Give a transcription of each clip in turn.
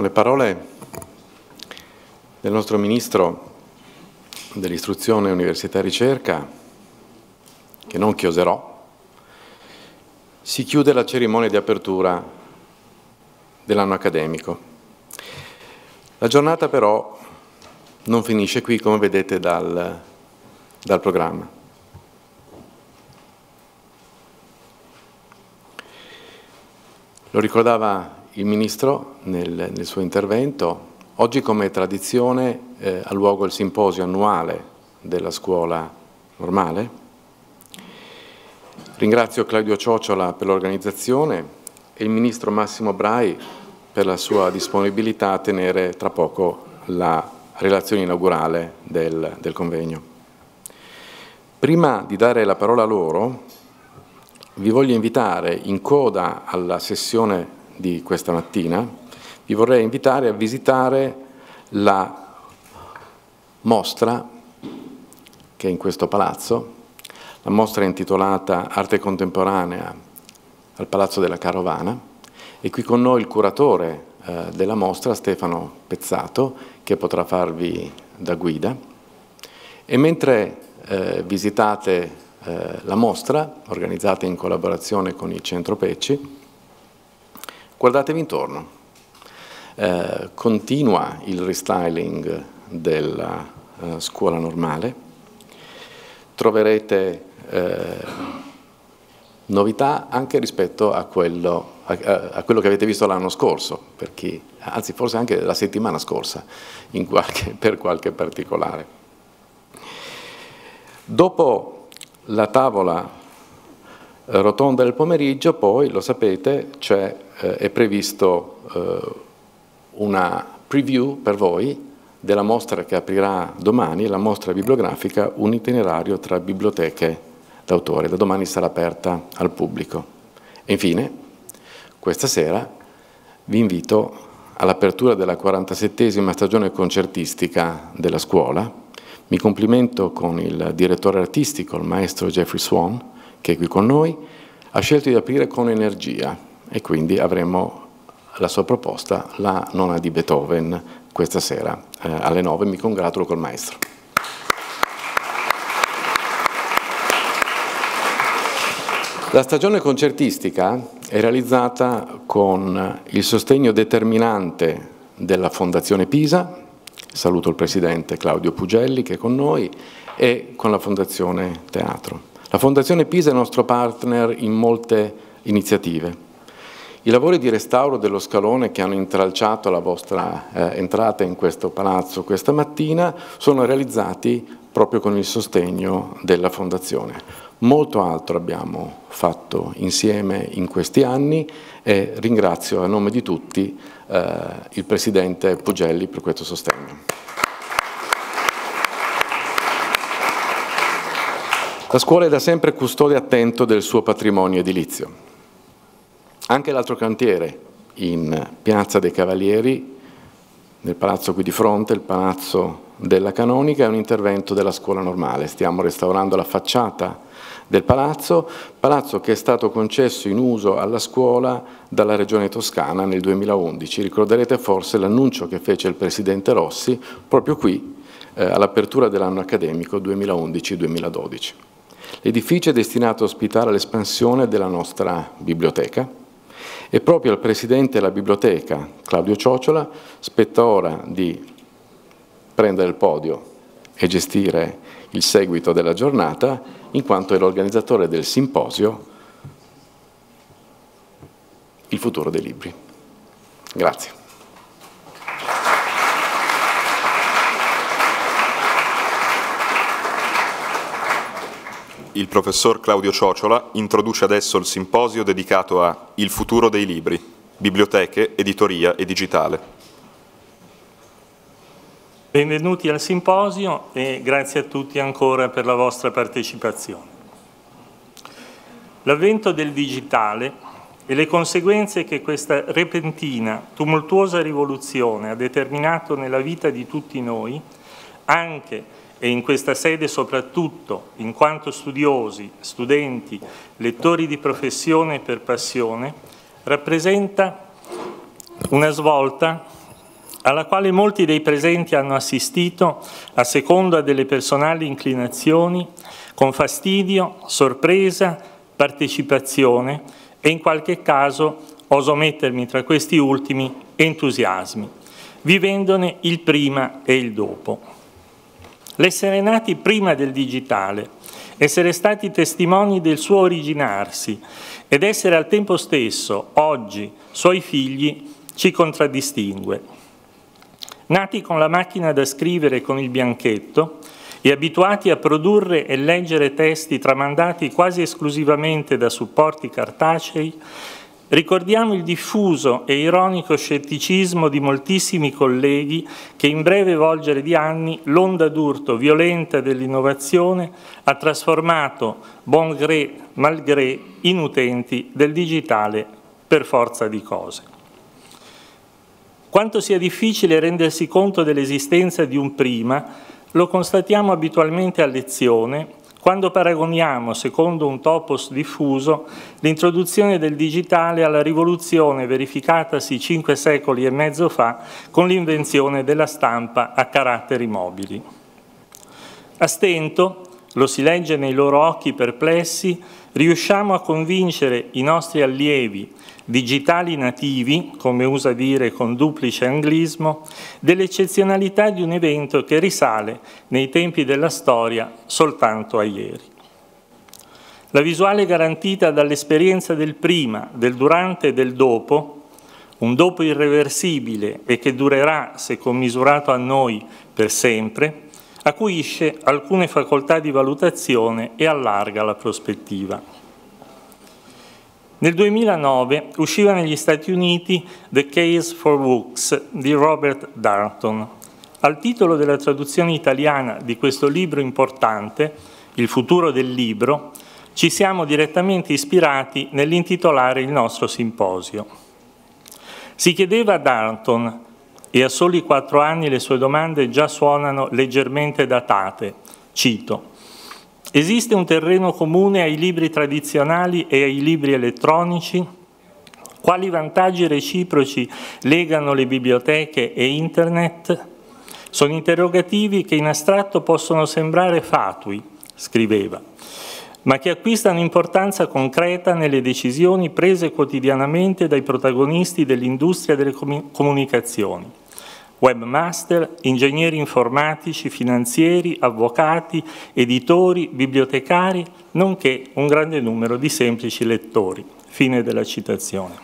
Con le parole del nostro Ministro dell'Istruzione, Università e Ricerca, che non chioserò, si chiude la cerimonia di apertura dell'anno accademico. La giornata però non finisce qui, come vedete dal programma. Lo ricordava il Ministro nel suo intervento. Oggi, come tradizione, ha luogo il simposio annuale della scuola normale. Ringrazio Claudio Ciocciola per l'organizzazione e il Ministro Massimo Brai per la sua disponibilità a tenere tra poco la relazione inaugurale del convegno. Prima di dare la parola a loro, vi voglio invitare, in coda alla sessione di questa mattina, vi vorrei invitare a visitare la mostra che è in questo palazzo. La mostra è intitolata Arte Contemporanea al Palazzo della Carovana, e qui con noi il curatore della mostra, Stefano Pezzato, che potrà farvi da guida. E mentre visitate la mostra, organizzata in collaborazione con il Centro Pecci, guardatevi intorno. Continua il restyling della scuola normale. Troverete novità anche rispetto a quello che avete visto l'anno scorso, anzi forse anche la settimana scorsa, per qualche particolare. Dopo la tavola rotonda del pomeriggio, poi, lo sapete, è previsto una preview per voi della mostra che aprirà domani, la mostra bibliografica Un itinerario tra biblioteche d'autore. Da domani sarà aperta al pubblico. E infine, questa sera vi invito all'apertura della 47esima stagione concertistica della scuola. Mi complimento con il direttore artistico, il maestro Jeffrey Swan, che è qui con noi. Ha scelto di aprire con Energia, e quindi avremo la sua proposta, la nona di Beethoven, questa sera alle 9. Mi congratulo col maestro. La stagione concertistica è realizzata con il sostegno determinante della Fondazione Pisa. Saluto il presidente Claudio Pugelli, che è con noi, e con la Fondazione Teatro. La Fondazione Pisa è nostro partner in molte iniziative. I lavori di restauro dello scalone che hanno intralciato la vostra entrata in questo palazzo questa mattina sono realizzati proprio con il sostegno della Fondazione. Molto altro abbiamo fatto insieme in questi anni, e ringrazio a nome di tutti il presidente Pugelli per questo sostegno. La scuola è da sempre custode attento del suo patrimonio edilizio. Anche l'altro cantiere, in Piazza dei Cavalieri, nel palazzo qui di fronte, il Palazzo della Canonica, è un intervento della scuola normale. Stiamo restaurando la facciata del palazzo che è stato concesso in uso alla scuola dalla Regione Toscana nel 2011. Ricorderete forse l'annuncio che fece il Presidente Rossi proprio qui all'apertura dell'anno accademico 2011-2012. L'edificio è destinato a ospitare l'espansione della nostra biblioteca, e proprio al Presidente della Biblioteca, Claudio Ciocciola, spetta ora di prendere il podio e gestire il seguito della giornata, in quanto è l'organizzatore del simposio Il futuro dei libri. Grazie. Il professor Claudio Ciocciola introduce adesso il simposio dedicato a Il futuro dei libri, biblioteche, editoria e digitale. Benvenuti al simposio e grazie a tutti ancora per la vostra partecipazione. L'avvento del digitale e le conseguenze che questa repentina, tumultuosa rivoluzione ha determinato nella vita di tutti noi, anche e in questa sede soprattutto in quanto studiosi, studenti, lettori di professione e per passione, rappresenta una svolta alla quale molti dei presenti hanno assistito a seconda delle personali inclinazioni, con fastidio, sorpresa, partecipazione e in qualche caso, oso mettermi tra questi ultimi, entusiasmi, vivendone il prima e il dopo. L'essere nati prima del digitale, essere stati testimoni del suo originarsi ed essere al tempo stesso, oggi, suoi figli, ci contraddistingue. Nati con la macchina da scrivere con il bianchetto e abituati a produrre e leggere testi tramandati quasi esclusivamente da supporti cartacei, ricordiamo il diffuso e ironico scetticismo di moltissimi colleghi che in breve volgere di anni l'onda d'urto violenta dell'innovazione ha trasformato, bon gré, mal gré, in utenti del digitale per forza di cose. Quanto sia difficile rendersi conto dell'esistenza di un prima, lo constatiamo abitualmente a lezione quando paragoniamo, secondo un topos diffuso, l'introduzione del digitale alla rivoluzione verificatasi 5 secoli e mezzo fa con l'invenzione della stampa a caratteri mobili. A stento, lo si legge nei loro occhi perplessi, riusciamo a convincere i nostri allievi digitali nativi, come usa dire con duplice anglismo, dell'eccezionalità di un evento che risale nei tempi della storia soltanto a ieri. La visuale garantita dall'esperienza del prima, del durante e del dopo, un dopo irreversibile e che durerà, se commisurato a noi, per sempre, acuisce alcune facoltà di valutazione e allarga la prospettiva. Nel 2009 usciva negli Stati Uniti The Case for Books di Robert Darnton. Al titolo della traduzione italiana di questo libro importante, Il futuro del libro, ci siamo direttamente ispirati nell'intitolare il nostro simposio. Si chiedeva a Darnton, e a soli 4 anni le sue domande già suonano leggermente datate, cito: esiste un terreno comune ai libri tradizionali e ai libri elettronici? Quali vantaggi reciproci legano le biblioteche e Internet? Sono interrogativi che in astratto possono sembrare fatui, scriveva, ma che acquistano importanza concreta nelle decisioni prese quotidianamente dai protagonisti dell'industria delle comunicazioni. Webmaster, ingegneri informatici, finanzieri, avvocati, editori, bibliotecari, nonché un grande numero di semplici lettori. Fine della citazione.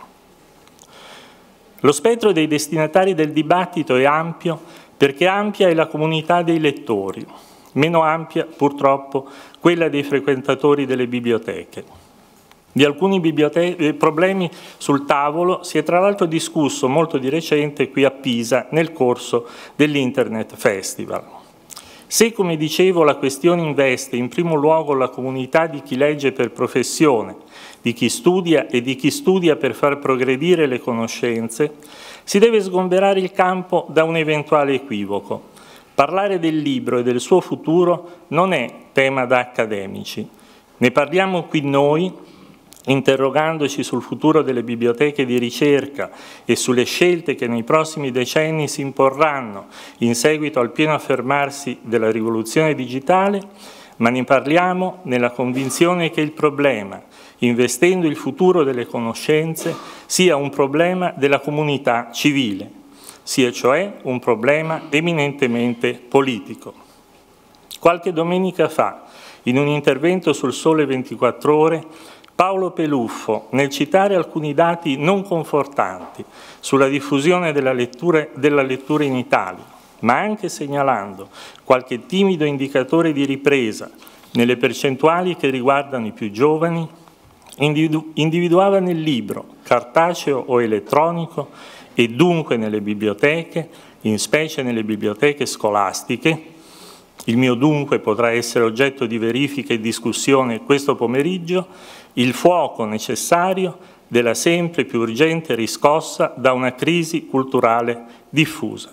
Lo spettro dei destinatari del dibattito è ampio perché ampia è la comunità dei lettori, meno ampia, purtroppo, quella dei frequentatori delle biblioteche. Di alcuni problemi sul tavolo si è tra l'altro discusso molto di recente qui a Pisa nel corso dell'Internet Festival. Se, come dicevo, la questione investe in primo luogo la comunità di chi legge per professione, di chi studia e di chi studia per far progredire le conoscenze, si deve sgomberare il campo da un eventuale equivoco. Parlare del libro e del suo futuro non è tema da accademici. Ne parliamo qui noi, interrogandoci sul futuro delle biblioteche di ricerca e sulle scelte che nei prossimi decenni si imporranno in seguito al pieno affermarsi della rivoluzione digitale, ma ne parliamo nella convinzione che il problema, investendo il futuro delle conoscenze, sia un problema della comunità civile, sia cioè un problema eminentemente politico. Qualche domenica fa, in un intervento sul Sole 24 Ore, Paolo Peluffo, nel citare alcuni dati non confortanti sulla diffusione della lettura in Italia, ma anche segnalando qualche timido indicatore di ripresa nelle percentuali che riguardano i più giovani, individuava nel libro, cartaceo o elettronico, e dunque nelle biblioteche, in specie nelle biblioteche scolastiche, il mio dunque potrà essere oggetto di verifica e discussione questo pomeriggio, il fuoco necessario della sempre più urgente riscossa da una crisi culturale diffusa.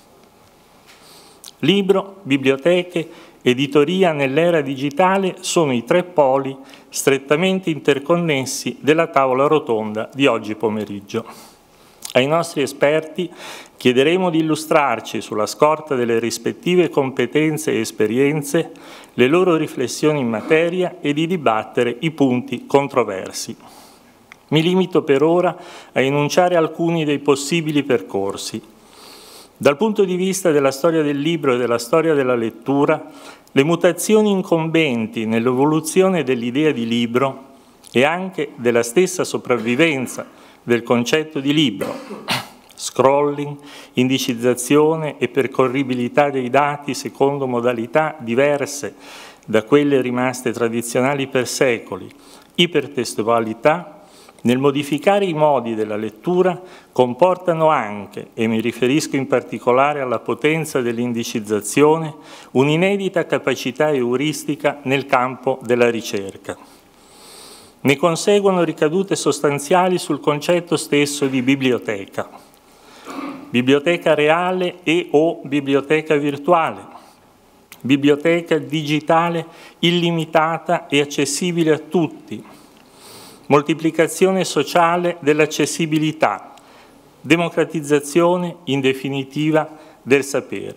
Libro, biblioteche, editoria nell'era digitale sono i 3 poli strettamente interconnessi della tavola rotonda di oggi pomeriggio. Ai nostri esperti chiederemo di illustrarci, sulla scorta delle rispettive competenze e esperienze, le loro riflessioni in materia e di dibattere i punti controversi. Mi limito per ora a enunciare alcuni dei possibili percorsi. Dal punto di vista della storia del libro e della storia della lettura, le mutazioni incombenti nell'evoluzione dell'idea di libro e anche della stessa sopravvivenza del concetto di libro, scrolling, indicizzazione e percorribilità dei dati secondo modalità diverse da quelle rimaste tradizionali per secoli, ipertestualità, nel modificare i modi della lettura comportano anche, e mi riferisco in particolare alla potenza dell'indicizzazione, un'inedita capacità euristica nel campo della ricerca. Ne conseguono ricadute sostanziali sul concetto stesso di biblioteca. Biblioteca reale e o biblioteca virtuale. Biblioteca digitale illimitata e accessibile a tutti. Moltiplicazione sociale dell'accessibilità, democratizzazione, in definitiva, del sapere.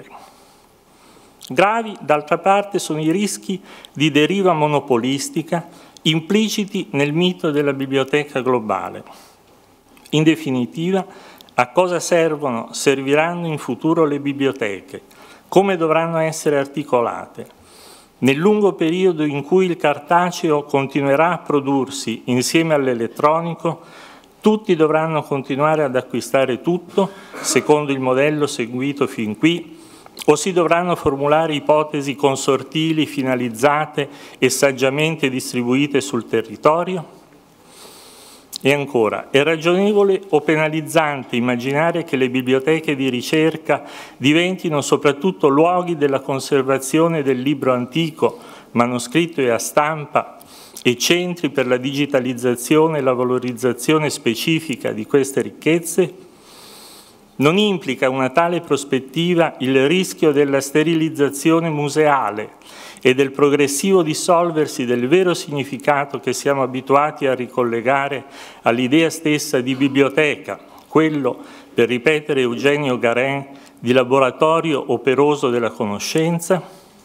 Gravi, d'altra parte, sono i rischi di deriva monopolistica impliciti nel mito della biblioteca globale. In definitiva, a cosa serviranno in futuro le biblioteche? Come dovranno essere articolate? Nel lungo periodo in cui il cartaceo continuerà a prodursi insieme all'elettronico, tutti dovranno continuare ad acquistare tutto, secondo il modello seguito fin qui, o si dovranno formulare ipotesi consortili finalizzate e saggiamente distribuite sul territorio? E ancora, è ragionevole o penalizzante immaginare che le biblioteche di ricerca diventino soprattutto luoghi della conservazione del libro antico, manoscritto e a stampa, e centri per la digitalizzazione e la valorizzazione specifica di queste ricchezze? Non implica una tale prospettiva il rischio della sterilizzazione museale e del progressivo dissolversi del vero significato che siamo abituati a ricollegare all'idea stessa di biblioteca, quello, per ripetere Eugenio Garin, di laboratorio operoso della conoscenza?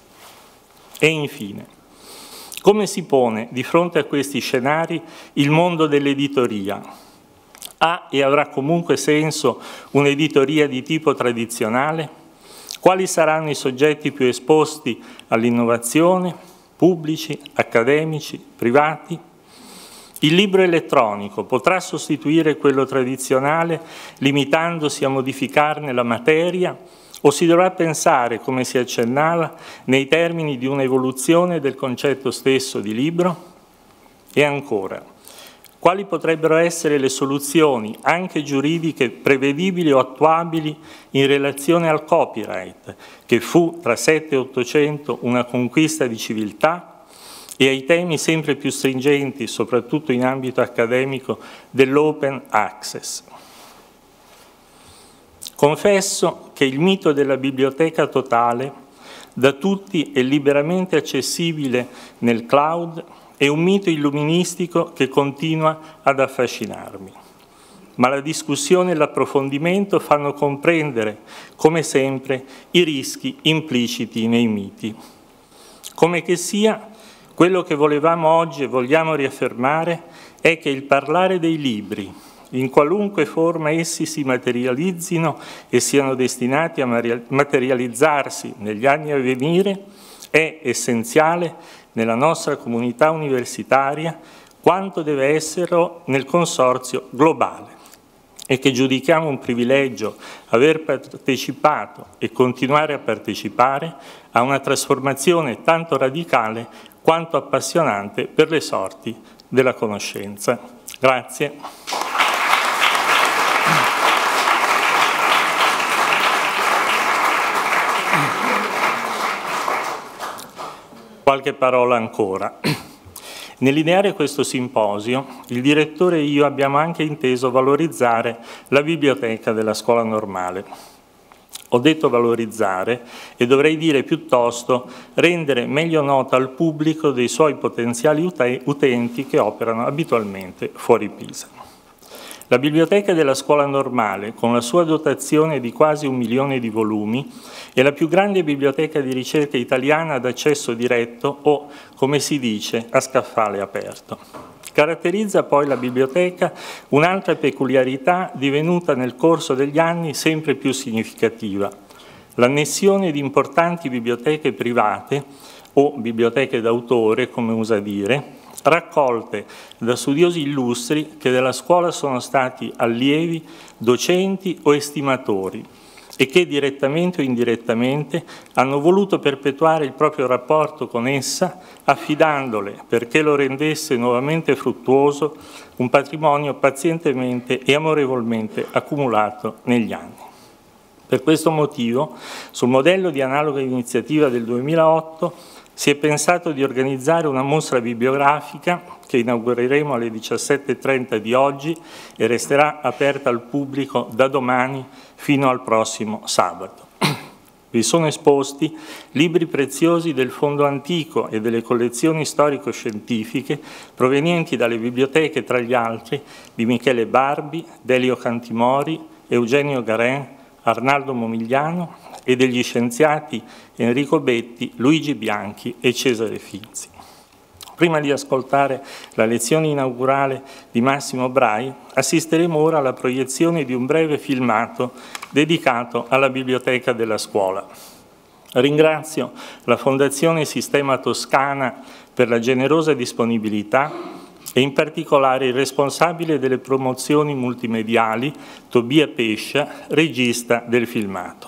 E infine, come si pone di fronte a questi scenari il mondo dell'editoria? Ha e avrà comunque senso un'editoria di tipo tradizionale? Quali saranno i soggetti più esposti all'innovazione? Pubblici, accademici, privati? Il libro elettronico potrà sostituire quello tradizionale limitandosi a modificarne la materia o si dovrà pensare, come si accennava, nei termini di un'evoluzione del concetto stesso di libro? E ancora, quali potrebbero essere le soluzioni, anche giuridiche, prevedibili o attuabili in relazione al copyright, che fu tra 7 e 800 una conquista di civiltà, e ai temi sempre più stringenti, soprattutto in ambito accademico, dell'open access? Confesso che il mito della biblioteca totale, da tutti e liberamente accessibile nel cloud, è un mito illuministico che continua ad affascinarmi. Ma la discussione e l'approfondimento fanno comprendere, come sempre, i rischi impliciti nei miti. Come che sia, quello che volevamo oggi e vogliamo riaffermare è che il parlare dei libri, in qualunque forma essi si materializzino e siano destinati a materializzarsi negli anni a venire, è essenziale nella nostra comunità universitaria quanto deve esserlo nel consorzio globale, e che giudichiamo un privilegio aver partecipato e continuare a partecipare a una trasformazione tanto radicale quanto appassionante per le sorti della conoscenza. Grazie. Qualche parola ancora. Nell'ideare questo simposio, il direttore e io abbiamo anche inteso valorizzare la biblioteca della scuola normale. Ho detto valorizzare e dovrei dire piuttosto rendere meglio nota al pubblico dei suoi potenziali utenti che operano abitualmente fuori Pisa. La biblioteca della scuola normale, con la sua dotazione di quasi 1 milione di volumi, è la più grande biblioteca di ricerca italiana ad accesso diretto o, come si dice, a scaffale aperto. Caratterizza poi la biblioteca un'altra peculiarità divenuta nel corso degli anni sempre più significativa: l'annessione di importanti biblioteche private o biblioteche d'autore, come usa dire, raccolte da studiosi illustri che della scuola sono stati allievi, docenti o estimatori e che direttamente o indirettamente hanno voluto perpetuare il proprio rapporto con essa, affidandole, perché lo rendesse nuovamente fruttuoso, un patrimonio pazientemente e amorevolmente accumulato negli anni. Per questo motivo, sul modello di analoga iniziativa del 2008, si è pensato di organizzare una mostra bibliografica che inaugureremo alle 17:30 di oggi e resterà aperta al pubblico da domani fino al prossimo sabato. Vi sono esposti libri preziosi del Fondo Antico e delle collezioni storico-scientifiche provenienti dalle biblioteche, tra gli altri, di Michele Barbi, Delio Cantimori, Eugenio Garin, Arnaldo Momigliano e degli scienziati Enrico Betti, Luigi Bianchi e Cesare Finzi. Prima di ascoltare la lezione inaugurale di Massimo Brai, assisteremo ora alla proiezione di un breve filmato dedicato alla biblioteca della scuola. Ringrazio la Fondazione Sistema Toscana per la generosa disponibilità e in particolare il responsabile delle promozioni multimediali, Tobia Pescia, regista del filmato.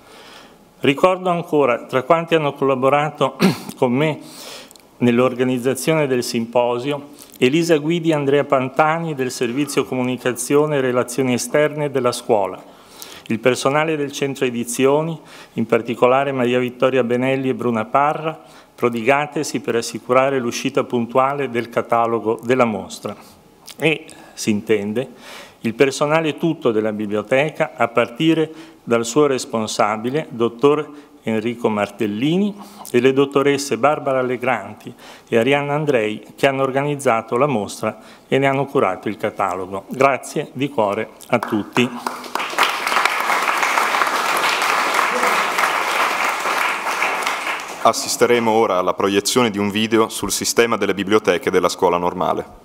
Ricordo ancora, tra quanti hanno collaborato con me nell'organizzazione del simposio, Elisa Guidi e Andrea Pantani del Servizio Comunicazione e Relazioni Esterne della scuola, il personale del Centro Edizioni, in particolare Maria Vittoria Benelli e Bruna Parra, prodigatesi per assicurare l'uscita puntuale del catalogo della mostra. E, si intende, il personale tutto della biblioteca, a partire dal suo responsabile, dottor Enrico Martellini, e le dottoresse Barbara Allegranti e Arianna Andrei, che hanno organizzato la mostra e ne hanno curato il catalogo. Grazie di cuore a tutti. Assisteremo ora alla proiezione di un video sul sistema delle biblioteche della scuola normale.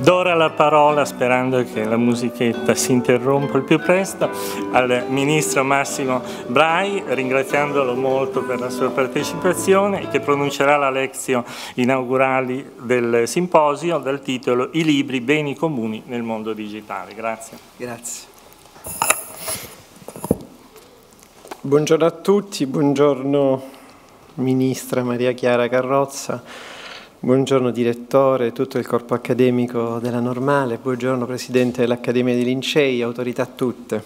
Do ora la parola, sperando che la musichetta si interrompa il più presto, al Ministro Massimo Brai, ringraziandolo molto per la sua partecipazione, che pronuncerà la lezione inaugurale del simposio dal titolo I libri, beni comuni nel mondo digitale. Grazie. Grazie. Buongiorno a tutti, buongiorno Ministra Maria Chiara Carrozza, buongiorno Direttore, tutto il corpo accademico della Normale, buongiorno Presidente dell'Accademia dei Lincei, autorità tutte.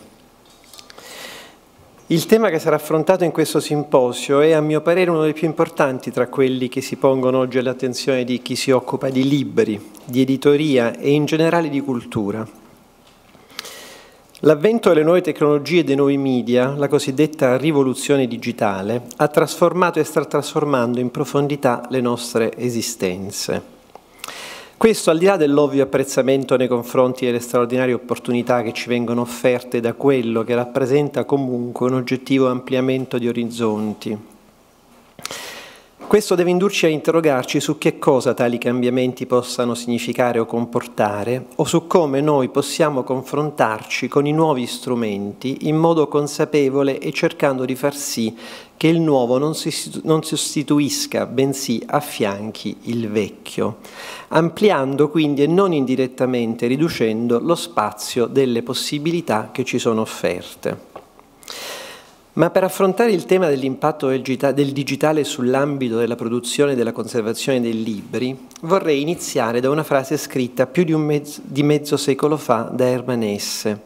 Il tema che sarà affrontato in questo simposio è, a mio parere, uno dei più importanti tra quelli che si pongono oggi all'attenzione di chi si occupa di libri, di editoria e in generale di cultura. L'avvento delle nuove tecnologie e dei nuovi media, la cosiddetta rivoluzione digitale, ha trasformato e sta trasformando in profondità le nostre esistenze. Questo al di là dell'ovvio apprezzamento nei confronti delle straordinarie opportunità che ci vengono offerte da quello che rappresenta comunque un oggettivo ampliamento di orizzonti. Questo deve indurci a interrogarci su che cosa tali cambiamenti possano significare o comportare, o su come noi possiamo confrontarci con i nuovi strumenti in modo consapevole e cercando di far sì che il nuovo non sostituisca, bensì affianchi il vecchio, ampliando quindi e non indirettamente riducendo lo spazio delle possibilità che ci sono offerte. Ma per affrontare il tema dell'impatto del digitale sull'ambito della produzione e della conservazione dei libri, vorrei iniziare da una frase scritta più di mezzo secolo fa da Hermann Hesse.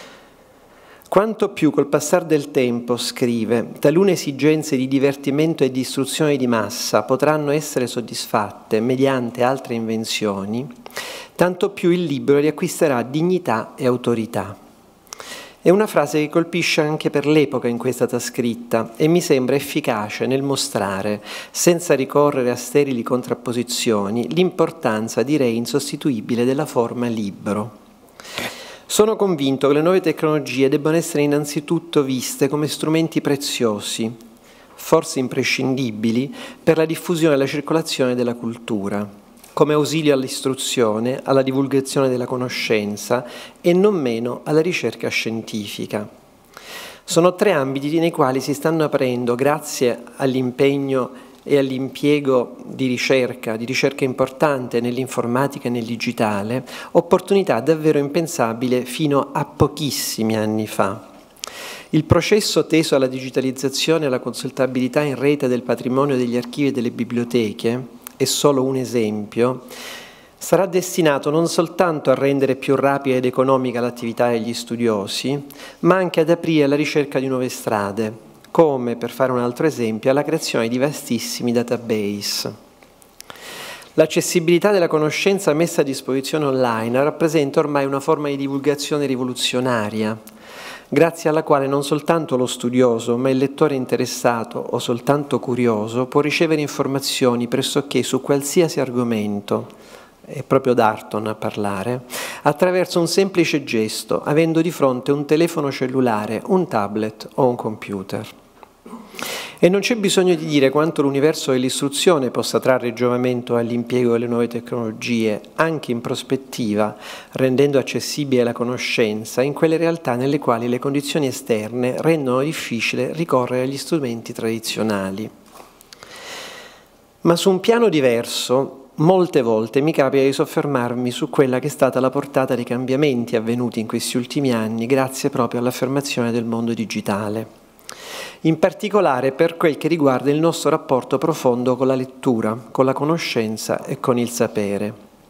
Quanto più col passare del tempo, scrive, talune esigenze di divertimento e di istruzione di massa potranno essere soddisfatte mediante altre invenzioni, tanto più il libro riacquisterà dignità e autorità. È una frase che colpisce anche per l'epoca in cui è stata scritta e mi sembra efficace nel mostrare, senza ricorrere a sterili contrapposizioni, l'importanza, direi insostituibile, della forma libro. Sono convinto che le nuove tecnologie debbano essere innanzitutto viste come strumenti preziosi, forse imprescindibili, per la diffusione e la circolazione della cultura, come ausilio all'istruzione, alla divulgazione della conoscenza e non meno alla ricerca scientifica. Sono tre ambiti nei quali si stanno aprendo, grazie all'impegno e all'impiego di ricerca importante nell'informatica e nel digitale, opportunità davvero impensabili fino a pochissimi anni fa. Il processo teso alla digitalizzazione e alla consultabilità in rete del patrimonio degli archivi e delle biblioteche è solo un esempio, sarà destinato non soltanto a rendere più rapida ed economica l'attività degli studiosi, ma anche ad aprire la ricerca di nuove strade, come, per fare un altro esempio, alla creazione di vastissimi database. L'accessibilità della conoscenza messa a disposizione online rappresenta ormai una forma di divulgazione rivoluzionaria, grazie alla quale non soltanto lo studioso, ma il lettore interessato o soltanto curioso può ricevere informazioni pressoché su qualsiasi argomento, è proprio Darton a parlare, attraverso un semplice gesto, avendo di fronte un telefono cellulare, un tablet o un computer. E non c'è bisogno di dire quanto l'universo dell'istruzione possa trarre giovamento all'impiego delle nuove tecnologie, anche in prospettiva, rendendo accessibile la conoscenza in quelle realtà nelle quali le condizioni esterne rendono difficile ricorrere agli strumenti tradizionali. Ma su un piano diverso, molte volte mi capita di soffermarmi su quella che è stata la portata dei cambiamenti avvenuti in questi ultimi anni grazie proprio all'affermazione del mondo digitale. In particolare per quel che riguarda il nostro rapporto profondo con la lettura, con la conoscenza e con il sapere.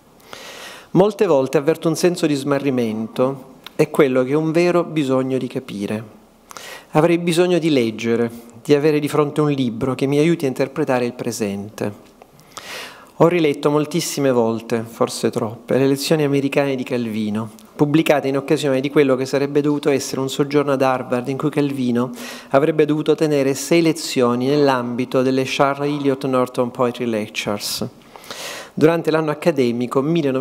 Molte volte avverto un senso di smarrimento, è quello che è un vero bisogno di capire. Avrei bisogno di leggere, di avere di fronte un libro che mi aiuti a interpretare il presente. Ho riletto moltissime volte, forse troppe, le lezioni americane di Calvino, pubblicate in occasione di quello che sarebbe dovuto essere un soggiorno ad Harvard in cui Calvino avrebbe dovuto tenere 6 lezioni nell'ambito delle Charles Eliot Norton Poetry Lectures durante l'anno accademico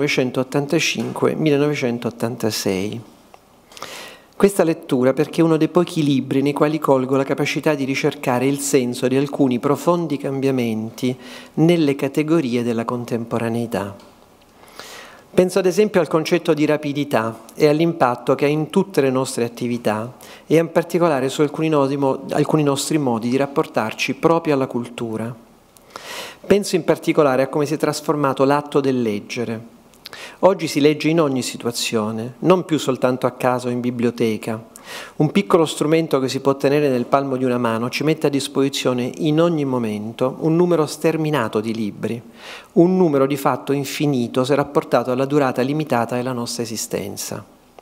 1985-1986. Questa lettura perché è uno dei pochi libri nei quali colgo la capacità di ricercare il senso di alcuni profondi cambiamenti nelle categorie della contemporaneità. Penso ad esempio al concetto di rapidità e all'impatto che ha in tutte le nostre attività e in particolare su alcuni nostri modi di rapportarci proprio alla cultura. Penso in particolare a come si è trasformato l'atto del leggere. Oggi si legge in ogni situazione, non più soltanto a casa o in biblioteca. Un piccolo strumento che si può tenere nel palmo di una mano ci mette a disposizione in ogni momento un numero sterminato di libri, un numero di fatto infinito se rapportato alla durata limitata della nostra esistenza.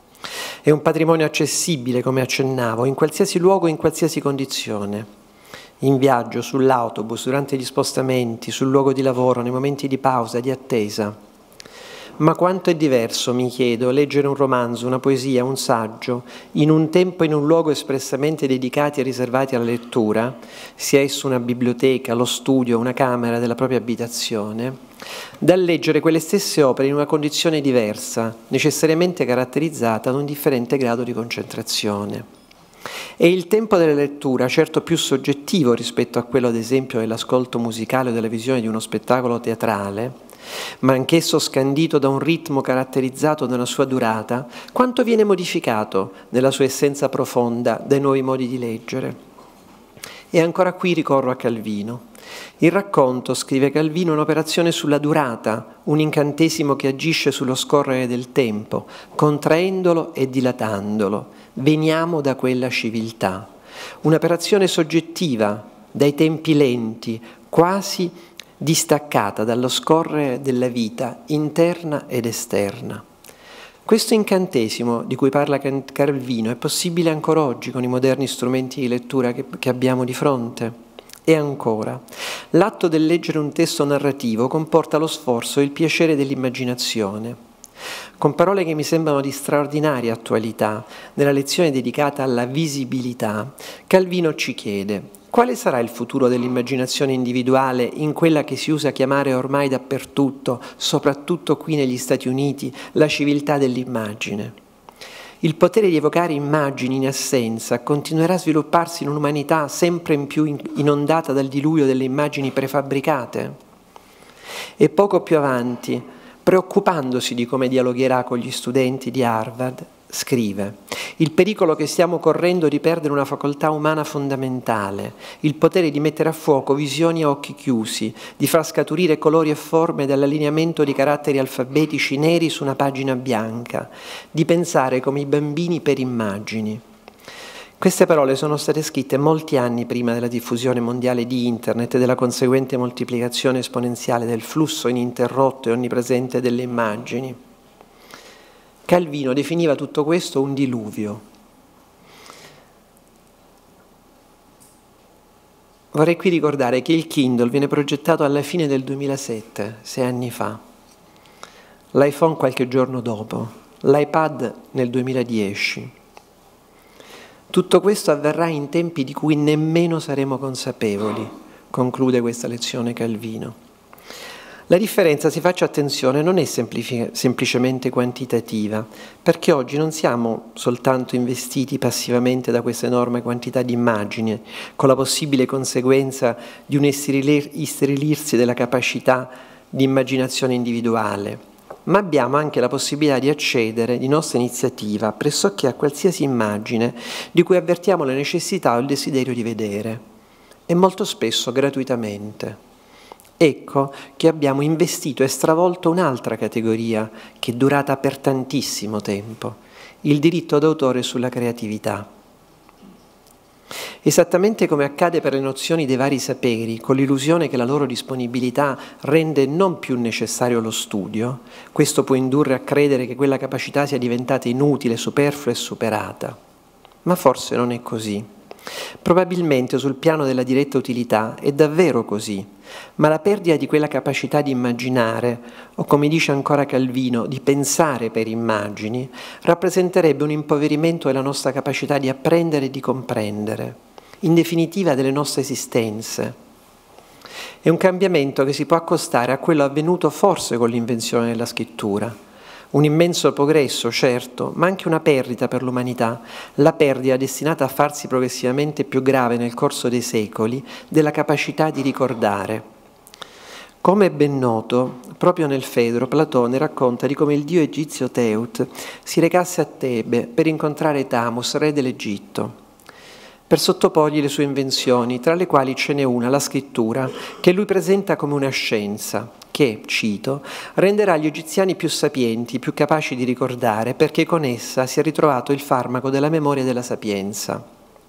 È un patrimonio accessibile, come accennavo, in qualsiasi luogo e in qualsiasi condizione. In viaggio, sull'autobus, durante gli spostamenti, sul luogo di lavoro, nei momenti di pausa, di attesa. Ma quanto è diverso, mi chiedo, leggere un romanzo, una poesia, un saggio, in un tempo e in un luogo espressamente dedicati e riservati alla lettura, sia esso una biblioteca, lo studio, una camera della propria abitazione, dal leggere quelle stesse opere in una condizione diversa, necessariamente caratterizzata da un differente grado di concentrazione. E il tempo della lettura, certo più soggettivo rispetto a quello ad esempio dell'ascolto musicale o della visione di uno spettacolo teatrale, ma anch'esso scandito da un ritmo caratterizzato da una sua durata, quanto viene modificato nella sua essenza profonda dai nuovi modi di leggere. E ancora qui ricorro a Calvino. Il racconto, scrive Calvino, è un'operazione sulla durata, un incantesimo che agisce sullo scorrere del tempo, contraendolo e dilatandolo. Veniamo da quella civiltà. Un'operazione soggettiva, dai tempi lenti, quasi distaccata dallo scorrere della vita interna ed esterna. Questo incantesimo di cui parla Calvino è possibile ancora oggi con i moderni strumenti di lettura che abbiamo di fronte. E ancora, l'atto del leggere un testo narrativo comporta lo sforzo e il piacere dell'immaginazione. Con parole che mi sembrano di straordinaria attualità, nella lezione dedicata alla visibilità, Calvino ci chiede: quale sarà il futuro dell'immaginazione individuale in quella che si usa chiamare ormai dappertutto, soprattutto qui negli Stati Uniti, la civiltà dell'immagine? Il potere di evocare immagini in assenza continuerà a svilupparsi in un'umanità sempre in più inondata dal diluvio delle immagini prefabbricate? E poco più avanti, preoccupandosi di come dialogherà con gli studenti di Harvard, scrive: il pericolo che stiamo correndo di perdere una facoltà umana fondamentale, il potere di mettere a fuoco visioni a occhi chiusi, di far scaturire colori e forme dall'allineamento di caratteri alfabetici neri su una pagina bianca, di pensare come i bambini per immagini. Queste parole sono state scritte molti anni prima della diffusione mondiale di Internet e della conseguente moltiplicazione esponenziale del flusso ininterrotto e onnipresente delle immagini. Calvino definiva tutto questo un diluvio. Vorrei qui ricordare che il Kindle viene progettato alla fine del 2007, 6 anni fa, l'iPhone qualche giorno dopo, l'iPad nel 2010. Tutto questo avverrà in tempi di cui nemmeno saremo consapevoli, conclude questa lezione Calvino. La differenza, si faccia attenzione, non è semplicemente quantitativa, perché oggi non siamo soltanto investiti passivamente da questa enorme quantità di immagini, con la possibile conseguenza di un isterilirsi della capacità di immaginazione individuale, ma abbiamo anche la possibilità di accedere di nostra iniziativa pressoché a qualsiasi immagine di cui avvertiamo la necessità o il desiderio di vedere, e molto spesso gratuitamente. Ecco che abbiamo investito e stravolto un'altra categoria che è durata per tantissimo tempo, il diritto d'autore sulla creatività. Esattamente come accade per le nozioni dei vari saperi, con l'illusione che la loro disponibilità rende non più necessario lo studio, questo può indurre a credere che quella capacità sia diventata inutile, superflua e superata. Ma forse non è così. Probabilmente sul piano della diretta utilità è davvero così, ma la perdita di quella capacità di immaginare, o come dice ancora Calvino, di pensare per immagini, rappresenterebbe un impoverimento della nostra capacità di apprendere e di comprendere, in definitiva delle nostre esistenze. È un cambiamento che si può accostare a quello avvenuto forse con l'invenzione della scrittura. Un immenso progresso, certo, ma anche una perdita per l'umanità, la perdita destinata a farsi progressivamente più grave nel corso dei secoli della capacità di ricordare. Come è ben noto, proprio nel Fedro Platone racconta di come il dio egizio Teut si recasse a Tebe per incontrare Tamus, re dell'Egitto, per sottoporgli le sue invenzioni, tra le quali ce n'è una, la scrittura, che lui presenta come una scienza che, cito, renderà gli egiziani più sapienti, più capaci di ricordare, perché con essa si è ritrovato il farmaco della memoria e della sapienza.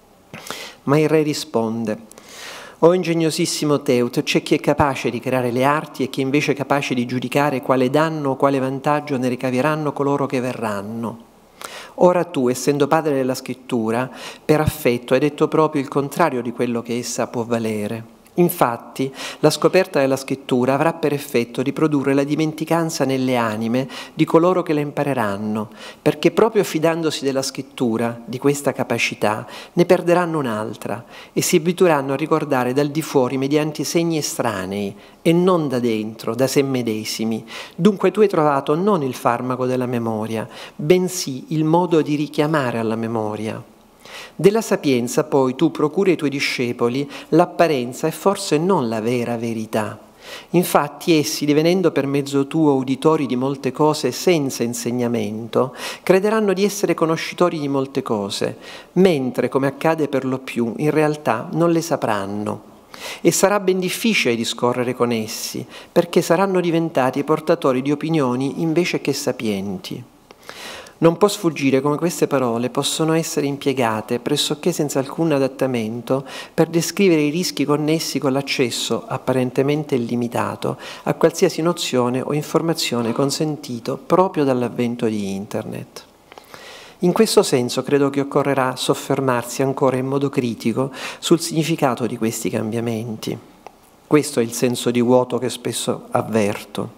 Ma il re risponde: «O ingegnosissimo Teut, c'è chi è capace di creare le arti e chi invece è capace di giudicare quale danno o quale vantaggio ne ricaveranno coloro che verranno. Ora tu, essendo padre della scrittura, per affetto hai detto proprio il contrario di quello che essa può valere. Infatti, la scoperta della scrittura avrà per effetto di produrre la dimenticanza nelle anime di coloro che la impareranno, perché proprio fidandosi della scrittura, di questa capacità, ne perderanno un'altra e si abitueranno a ricordare dal di fuori mediante segni estranei e non da dentro, da sé medesimi. Dunque tu hai trovato non il farmaco della memoria, bensì il modo di richiamare alla memoria. Della sapienza poi tu procuri ai tuoi discepoli l'apparenza e forse non la vera verità. Infatti essi, divenendo per mezzo tuo uditori di molte cose senza insegnamento, crederanno di essere conoscitori di molte cose, mentre, come accade per lo più, in realtà non le sapranno. E sarà ben difficile discorrere con essi, perché saranno diventati portatori di opinioni invece che sapienti. Non può sfuggire come queste parole possono essere impiegate pressoché senza alcun adattamento per descrivere i rischi connessi con l'accesso, apparentemente illimitato, a qualsiasi nozione o informazione consentito proprio dall'avvento di Internet. In questo senso credo che occorrerà soffermarsi ancora in modo critico sul significato di questi cambiamenti. Questo è il senso di vuoto che spesso avverto.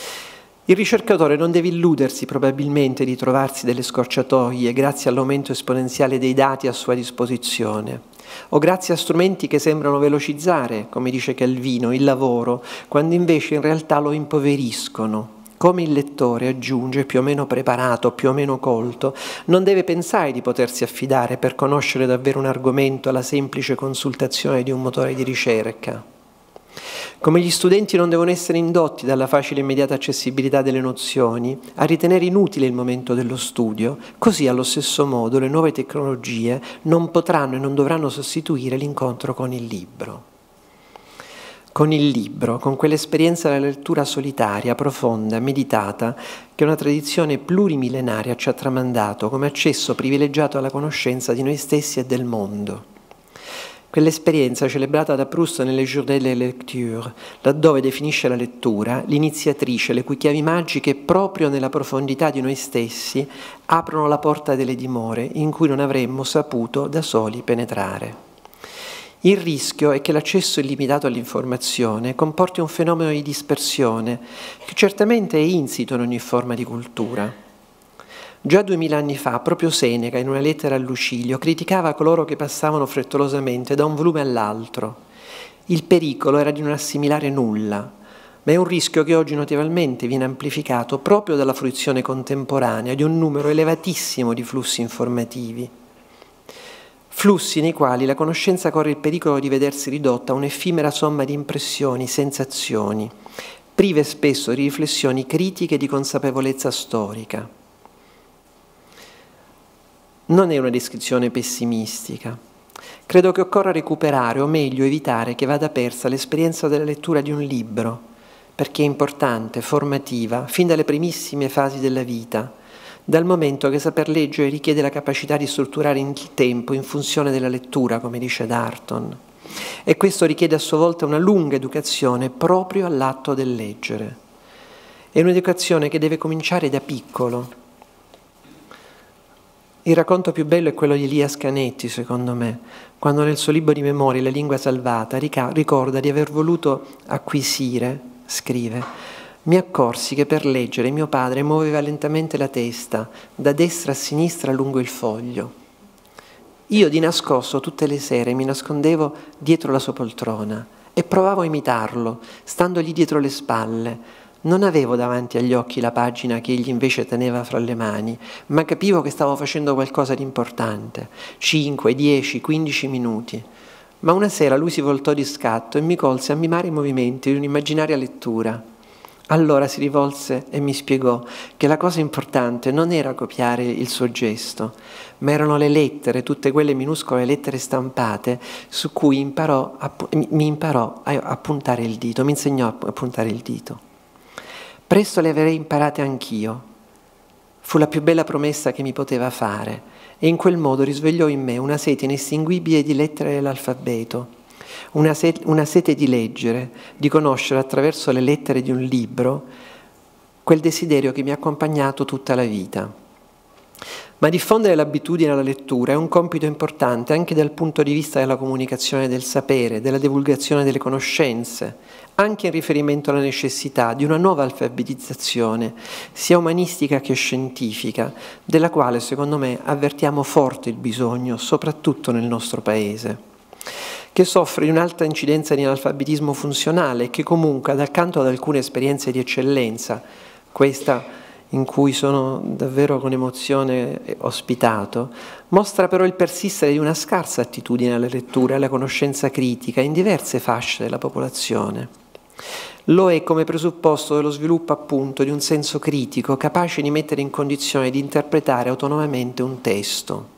Il ricercatore non deve illudersi probabilmente di trovarsi delle scorciatoie grazie all'aumento esponenziale dei dati a sua disposizione o grazie a strumenti che sembrano velocizzare, come dice Calvino, il lavoro, quando invece in realtà lo impoveriscono. Come il lettore, aggiunge, più o meno preparato, più o meno colto, non deve pensare di potersi affidare per conoscere davvero un argomento alla semplice consultazione di un motore di ricerca. Come gli studenti non devono essere indotti dalla facile e immediata accessibilità delle nozioni a ritenere inutile il momento dello studio, così allo stesso modo le nuove tecnologie non potranno e non dovranno sostituire l'incontro con il libro. Con il libro, con quell'esperienza della lettura solitaria, profonda, meditata, che una tradizione plurimillenaria ci ha tramandato come accesso privilegiato alla conoscenza di noi stessi e del mondo. Quell'esperienza celebrata da Proust nelle Journées de lecture, laddove definisce la lettura l'iniziatrice le cui chiavi magiche proprio nella profondità di noi stessi aprono la porta delle dimore in cui non avremmo saputo da soli penetrare. Il rischio è che l'accesso illimitato all'informazione comporti un fenomeno di dispersione che certamente è insito in ogni forma di cultura. Già 2000 anni fa, proprio Seneca, in una lettera a Lucilio, criticava coloro che passavano frettolosamente da un volume all'altro. Il pericolo era di non assimilare nulla, ma è un rischio che oggi notevolmente viene amplificato proprio dalla fruizione contemporanea di un numero elevatissimo di flussi informativi. Flussi nei quali la conoscenza corre il pericolo di vedersi ridotta a un'effimera somma di impressioni, sensazioni, prive spesso di riflessioni critiche e di consapevolezza storica. Non è una descrizione pessimistica. Credo che occorra recuperare, o meglio evitare che vada persa l'esperienza della lettura di un libro, perché è importante, formativa, fin dalle primissime fasi della vita, dal momento che saper leggere richiede la capacità di strutturare il tempo in funzione della lettura, come dice Darton. E questo richiede a sua volta una lunga educazione proprio all'atto del leggere. È un'educazione che deve cominciare da piccolo. Il racconto più bello è quello di Elias Canetti, secondo me, quando nel suo libro di memorie La lingua salvata ricorda di aver voluto acquisire, scrive: «Mi accorsi che per leggere mio padre muoveva lentamente la testa, da destra a sinistra lungo il foglio. Io di nascosto tutte le sere mi nascondevo dietro la sua poltrona e provavo a imitarlo, standogli dietro le spalle. Non avevo davanti agli occhi la pagina che egli invece teneva fra le mani, ma capivo che stavo facendo qualcosa di importante. 5, 10, 15 minuti. Ma una sera lui si voltò di scatto e mi colse a mimare i movimenti di un'immaginaria lettura. Allora si rivolse e mi spiegò che la cosa importante non era copiare il suo gesto, ma erano le lettere, tutte quelle minuscole lettere stampate su cui mi insegnò a puntare il dito. Presto le avrei imparate anch'io. Fu la più bella promessa che mi poteva fare e in quel modo risvegliò in me una sete inestinguibile di lettere dell'alfabeto. Una sete di leggere, di conoscere attraverso le lettere di un libro, quel desiderio che mi ha accompagnato tutta la vita. Ma diffondere l'abitudine alla lettura è un compito importante anche dal punto di vista della comunicazione del sapere, della divulgazione delle conoscenze, anche in riferimento alla necessità di una nuova alfabetizzazione, sia umanistica che scientifica, della quale secondo me avvertiamo forte il bisogno, soprattutto nel nostro Paese, che soffre di un'alta incidenza di analfabetismo funzionale e che comunque, accanto ad alcune esperienze di eccellenza, questa in cui sono davvero con emozione ospitato, mostra però il persistere di una scarsa attitudine alla lettura e alla conoscenza critica in diverse fasce della popolazione. Lo è come presupposto dello sviluppo appunto di un senso critico capace di mettere in condizione di interpretare autonomamente un testo.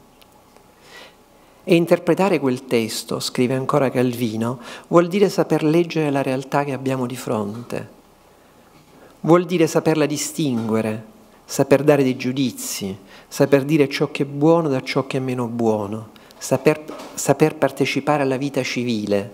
E interpretare quel testo, scrive ancora Calvino, vuol dire saper leggere la realtà che abbiamo di fronte. Vuol dire saperla distinguere, saper dare dei giudizi, saper dire ciò che è buono da ciò che è meno buono, saper partecipare alla vita civile.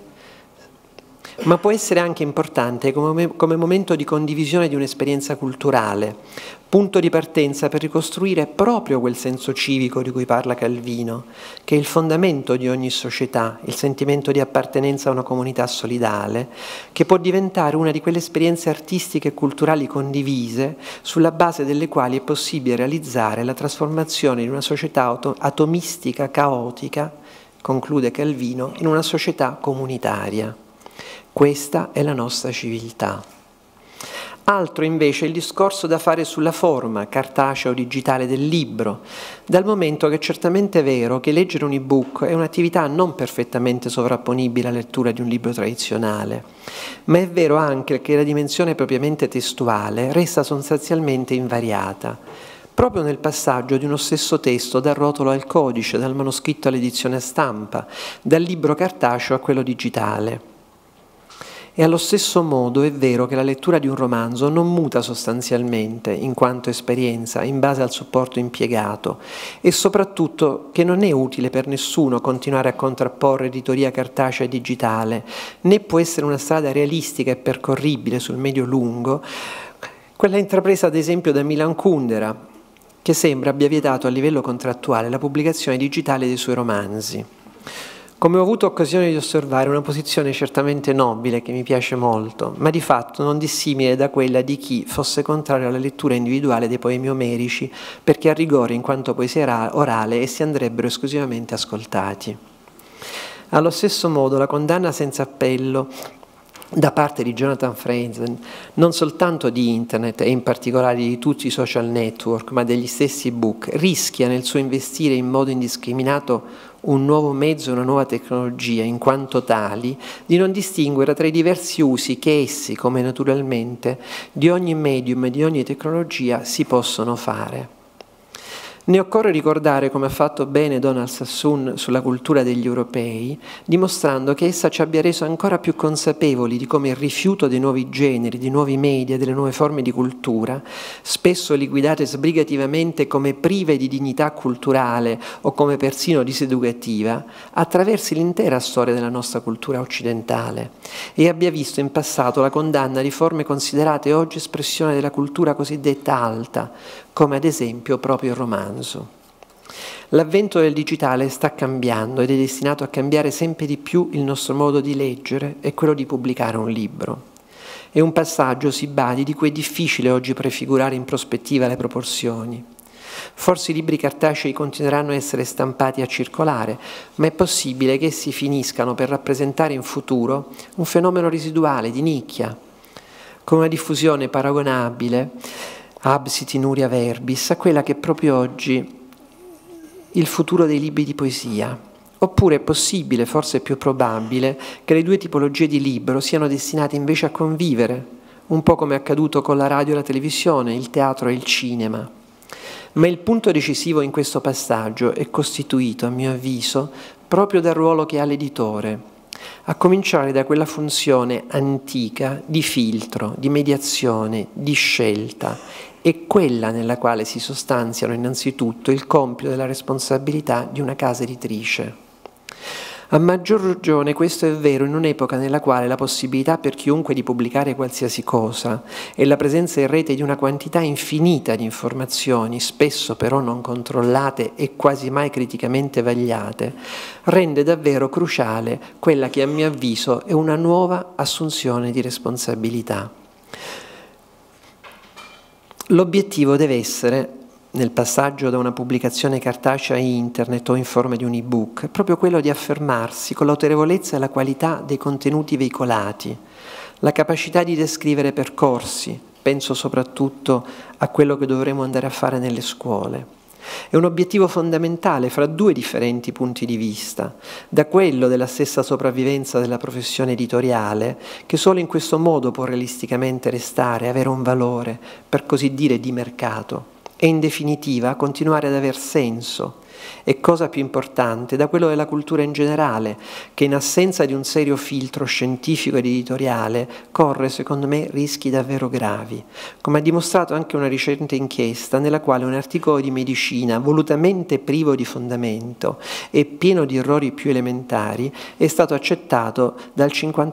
Ma può essere anche importante come momento di condivisione di un'esperienza culturale, punto di partenza per ricostruire proprio quel senso civico di cui parla Calvino, che è il fondamento di ogni società, il sentimento di appartenenza a una comunità solidale, che può diventare una di quelle esperienze artistiche e culturali condivise, sulla base delle quali è possibile realizzare la trasformazione di una società atomistica, caotica, conclude Calvino, in una società comunitaria. Questa è la nostra civiltà. Altro invece è il discorso da fare sulla forma cartacea o digitale del libro, dal momento che è certamente vero che leggere un ebook è un'attività non perfettamente sovrapponibile alla lettura di un libro tradizionale, ma è vero anche che la dimensione propriamente testuale resta sostanzialmente invariata, proprio nel passaggio di uno stesso testo dal rotolo al codice, dal manoscritto all'edizione a stampa, dal libro cartaceo a quello digitale. E allo stesso modo è vero che la lettura di un romanzo non muta sostanzialmente, in quanto esperienza, in base al supporto impiegato, e soprattutto che non è utile per nessuno continuare a contrapporre editoria cartacea e digitale, né può essere una strada realistica e percorribile sul medio-lungo, quella intrapresa ad esempio da Milan Kundera, che sembra abbia vietato a livello contrattuale la pubblicazione digitale dei suoi romanzi. Come ho avuto occasione di osservare, una posizione certamente nobile che mi piace molto, ma di fatto non dissimile da quella di chi fosse contrario alla lettura individuale dei poemi omerici, perché a rigore, in quanto poesia orale, essi andrebbero esclusivamente ascoltati. Allo stesso modo, la condanna senza appello da parte di Jonathan Franzen, non soltanto di Internet e in particolare di tutti i social network, ma degli stessi ebook, rischia nel suo investire in modo indiscriminato un nuovo mezzo e una nuova tecnologia, in quanto tali, di non distinguere tra i diversi usi che essi, come naturalmente, di ogni medium e di ogni tecnologia si possono fare. Ne occorre ricordare, come ha fatto bene Donald Sassoon sulla cultura degli europei, dimostrando che essa ci abbia reso ancora più consapevoli di come il rifiuto dei nuovi generi, di nuovi media, delle nuove forme di cultura, spesso liquidate sbrigativamente come prive di dignità culturale o come persino diseducativa, attraversi l'intera storia della nostra cultura occidentale e abbia visto in passato la condanna di forme considerate oggi espressione della cultura cosiddetta alta, come ad esempio proprio il romanzo. L'avvento del digitale sta cambiando ed è destinato a cambiare sempre di più il nostro modo di leggere e quello di pubblicare un libro. È un passaggio, si badi, di cui è difficile oggi prefigurare in prospettiva le proporzioni. Forse i libri cartacei continueranno a essere stampati e a circolare, ma è possibile che essi finiscano per rappresentare in futuro un fenomeno residuale, di nicchia, con una diffusione paragonabile absit inuria verbis, a quella che proprio oggi il futuro dei libri di poesia, Oppure è possibile, forse è più probabile, che le due tipologie di libro siano destinate invece a convivere, un po' come è accaduto con la radio e la televisione, il teatro e il cinema. Ma il punto decisivo in questo passaggio è costituito, a mio avviso, proprio dal ruolo che ha l'editore, a cominciare da quella funzione antica di filtro, di mediazione, di scelta, è quella nella quale si sostanziano innanzitutto il compito della responsabilità di una casa editrice. A maggior ragione questo è vero in un'epoca nella quale la possibilità per chiunque di pubblicare qualsiasi cosa e la presenza in rete di una quantità infinita di informazioni, spesso però non controllate e quasi mai criticamente vagliate, rende davvero cruciale quella che a mio avviso è una nuova assunzione di responsabilità. L'obiettivo deve essere, nel passaggio da una pubblicazione cartacea a internet o in forma di un ebook, è proprio quello di affermarsi con l'autorevolezza e la qualità dei contenuti veicolati, la capacità di descrivere percorsi, penso soprattutto a quello che dovremo andare a fare nelle scuole. È un obiettivo fondamentale fra due differenti punti di vista, da quello della stessa sopravvivenza della professione editoriale, che solo in questo modo può realisticamente restare, avere un valore, per così dire, di mercato, e in definitiva continuare ad aver senso, e cosa più importante, da quello della cultura in generale, che in assenza di un serio filtro scientifico ed editoriale corre, secondo me, rischi davvero gravi, come ha dimostrato anche una recente inchiesta nella quale un articolo di medicina volutamente privo di fondamento e pieno di errori più elementari è stato accettato dal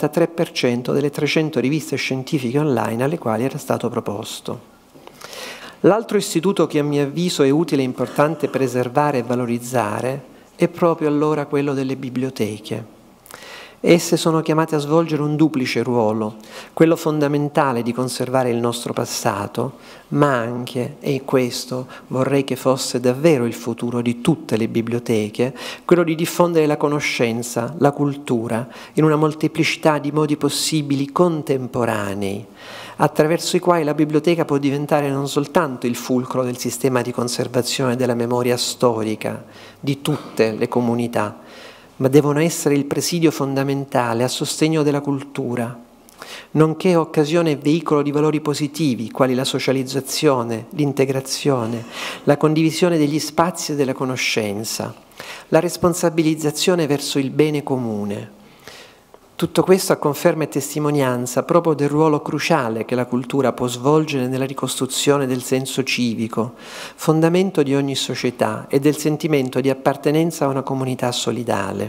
53% delle 300 riviste scientifiche online alle quali era stato proposto. L'altro istituto che a mio avviso è utile e importante preservare e valorizzare è proprio allora quello delle biblioteche. Esse sono chiamate a svolgere un duplice ruolo, quello fondamentale di conservare il nostro passato, ma anche, e questo vorrei che fosse davvero il futuro di tutte le biblioteche, quello di diffondere la conoscenza, la cultura, in una molteplicità di modi possibili contemporanei, attraverso i quali la biblioteca può diventare non soltanto il fulcro del sistema di conservazione della memoria storica di tutte le comunità, ma devono essere il presidio fondamentale a sostegno della cultura, nonché occasione e veicolo di valori positivi, quali la socializzazione, l'integrazione, la condivisione degli spazi e della conoscenza, la responsabilizzazione verso il bene comune. Tutto questo a conferma e testimonianza proprio del ruolo cruciale che la cultura può svolgere nella ricostruzione del senso civico, fondamento di ogni società, e del sentimento di appartenenza a una comunità solidale.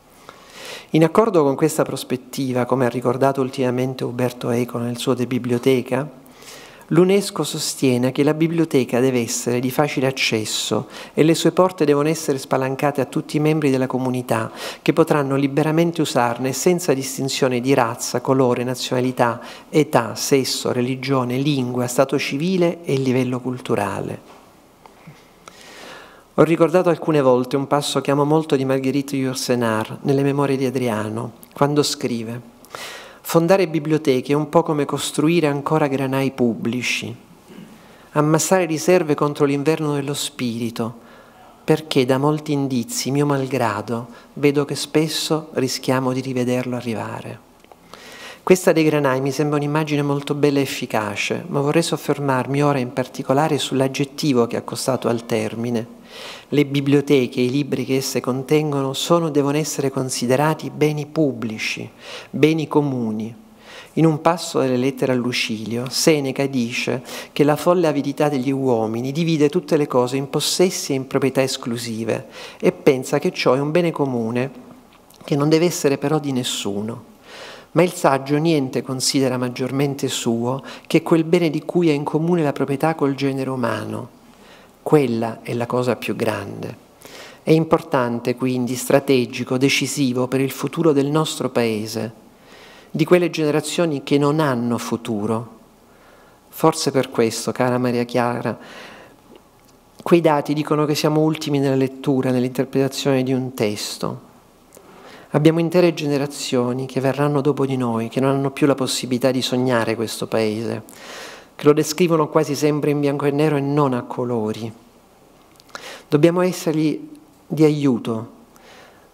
In accordo con questa prospettiva, come ha ricordato ultimamente Umberto Eco nel suo De Bibliotheca, l'UNESCO sostiene che la biblioteca deve essere di facile accesso e le sue porte devono essere spalancate a tutti i membri della comunità, che potranno liberamente usarne senza distinzione di razza, colore, nazionalità, età, sesso, religione, lingua, stato civile e livello culturale. Ho ricordato alcune volte un passo che amo molto di Marguerite Yourcenar nelle Memorie di Adriano, quando scrive: fondare biblioteche è un po' come costruire ancora granai pubblici, ammassare riserve contro l'inverno dello spirito, perché da molti indizi, mio malgrado, vedo che spesso rischiamo di rivederlo arrivare. Questa dei granai mi sembra un'immagine molto bella e efficace, ma vorrei soffermarmi ora in particolare sull'aggettivo che ha accostato al termine. Le biblioteche e i libri che esse contengono devono essere considerati beni pubblici, beni comuni. In un passo delle lettere a Lucilio, Seneca dice che la folle avidità degli uomini divide tutte le cose in possessi e in proprietà esclusive e pensa che ciò è un bene comune che non deve essere però di nessuno. Ma il saggio niente considera maggiormente suo che quel bene di cui ha in comune la proprietà col genere umano. Quella è la cosa più grande. È importante, quindi, strategico, decisivo per il futuro del nostro Paese, di quelle generazioni che non hanno futuro. Forse per questo, cara Maria Chiara, quei dati dicono che siamo ultimi nella lettura, nell'interpretazione di un testo. Abbiamo intere generazioni che verranno dopo di noi, che non hanno più la possibilità di sognare questo Paese, che lo descrivono quasi sempre in bianco e nero e non a colori. Dobbiamo essergli di aiuto,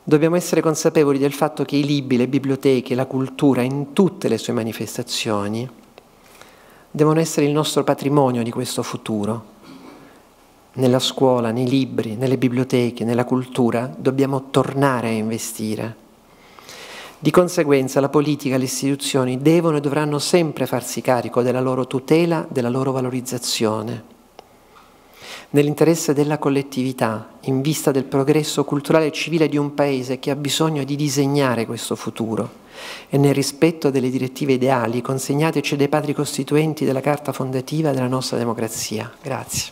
Dobbiamo essere consapevoli del fatto che i libri, le biblioteche, la cultura in tutte le sue manifestazioni devono essere il nostro patrimonio di questo futuro. Nella scuola, nei libri, nelle biblioteche, nella cultura dobbiamo tornare a investire. Di conseguenza la politica e le istituzioni devono e dovranno sempre farsi carico della loro tutela, della loro valorizzazione, nell'interesse della collettività, in vista del progresso culturale e civile di un Paese che ha bisogno di disegnare questo futuro e nel rispetto delle direttive ideali consegnateci dai padri costituenti della Carta fondativa della nostra democrazia. Grazie.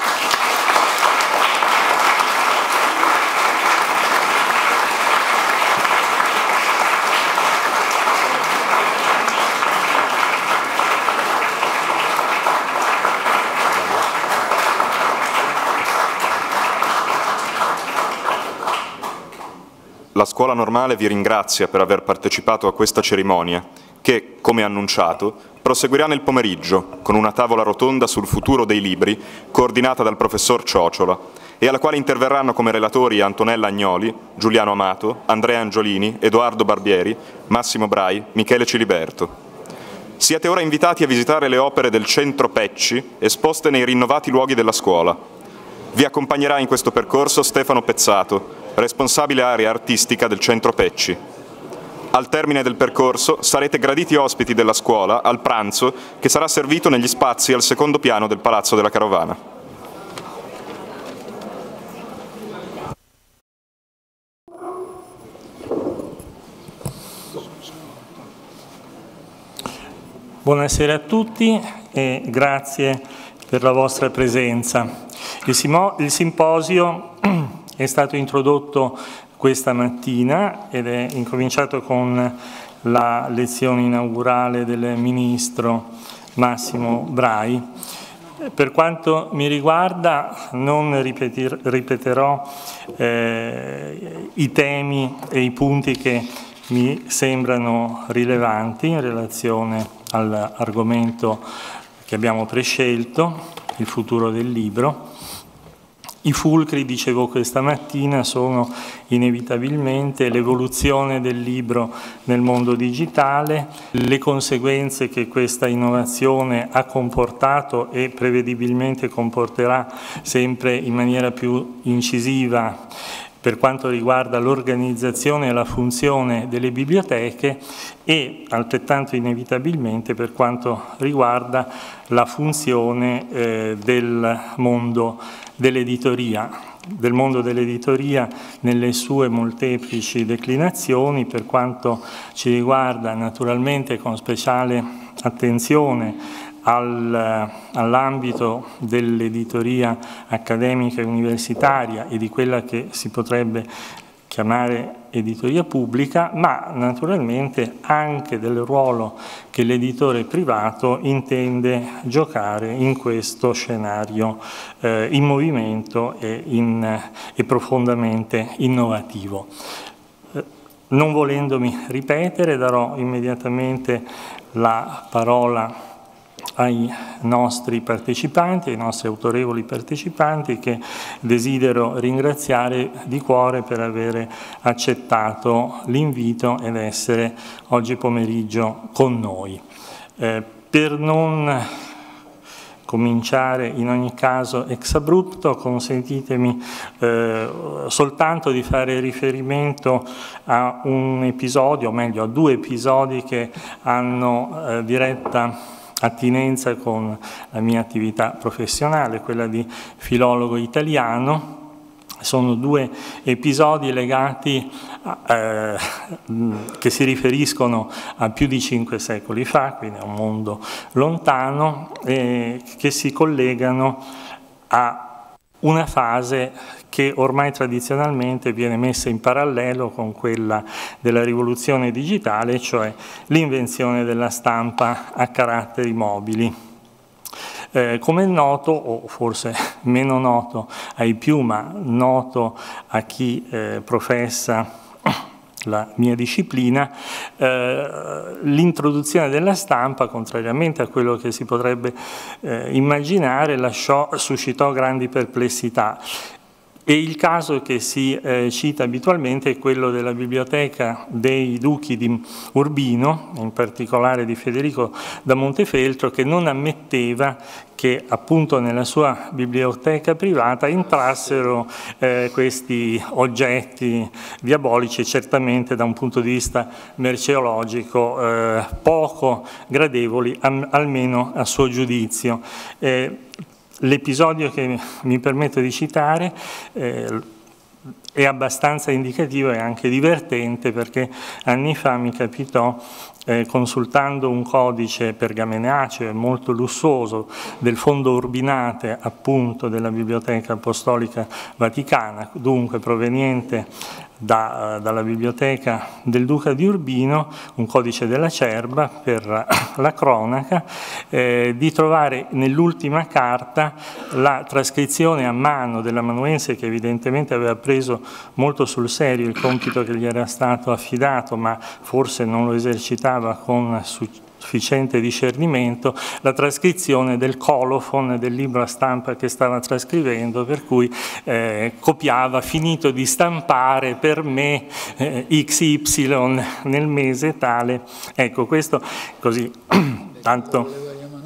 La Scuola Normale vi ringrazia per aver partecipato a questa cerimonia che, come annunciato, proseguirà nel pomeriggio con una tavola rotonda sul futuro dei libri coordinata dal professor Ciociola e alla quale interverranno come relatori Antonella Agnoli, Giuliano Amato, Andrea Angiolini, Edoardo Barbieri, Massimo Brai, Michele Ciliberto. Siete ora invitati a visitare le opere del Centro Pecci esposte nei rinnovati luoghi della scuola. Vi accompagnerà in questo percorso Stefano Pezzato, responsabile area artistica del Centro Pecci. Al termine del percorso sarete graditi ospiti della scuola al pranzo che sarà servito negli spazi al secondo piano del Palazzo della Carovana. Buonasera a tutti e grazie per la vostra presenza. Il simposio è stato introdotto questa mattina ed è incominciato con la lezione inaugurale del Ministro Massimo Brai. Per quanto mi riguarda non ripeterò i temi e i punti che mi sembrano rilevanti in relazione all'argomento che abbiamo prescelto, il futuro del libro. I fulcri, dicevo questa mattina, sono inevitabilmente l'evoluzione del libro nel mondo digitale, le conseguenze che questa innovazione ha comportato e prevedibilmente comporterà sempre in maniera più incisiva per quanto riguarda l'organizzazione e la funzione delle biblioteche e altrettanto inevitabilmente per quanto riguarda la funzione del mondo dell'editoria nelle sue molteplici declinazioni, per quanto ci riguarda naturalmente con speciale attenzione all'ambito dell'editoria accademica e universitaria e di quella che si potrebbe chiamare editoria pubblica, ma naturalmente anche del ruolo che l'editore privato intende giocare in questo scenario in movimento e profondamente innovativo. Non volendomi ripetere, darò immediatamente la parola ai nostri partecipanti, ai nostri autorevoli partecipanti, che desidero ringraziare di cuore per aver accettato l'invito ed essere oggi pomeriggio con noi. Per non cominciare in ogni caso ex abrupto, consentitemi soltanto di fare riferimento a un episodio, o meglio a due episodi che hanno diretta attinenza con la mia attività professionale, quella di filologo italiano. Sono due episodi legati che si riferiscono a più di 5 secoli fa, quindi a un mondo lontano, che si collegano a una fase che ormai tradizionalmente viene messa in parallelo con quella della rivoluzione digitale, cioè l'invenzione della stampa a caratteri mobili. Come è noto, o forse meno noto ai più, ma noto a chi professa la mia disciplina, l'introduzione della stampa, contrariamente a quello che si potrebbe immaginare, suscitò grandi perplessità. E il caso che si cita abitualmente è quello della biblioteca dei duchi di Urbino, in particolare di Federico da Montefeltro, che non ammetteva che appunto nella sua biblioteca privata entrassero questi oggetti diabolici, certamente da un punto di vista merceologico poco gradevoli, almeno a suo giudizio. L'episodio che mi permetto di citare è abbastanza indicativo e anche divertente, perché anni fa mi capitò, consultando un codice pergamenaceo e molto lussuoso del Fondo Urbinate, appunto della Biblioteca Apostolica Vaticana, dunque proveniente dalla biblioteca del Duca di Urbino, un codice della Cerba per la cronaca, di trovare nell'ultima carta la trascrizione a mano dell'amanuense, che evidentemente aveva preso molto sul serio il compito che gli era stato affidato, ma forse non lo esercitava con sufficiente discernimento, la trascrizione del colofon del libro a stampa che stava trascrivendo, per cui copiava: finito di stampare per me XY nel mese tale. Ecco, questo così, tanto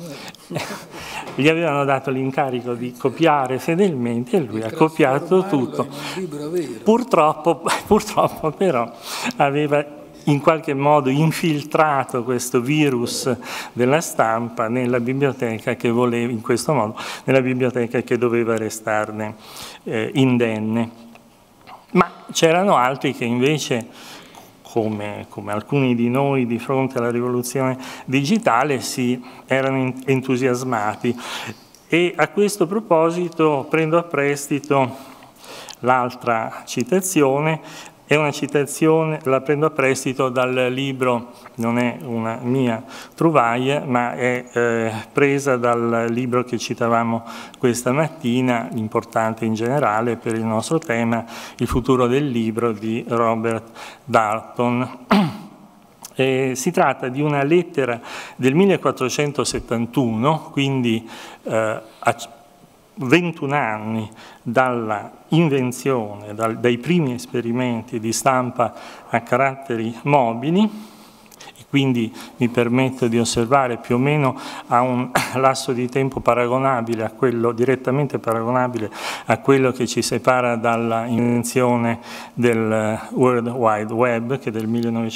gli avevano dato l'incarico di copiare fedelmente e lui ha copiato tutto. Purtroppo però aveva in qualche modo infiltrato questo virus della stampa nella biblioteca che voleva, in questo modo, nella biblioteca che doveva restarne indenne. Ma c'erano altri che invece, come alcuni di noi di fronte alla rivoluzione digitale, si erano entusiasmati. E a questo proposito prendo a prestito l'altra citazione. È una citazione, la prendo a prestito dal libro, non è una mia trouvaille, ma è presa dal libro che citavamo questa mattina, importante in generale per il nostro tema, Il futuro del libro di Robert Dalton. Si tratta di una lettera del 1471, quindi a 21 anni dalla invenzione, dai primi esperimenti di stampa a caratteri mobili, e quindi mi permetto di osservare più o meno a un lasso di tempo paragonabile a quello, direttamente paragonabile a quello che ci separa dalla invenzione del World Wide Web, che è del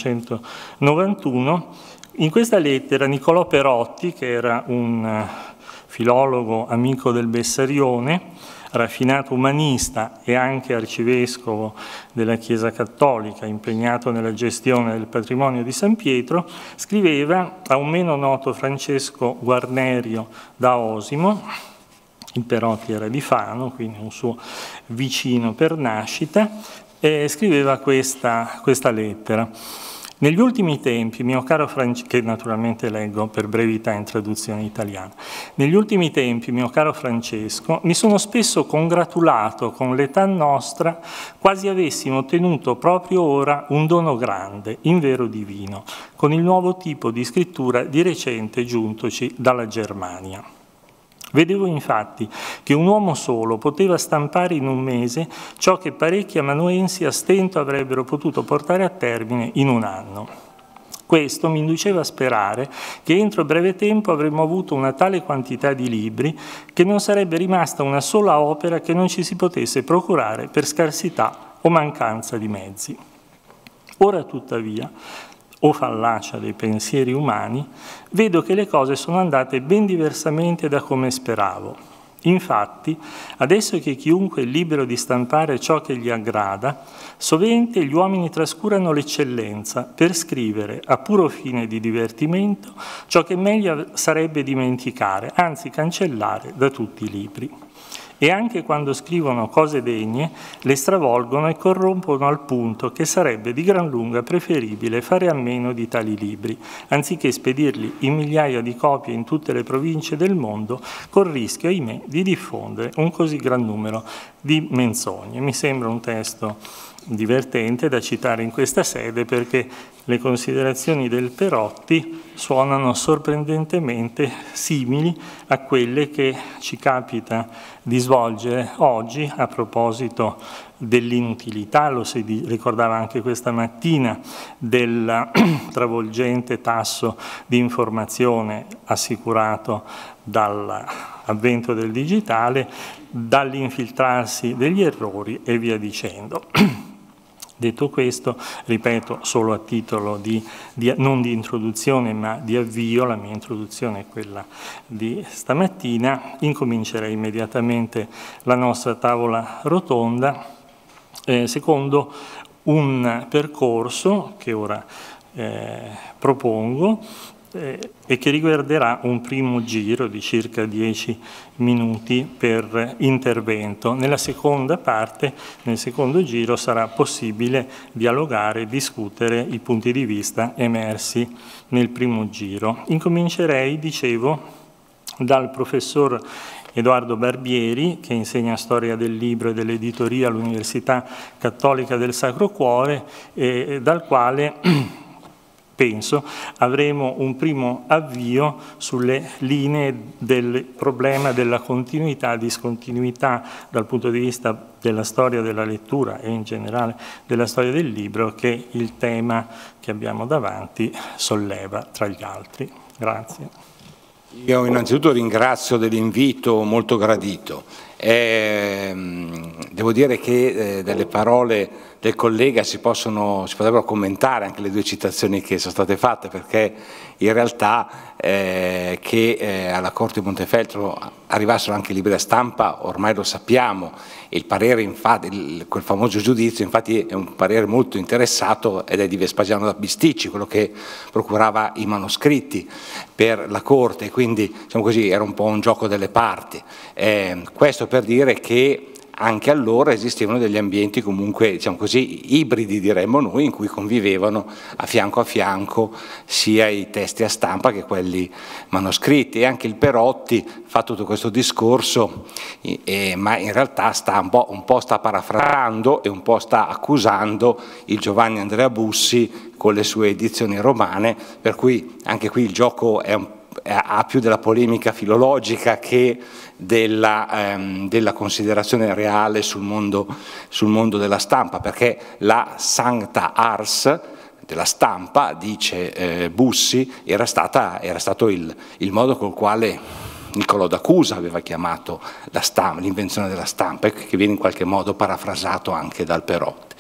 1991. In questa lettera Niccolò Perotti, che era un filologo amico del Bessarione, raffinato umanista e anche arcivescovo della Chiesa Cattolica, impegnato nella gestione del patrimonio di San Pietro, scriveva a un meno noto Francesco Guarnerio da Osimo. Il Perotti era di Fano, quindi un suo vicino per nascita, e scriveva questa lettera. Negli ultimi tempi, mio caro Francesco, che naturalmente leggo per brevità in traduzione italiana, negli ultimi tempi, mio caro Francesco, mi sono spesso congratulato con l'età nostra, quasi avessimo ottenuto proprio ora un dono grande, invero divino, con il nuovo tipo di scrittura di recente giuntoci dalla Germania. Vedevo infatti che un uomo solo poteva stampare in un mese ciò che parecchi amanuensi a stento avrebbero potuto portare a termine in un anno. Questo mi induceva a sperare che entro breve tempo avremmo avuto una tale quantità di libri che non sarebbe rimasta una sola opera che non ci si potesse procurare per scarsità o mancanza di mezzi. Ora tuttavia, o fallacia dei pensieri umani, vedo che le cose sono andate ben diversamente da come speravo. Infatti, adesso che chiunque è libero di stampare ciò che gli aggrada, sovente gli uomini trascurano l'eccellenza per scrivere, a puro fine di divertimento, ciò che meglio sarebbe dimenticare, anzi cancellare da tutti i libri. E anche quando scrivono cose degne, le stravolgono e corrompono al punto che sarebbe di gran lunga preferibile fare a meno di tali libri, anziché spedirli in migliaia di copie in tutte le province del mondo, col rischio, ahimè, di diffondere un così gran numero di menzogne. Mi sembra un testo divertente da citare in questa sede perché le considerazioni del Perotti suonano sorprendentemente simili a quelle che ci capita di svolgere oggi a proposito dell'inutilità, lo si ricordava anche questa mattina, del travolgente tasso di informazione assicurato dall'avvento del digitale, dall'infiltrarsi degli errori e via dicendo. Detto questo, ripeto solo a titolo non di introduzione ma di avvio, la mia introduzione è quella di stamattina, incomincerei immediatamente la nostra tavola rotonda secondo un percorso che ora propongo e che riguarderà un primo giro di circa 10 minuti per intervento. Nella seconda parte, nel secondo giro, sarà possibile dialogare e discutere i punti di vista emersi nel primo giro. Incomincerei, dicevo, dal professor Edoardo Barbieri, che insegna storia del libro e dell'editoria all'Università Cattolica del Sacro Cuore, dal quale penso avremo un primo avvio sulle linee del problema della continuità, discontinuità dal punto di vista della storia della lettura e in generale della storia del libro che il tema che abbiamo davanti solleva tra gli altri. Grazie. Io innanzitutto ringrazio dell'invito molto gradito. Devo dire che delle parole del collega si potrebbero commentare anche le due citazioni che sono state fatte, perché in realtà che alla Corte di Montefeltro arrivassero anche libri a stampa ormai lo sappiamo, e il parere, infatti, quel famoso giudizio infatti è un parere molto interessato ed è di Vespasiano da Bisticci, quello che procurava i manoscritti per la Corte, quindi diciamo così era un po' un gioco delle parti. Questo per dire che anche allora esistevano degli ambienti comunque, diciamo così, ibridi diremmo noi, in cui convivevano a fianco sia i testi a stampa che quelli manoscritti, e anche il Perotti fa tutto questo discorso, ma in realtà un po' sta parafrasando e un po' sta accusando il Giovanni Andrea Bussi con le sue edizioni romane, per cui anche qui il gioco ha più della polemica filologica che della considerazione reale sul mondo della stampa, perché la sancta ars della stampa, dice Bussi, era stato il modo col quale Niccolò d'Acusa aveva chiamato l'invenzione della stampa, che viene in qualche modo parafrasato anche dal Perotti.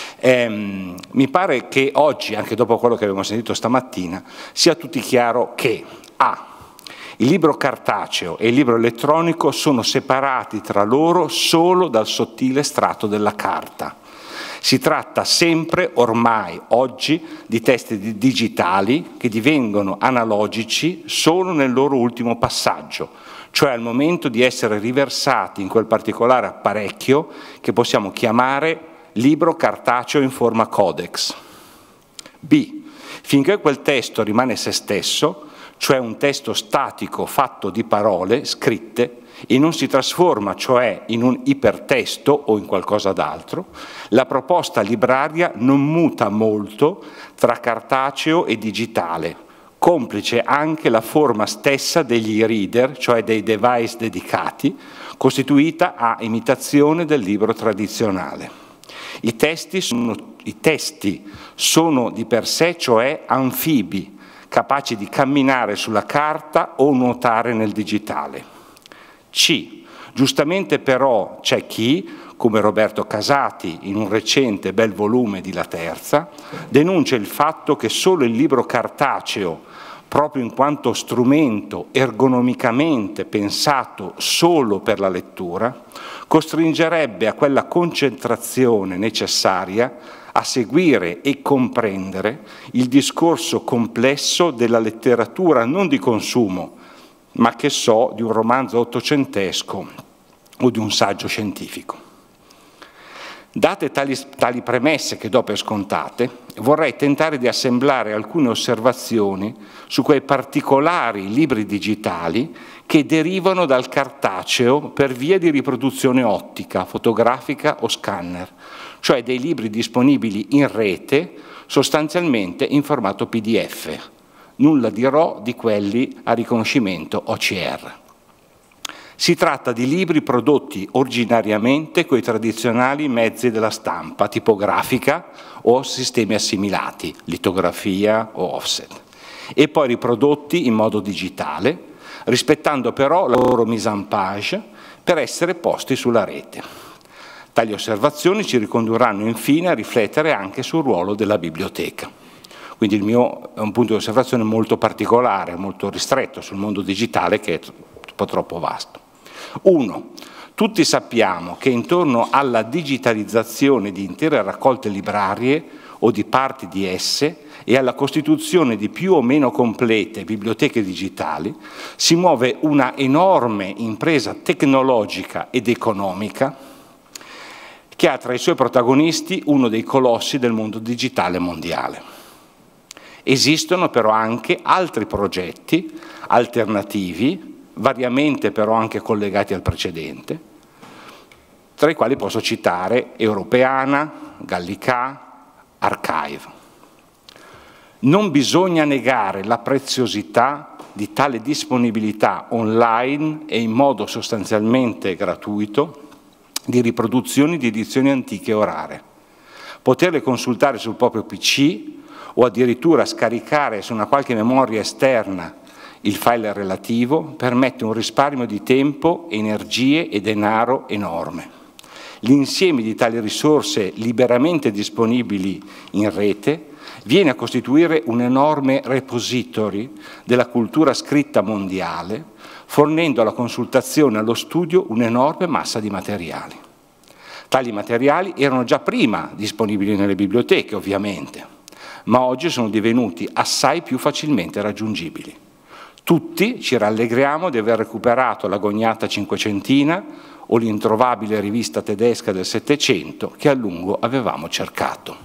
Mi pare che oggi, anche dopo quello che abbiamo sentito stamattina, sia a tutti chiaro che il libro cartaceo e il libro elettronico sono separati tra loro solo dal sottile strato della carta. Si tratta sempre, ormai, oggi, di testi digitali che divengono analogici solo nel loro ultimo passaggio, cioè al momento di essere riversati in quel particolare apparecchio che possiamo chiamare libro cartaceo in forma codex. B. Finché quel testo rimane se stesso, cioè un testo statico fatto di parole scritte, e non si trasforma cioè in un ipertesto o in qualcosa d'altro, la proposta libraria non muta molto tra cartaceo e digitale, complice anche la forma stessa degli e-reader, cioè dei device dedicati, costituita a imitazione del libro tradizionale. I testi sono di per sé, cioè anfibi, capaci di camminare sulla carta o nuotare nel digitale. C. Giustamente però c'è chi, come Roberto Casati in un recente bel volume di La Terza, denuncia il fatto che solo il libro cartaceo, proprio in quanto strumento ergonomicamente pensato solo per la lettura, costringerebbe a quella concentrazione necessaria a seguire e comprendere il discorso complesso della letteratura non di consumo, ma che so, di un romanzo ottocentesco o di un saggio scientifico. Date tali premesse che do per scontate, vorrei tentare di assemblare alcune osservazioni su quei particolari libri digitali che derivano dal cartaceo per via di riproduzione ottica, fotografica o scanner, cioè dei libri disponibili in rete sostanzialmente in formato PDF. Nulla dirò di quelli a riconoscimento OCR. Si tratta di libri prodotti originariamente coi tradizionali mezzi della stampa, tipografica o sistemi assimilati, litografia o offset, e poi riprodotti in modo digitale, rispettando però la loro mise en page per essere posti sulla rete. Tali osservazioni ci ricondurranno infine a riflettere anche sul ruolo della biblioteca. Quindi il mio è un punto di osservazione molto particolare, molto ristretto sul mondo digitale, che è un po' troppo vasto. 1. Tutti sappiamo che intorno alla digitalizzazione di intere raccolte librarie o di parti di esse e alla costituzione di più o meno complete biblioteche digitali si muove una enorme impresa tecnologica ed economica che ha tra i suoi protagonisti uno dei colossi del mondo digitale mondiale. Esistono però anche altri progetti alternativi, variamente però anche collegati al precedente, tra i quali posso citare Europeana, Gallica, Archive. Non bisogna negare la preziosità di tale disponibilità online e in modo sostanzialmente gratuito di riproduzioni di edizioni antiche o rare. Poterle consultare sul proprio PC o addirittura scaricare su una qualche memoria esterna il file relativo permette un risparmio di tempo, energie e denaro enorme. L'insieme di tali risorse liberamente disponibili in rete viene a costituire un enorme repository della cultura scritta mondiale, fornendo alla consultazione e allo studio un'enorme massa di materiali. Tali materiali erano già prima disponibili nelle biblioteche, ovviamente, ma oggi sono divenuti assai più facilmente raggiungibili. Tutti ci rallegriamo di aver recuperato l'agognata Cinquecentina o l'introvabile rivista tedesca del Settecento che a lungo avevamo cercato.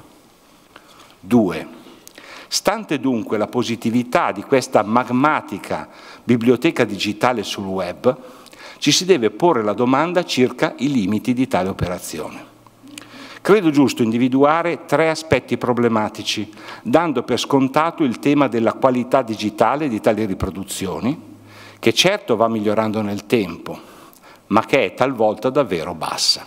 2. Stante dunque la positività di questa magmatica biblioteca digitale sul web, ci si deve porre la domanda circa i limiti di tale operazione. Credo giusto individuare 3 aspetti problematici, dando per scontato il tema della qualità digitale di tali riproduzioni, che certo va migliorando nel tempo, ma che è talvolta davvero bassa.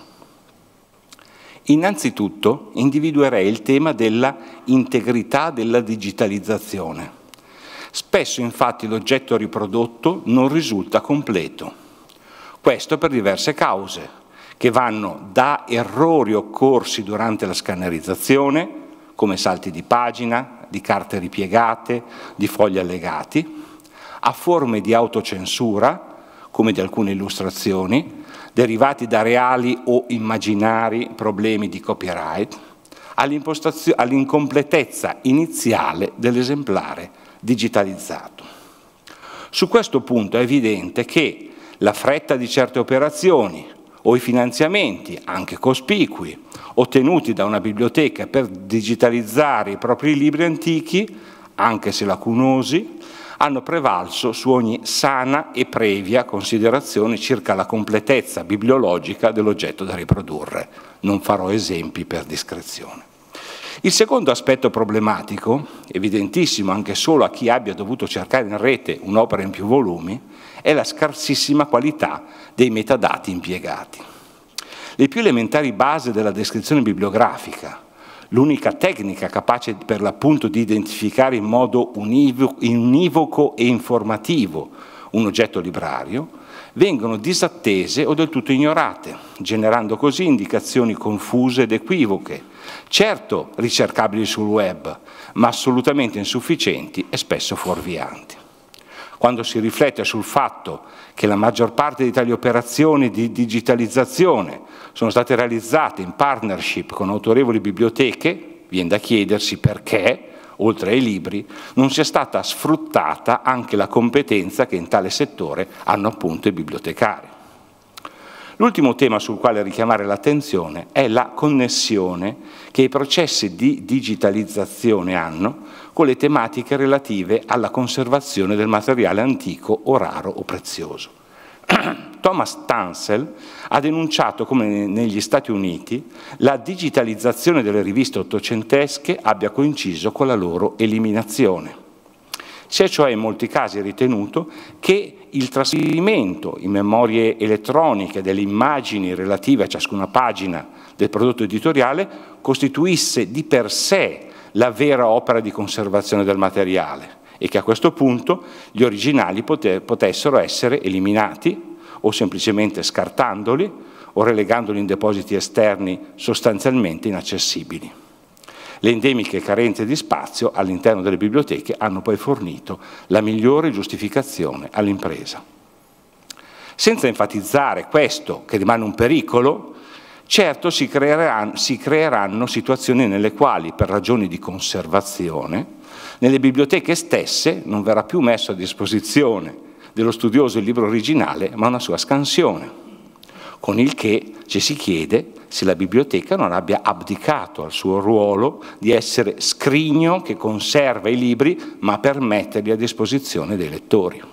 Innanzitutto individuerei il tema della integrità della digitalizzazione. Spesso infatti l'oggetto riprodotto non risulta completo. Questo per diverse cause, che vanno da errori occorsi durante la scannerizzazione, come salti di pagina, di carte ripiegate, di fogli allegati, a forme di autocensura, come di alcune illustrazioni, derivati da reali o immaginari problemi di copyright, all'incompletezza iniziale dell'esemplare digitalizzato. Su questo punto è evidente che la fretta di certe operazioni o i finanziamenti, anche cospicui, ottenuti da una biblioteca per digitalizzare i propri libri antichi, anche se lacunosi, hanno prevalso su ogni sana e previa considerazione circa la completezza bibliologica dell'oggetto da riprodurre. Non farò esempi per discrezione. Il secondo aspetto problematico, evidentissimo anche solo a chi abbia dovuto cercare in rete un'opera in più volumi, è la scarsissima qualità dei metadati impiegati. Le più elementari basi della descrizione bibliografica, l'unica tecnica capace per l'appunto di identificare in modo univoco e informativo un oggetto librario, vengono disattese o del tutto ignorate, generando così indicazioni confuse ed equivoche, certo ricercabili sul web, ma assolutamente insufficienti e spesso fuorvianti. Quando si riflette sul fatto che la maggior parte di tali operazioni di digitalizzazione sono state realizzate in partnership con autorevoli biblioteche, viene da chiedersi perché, oltre ai libri, non sia stata sfruttata anche la competenza che in tale settore hanno appunto i bibliotecari. L'ultimo tema sul quale richiamare l'attenzione è la connessione che i processi di digitalizzazione hanno con le tematiche relative alla conservazione del materiale antico o raro o prezioso. Thomas Tansel ha denunciato come negli Stati Uniti la digitalizzazione delle riviste ottocentesche abbia coinciso con la loro eliminazione. Si è cioè in molti casi ritenuto che il trasferimento in memorie elettroniche delle immagini relative a ciascuna pagina del prodotto editoriale costituisse di per sé la vera opera di conservazione del materiale e che a questo punto gli originali potessero essere eliminati o semplicemente scartandoli o relegandoli in depositi esterni sostanzialmente inaccessibili. Le endemiche carenze di spazio all'interno delle biblioteche hanno poi fornito la migliore giustificazione all'impresa. Senza enfatizzare questo, che rimane un pericolo, certo si creeranno situazioni nelle quali, per ragioni di conservazione, nelle biblioteche stesse non verrà più messo a disposizione dello studioso il libro originale, ma una sua scansione, con il che ci si chiede se la biblioteca non abbia abdicato al suo ruolo di essere scrigno che conserva i libri, ma per metterli a disposizione dei lettori.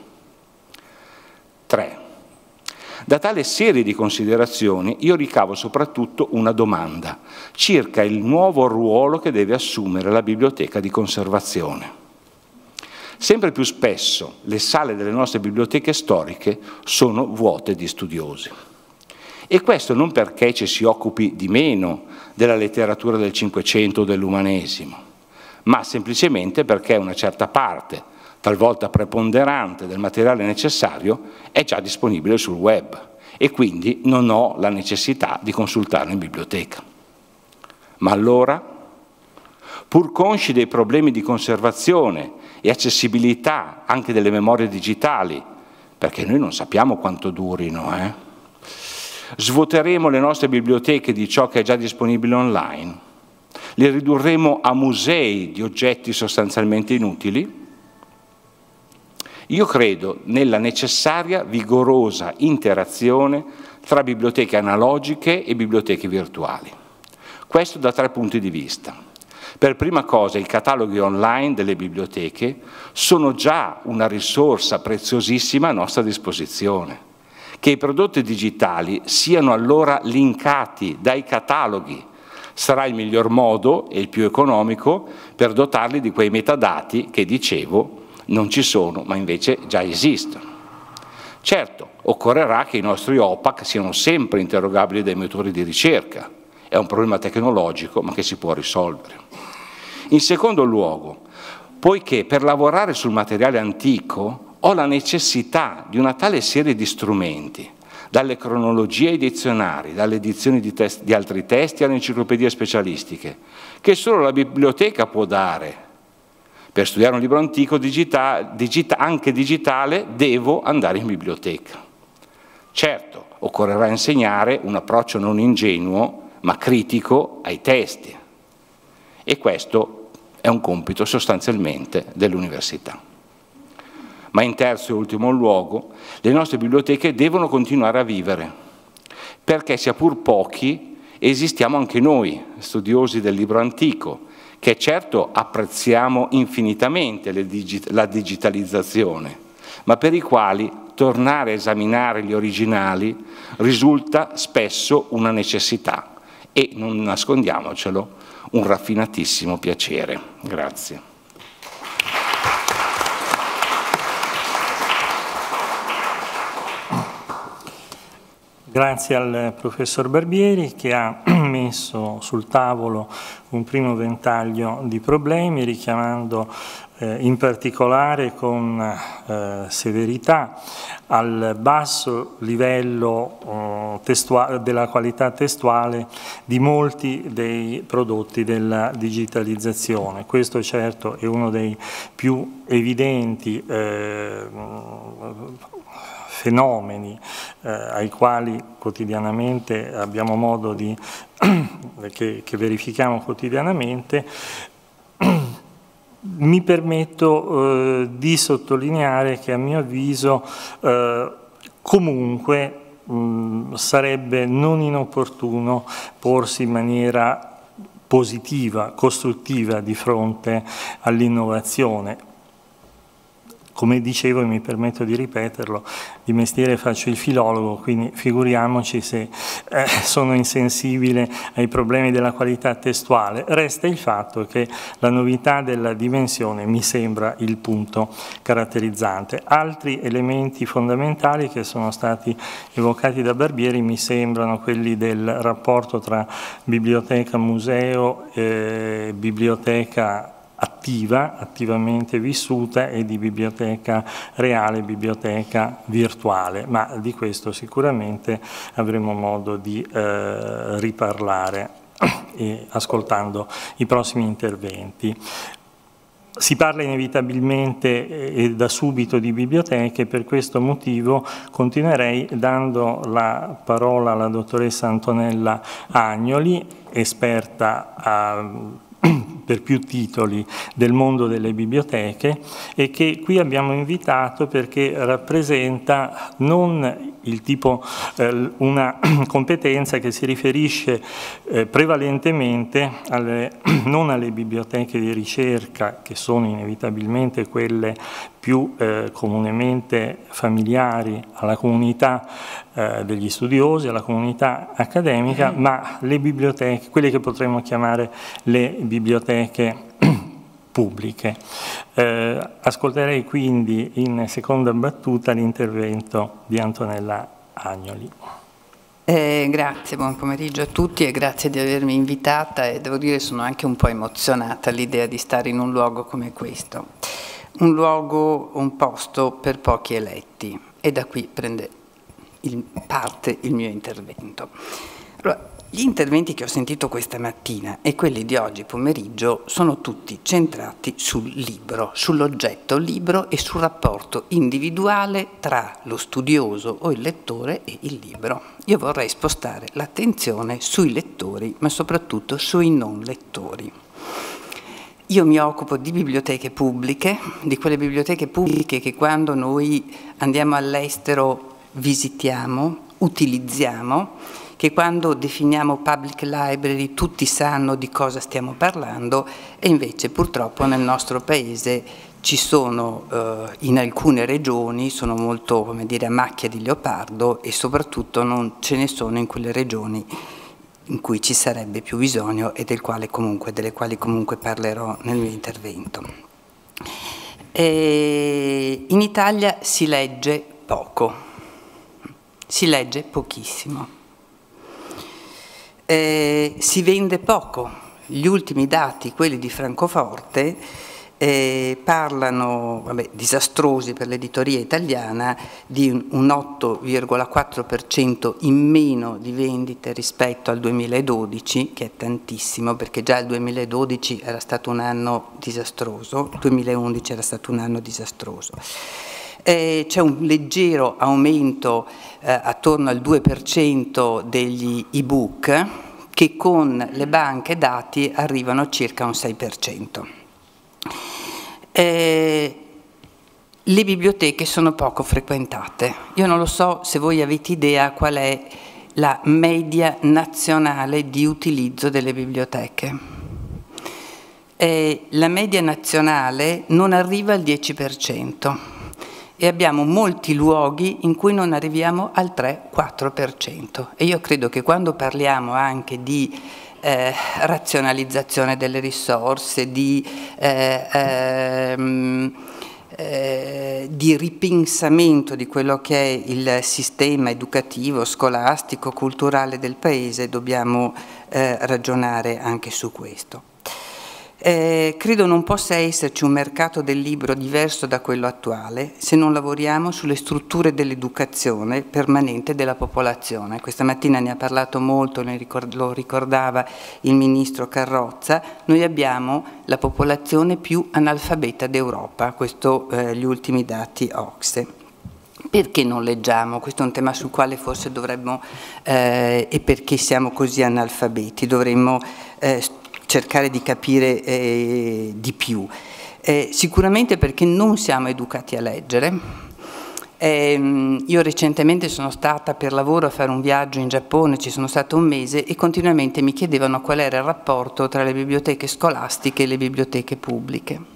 3. Da tale serie di considerazioni io ricavo soprattutto una domanda circa il nuovo ruolo che deve assumere la biblioteca di conservazione. Sempre più spesso le sale delle nostre biblioteche storiche sono vuote di studiosi. E questo non perché ci si occupi di meno della letteratura del Cinquecento o dell'umanesimo, ma semplicemente perché una certa parte, talvolta preponderante, del materiale necessario è già disponibile sul web e quindi non ho la necessità di consultarlo in biblioteca. Ma allora, pur consci dei problemi di conservazione e accessibilità anche delle memorie digitali, perché noi non sappiamo quanto durino, svuoteremo le nostre biblioteche di ciò che è già disponibile online? Le ridurremo a musei di oggetti sostanzialmente inutili? Io credo nella necessaria, vigorosa interazione tra biblioteche analogiche e biblioteche virtuali. Questo da 3 punti di vista. Per prima cosa, i cataloghi online delle biblioteche sono già una risorsa preziosissima a nostra disposizione. Che i prodotti digitali siano allora linkati dai cataloghi sarà il miglior modo e il più economico per dotarli di quei metadati che, dicevo, non ci sono, ma invece già esistono. Certo, occorrerà che i nostri OPAC siano sempre interrogabili dai motori di ricerca. È un problema tecnologico, ma che si può risolvere. In secondo luogo, poiché per lavorare sul materiale antico ho la necessità di una tale serie di strumenti, dalle cronologie ai dizionari, dalle edizioni di altri testi alle enciclopedie specialistiche, che solo la biblioteca può dare. Per studiare un libro antico anche digitale devo andare in biblioteca. Certo, occorrerà insegnare un approccio non ingenuo, ma critico ai testi. E questo è un compito sostanzialmente dell'università. Ma in terzo e ultimo luogo, le nostre biblioteche devono continuare a vivere, perché sia pur pochi, esistiamo anche noi, studiosi del libro antico, che certo apprezziamo infinitamente la digitalizzazione, ma per i quali tornare a esaminare gli originali risulta spesso una necessità e, non nascondiamocelo, un raffinatissimo piacere. Grazie. Grazie al professor Barbieri che ha messo sul tavolo un primo ventaglio di problemi, richiamando in particolare con severità al basso livello della qualità testuale di molti dei prodotti della digitalizzazione. Questo certo è uno dei più evidenti fenomeni ai quali quotidianamente abbiamo modo di che verifichiamo quotidianamente. Mi permetto di sottolineare che a mio avviso comunque sarebbe non inopportuno porsi in maniera positiva, costruttiva di fronte all'innovazione. Come dicevo, e mi permetto di ripeterlo, di mestiere faccio il filologo, quindi figuriamoci se sono insensibile ai problemi della qualità testuale. Resta il fatto che la novità della dimensione mi sembra il punto caratterizzante. Altri elementi fondamentali che sono stati evocati da Barbieri mi sembrano quelli del rapporto tra biblioteca, museo, biblioteca attivamente vissuta, e di biblioteca reale, biblioteca virtuale, ma di questo sicuramente avremo modo di riparlare ascoltando i prossimi interventi. Si parla inevitabilmente e da subito di biblioteche, per questo motivo continuerei dando la parola alla dottoressa Antonella Agnoli, esperta per più titoli del mondo delle biblioteche, e che qui abbiamo invitato perché rappresenta non il tipo, una competenza che si riferisce prevalentemente non alle biblioteche di ricerca, che sono inevitabilmente quelle più comunemente familiari alla comunità degli studiosi, alla comunità accademica, ma le biblioteche, quelle che potremmo chiamare le biblioteche pubbliche. Ascolterei quindi in seconda battuta l'intervento di Antonella Agnoli. Grazie, buon pomeriggio a tutti e grazie di avermi invitata, e devo dire sono anche un po' emozionata all'idea di stare in un luogo come questo. Un luogo, un posto per pochi eletti, e da qui prende parte il mio intervento. Allora, gli interventi che ho sentito questa mattina e quelli di oggi pomeriggio sono tutti centrati sul libro, sull'oggetto libro e sul rapporto individuale tra lo studioso o il lettore e il libro. Io vorrei spostare l'attenzione sui lettori, ma soprattutto sui non lettori. Io mi occupo di biblioteche pubbliche, di quelle biblioteche pubbliche che quando noi andiamo all'estero visitiamo, utilizziamo, che quando definiamo public library tutti sanno di cosa stiamo parlando, e invece purtroppo nel nostro paese ci sono, in alcune regioni, sono molto, come dire, a macchia di leopardo, e soprattutto non ce ne sono in quelle regioni in cui ci sarebbe più bisogno e delle quali comunque parlerò nel mio intervento. In Italia si legge poco, si legge pochissimo, si vende poco. Gli ultimi dati, quelli di Francoforte, parlano, disastrosi per l'editoria italiana, di un 8,4% in meno di vendite rispetto al 2012, che è tantissimo perché già il 2012 era stato un anno disastroso, il 2011 era stato un anno disastroso. C'è un leggero aumento attorno al 2% degli ebook, che con le banche dati arrivano a circa un 6%. Le biblioteche sono poco frequentate. Io non lo so se voi avete idea qual è la media nazionale di utilizzo delle biblioteche. La media nazionale non arriva al 10%. E abbiamo molti luoghi in cui non arriviamo al 3-4%. E io credo che quando parliamo anche di razionalizzazione delle risorse, di ripensamento di quello che è il sistema educativo, scolastico, culturale del Paese, dobbiamo ragionare anche su questo. Credo non possa esserci un mercato del libro diverso da quello attuale se non lavoriamo sulle strutture dell'educazione permanente della popolazione. Questa mattina ne ha parlato molto, lo ricordava il ministro Carrozza. Noi abbiamo la popolazione più analfabeta d'Europa, questo gli ultimi dati OCSE. Perché non leggiamo? Questo è un tema sul quale forse dovremmo, e perché siamo così analfabeti, dovremmo cercare di capire di più. Sicuramente perché non siamo educati a leggere, Io recentemente sono stata per lavoro a fare un viaggio in Giappone, ci sono stata un mese e continuamente mi chiedevano qual era il rapporto tra le biblioteche scolastiche e le biblioteche pubbliche.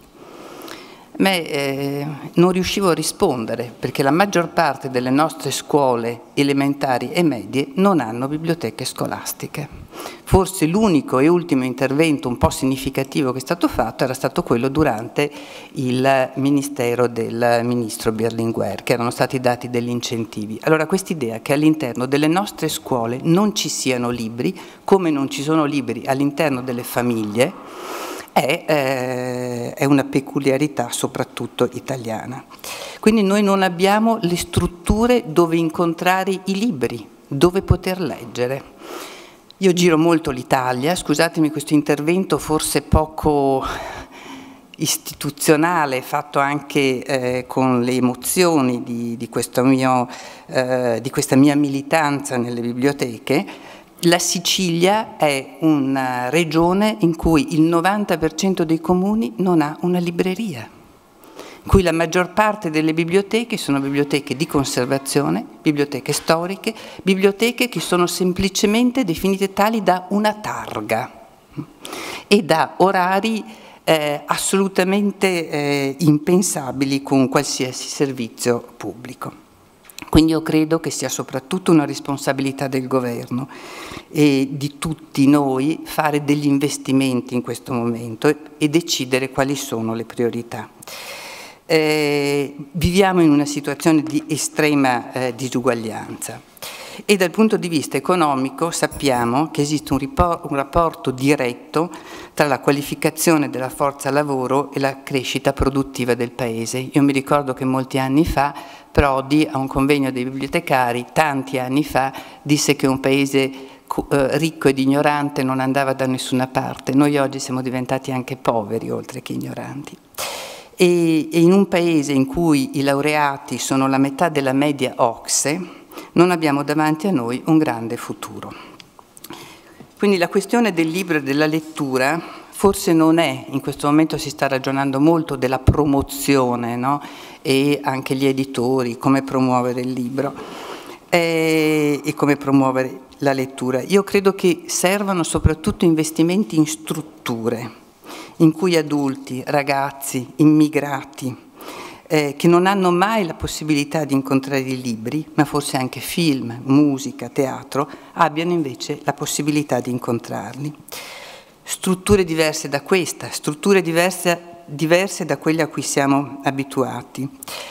Non riuscivo a rispondere perché la maggior parte delle nostre scuole elementari e medie non hanno biblioteche scolastiche. Forse l'unico e ultimo intervento un po' significativo che è stato fatto era stato quello durante il ministero del ministro Berlinguer, che erano stati dati degli incentivi. Allora quest'idea che all'interno delle nostre scuole non ci siano libri, come non ci sono libri all'interno delle famiglie, è una peculiarità soprattutto italiana. Quindi noi non abbiamo le strutture dove incontrare i libri, dove poter leggere. Io giro molto l'Italia, scusatemi questo intervento forse poco istituzionale, fatto anche con le emozioni di questa mia militanza nelle biblioteche. La Sicilia è una regione in cui il 90% dei comuni non ha una libreria, in cui la maggior parte delle biblioteche sono biblioteche di conservazione, biblioteche storiche, biblioteche che sono semplicemente definite tali da una targa e da orari assolutamente impensabili con qualsiasi servizio pubblico. Quindi io credo che sia soprattutto una responsabilità del governo e di tutti noi fare degli investimenti in questo momento e decidere quali sono le priorità. Viviamo in una situazione di estrema disuguaglianza e dal punto di vista economico sappiamo che esiste un rapporto diretto tra la qualificazione della forza lavoro e la crescita produttiva del Paese. Io mi ricordo che molti anni fa Prodi a un convegno dei bibliotecari, tanti anni fa, disse che un paese ricco ed ignorante non andava da nessuna parte. Noi oggi siamo diventati anche poveri oltre che ignoranti. E in un paese in cui i laureati sono la metà della media OCSE, non abbiamo davanti a noi un grande futuro. Quindi la questione del libro e della lettura forse non è, in questo momento si sta ragionando molto della promozione, no? E anche gli editori, come promuovere il libro e come promuovere la lettura. Io credo che servano soprattutto investimenti in strutture, in cui adulti, ragazzi, immigrati, che non hanno mai la possibilità di incontrare i libri, ma forse anche film, musica, teatro, abbiano invece la possibilità di incontrarli. Strutture diverse da questa, strutture diverse da quelle a cui siamo abituati.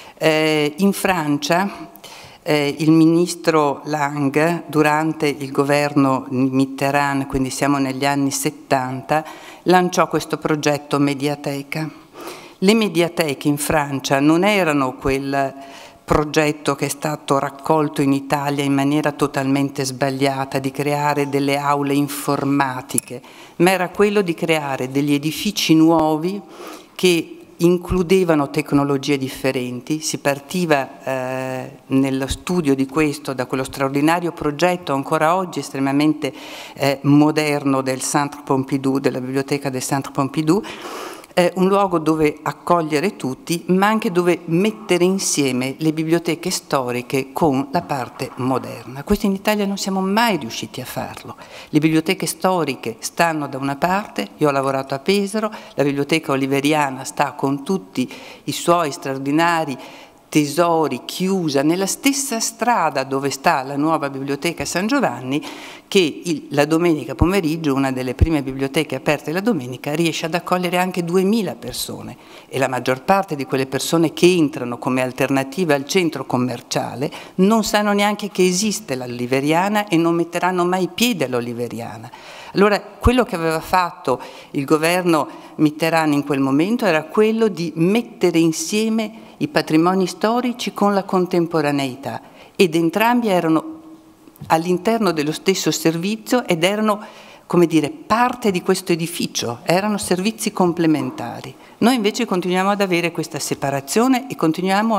In Francia il ministro Lang, durante il governo Mitterrand, quindi siamo negli anni 70, lanciò questo progetto Mediateca. Le mediateche in Francia non erano quel progetto che è stato raccolto in Italia in maniera totalmente sbagliata, di creare delle aule informatiche, ma era quello di creare degli edifici nuovi che includevano tecnologie differenti. Si partiva nello studio di questo da quello straordinario progetto ancora oggi estremamente moderno del Centre Pompidou, della biblioteca del Centre Pompidou, un luogo dove accogliere tutti, ma anche dove mettere insieme le biblioteche storiche con la parte moderna. Questo in Italia non siamo mai riusciti a farlo. Le biblioteche storiche stanno da una parte, io ho lavorato a Pesaro, la biblioteca oliveriana sta con tutti i suoi straordinari tesori, chiusa nella stessa strada dove sta la nuova biblioteca San Giovanni, che la domenica pomeriggio, una delle prime biblioteche aperte la domenica, riesce ad accogliere anche 2000 persone e la maggior parte di quelle persone che entrano come alternativa al centro commerciale non sanno neanche che esiste l'Oliveriana e non metteranno mai piede all'Oliveriana. Allora, quello che aveva fatto il governo Mitterrand in quel momento era quello di mettere insieme i patrimoni storici con la contemporaneità ed entrambi erano all'interno dello stesso servizio ed erano, come dire, parte di questo edificio, erano servizi complementari. Noi invece continuiamo ad avere questa separazione e continuiamo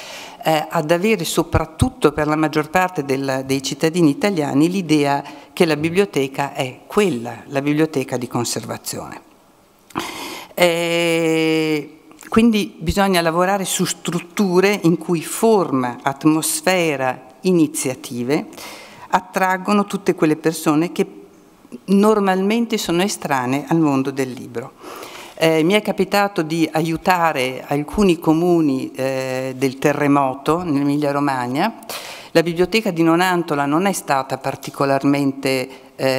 ad avere soprattutto per la maggior parte dei cittadini italiani l'idea che la biblioteca è quella, la biblioteca di conservazione. Quindi bisogna lavorare su strutture in cui forma, atmosfera, iniziative attraggono tutte quelle persone che normalmente sono estranee al mondo del libro. Mi è capitato di aiutare alcuni comuni del terremoto nell'Emilia Romagna. La biblioteca di Nonantola non è stata particolarmente